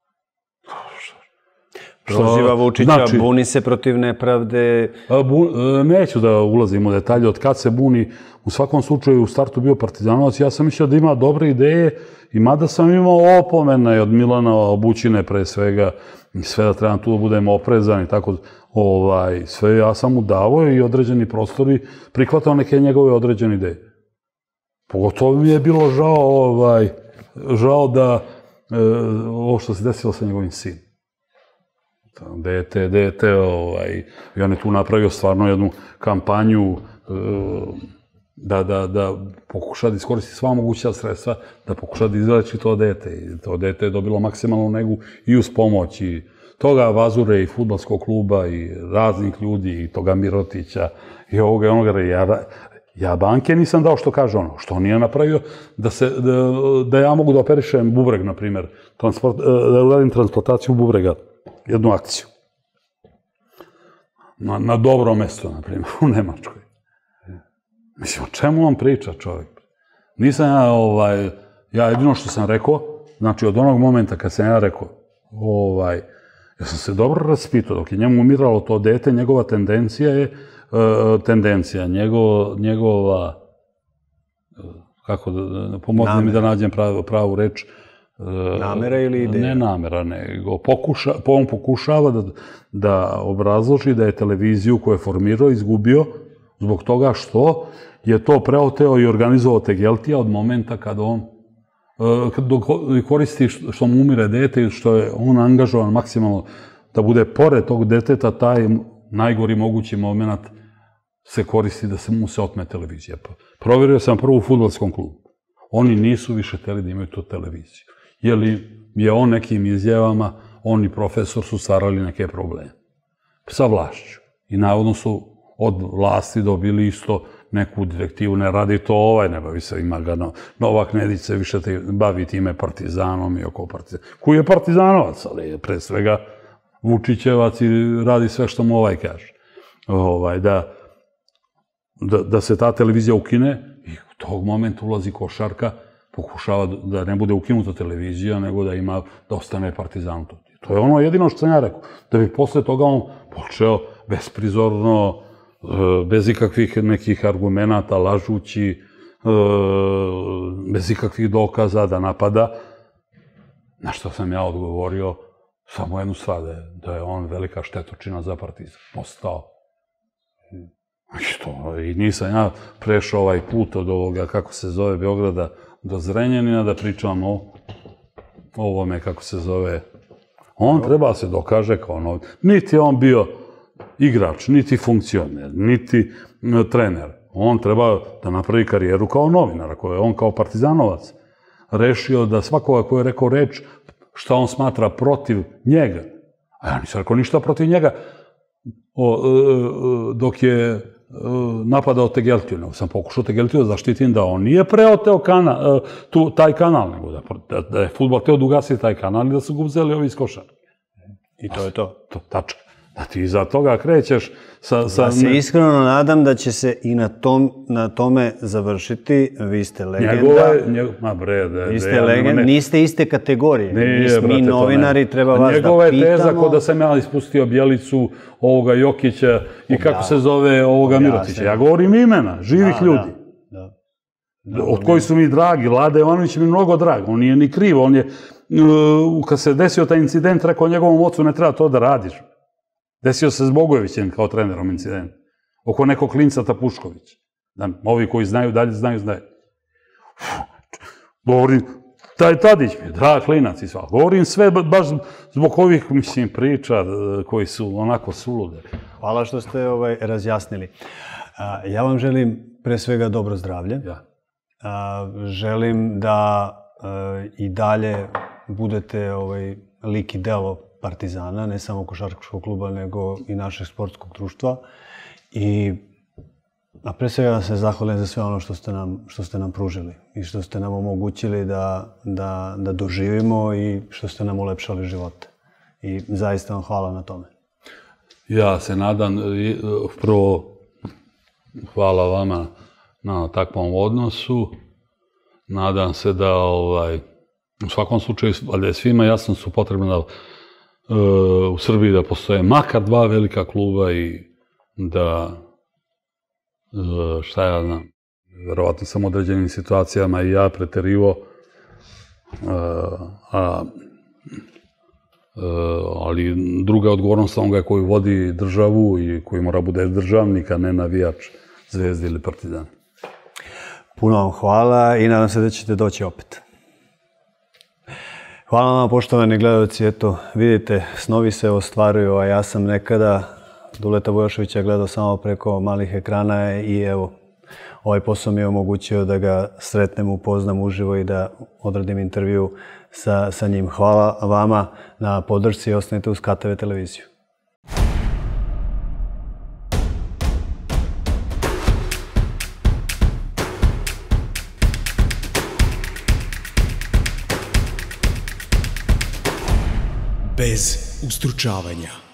Proziva Vučića, znači, buni se protiv nepravde. Bu, neću da ulazim u detalje od kad se buni. U svakom slučaju u startu bio Partizanovac. Ja sam mislio da ima dobre ideje i mada sam imao opomene od Milana Obućine pre svega i sve da trebam tu da budem oprezan i tako. Ovaj, sve ja sam mu davao i određeni prostori prihvatao neke njegove određene ideje. Pogotovo mi je bilo žao, ovaj, žao da e, ovo što se desilo sa njegovim sinom. Dete, dete, ovaj, i on je tu napravio stvarno jednu kampanju da, da, da pokuša da iskoristi sva moguća sredstva, da pokuša da izleči to dete. I to dete je dobilo maksimalnu negu i uz pomoć i toga Vazure i fudbalskog kluba i raznih ljudi i toga Mirotića i ovoga i onoga. Ja, ja banke nisam dao što kaže ono, što on nije napravio da, se, da, da ja mogu da operišem bubreg, na primjer, transport, da uradim transplantaciju bubrega. Jednu akciju. Na, na dobro mesto, na primjer, u Nemačkoj. Mislim, o čemu on priča, čovjek? Nisam ja, ovaj, ja jedino što sam rekao, znači od onog momenta kad sam ja rekao, ovaj, ja sam se dobro raspitao, dok je njemu umiralo to dete, njegova tendencija je, uh, tendencija, njegov, njegova, uh, kako da, pomoći mi da nađem pravu, pravu reč, namera ili ideja? Ne namera, nego pokuša, on pokušava da, da obrazloži da je televiziju koju je formirao izgubio zbog toga što je to preoteo i organizovao Tegeltija od momenta kada on kad koristi što mu umire dete i što je on angažovan maksimalno da bude pored tog deteta, taj najgori mogući moment se koristi da se mu se otme televizija. Provjerio sam prvo u fudbalskom klubu. Oni nisu više hteli da imaju tu televiziju. Jer je on nekim izjavama, on i profesor su stvarali neke probleme sa vlašću. I navodno su od vlasti dobili isto neku direktivu, ne radi to ovaj, ne bavi se, ima ga Novak Nedić se više bavi time Partizanom i oko Partizana. Koji je Partizanovac, ali je pre svega Vučićevac i radi sve što mu ovaj kaže. Da se ta televizija ukine i u tog momenta ulazi košarka, pokušava da ne bude ukinuta televizija, nego da ima, da ostane Partizan. To je ono jedino što sam ja rekao. Da bi posle toga on počeo besprizorno, bez ikakvih nekih argumenta, lažući, bez ikakvih dokaza da napada. Na što sam ja odgovorio samo jednu stvar, da je on velika štetočina za Partizan. Postao. I nisam ja prešao ovaj put od ovoga, kako se zove, Beograda do Zrenjanina, da pričam o ovome, kako se zove. On treba se dokaže kao novi. Niti je on bio igrač, niti funkcioner, niti trener. On treba da napravi karijeru kao novinar, ako je on kao Partizanovac rešio da svakoga ko je rekao reč šta on smatra protiv njega, a ja nisam rekao ništa protiv njega dok je napadao Tegeltiju, nego sam pokušao Tegeltiju da zaštitim da on nije preoteo taj kanal, nego da je fudbal teo da ugasi taj kanal i da su ga uzeli ovi iz košarke. I to je to. Tačka. Da ti iza toga krećeš sa... Ja se iskreno nadam da će se i na tome završiti. Vi ste legenda. Ma bre, da je... Vi ste legenda. Niste iste kategorije. Mi novinari treba vas da pitamo. Njegova je teza ko da sam ja ispustio Bjelicu, ovoga Jokića i kako se zove ovoga Mirotića. Ja govorim imena, živih ljudi. Od koji su mi dragi. Lada Jovanović mi je mnogo drag. On nije ni kriv. On je, kad se desio taj incident, rekao njegovom ocu ne treba to da radiš. Desio se s Bogojevićem kao trenerom incident. Oko nekog klinca Tapuškovića. Ovi koji znaju dalje, znaju, znaju. Govorim, taj Tadić mi je drag klinac i sva. Govorim sve baš zbog ovih, mislim, priča koji su onako sulude. Hvala što ste razjasnili. Ja vam želim pre svega dobro zdravlje. Želim da i dalje budete lik i delo Partizana, ne samo košarkaškog kluba, nego i našeg sportskog društva. A pre svega da se zahvalim za sve ono što ste nam pružili i što ste nam omogućili da doživimo i što ste nam ulepšali živote. I zaista vam hvala na tome. Ja se nadam, prvo hvala vama na takvom odnosu. Nadam se da u svakom slučaju, ali je svima jasno su potrebno da u Srbiji da postoje makar dva velika kluba i da, šta ja znam, verovatno sam u određenim situacijama i ja preterivo, ali druga odgovornost onoga koji vodi državu i koji mora bude državnik, a ne navijač Zvezde ili Partizana. Puno vam hvala i nadam se da ćete doći opet. Hvala vam, poštovani gledalci. Eto, vidite, snovi se ostvaruju, a ja sam nekada Duleta Vujoševića gledao samo preko malih ekrana i evo, ovaj posao mi je omogućio da ga sretnem, upoznam uživo i da odradim intervju sa njim. Hvala vama na podršci i ostanite uz K T V televiziju. Bez ustručavanja.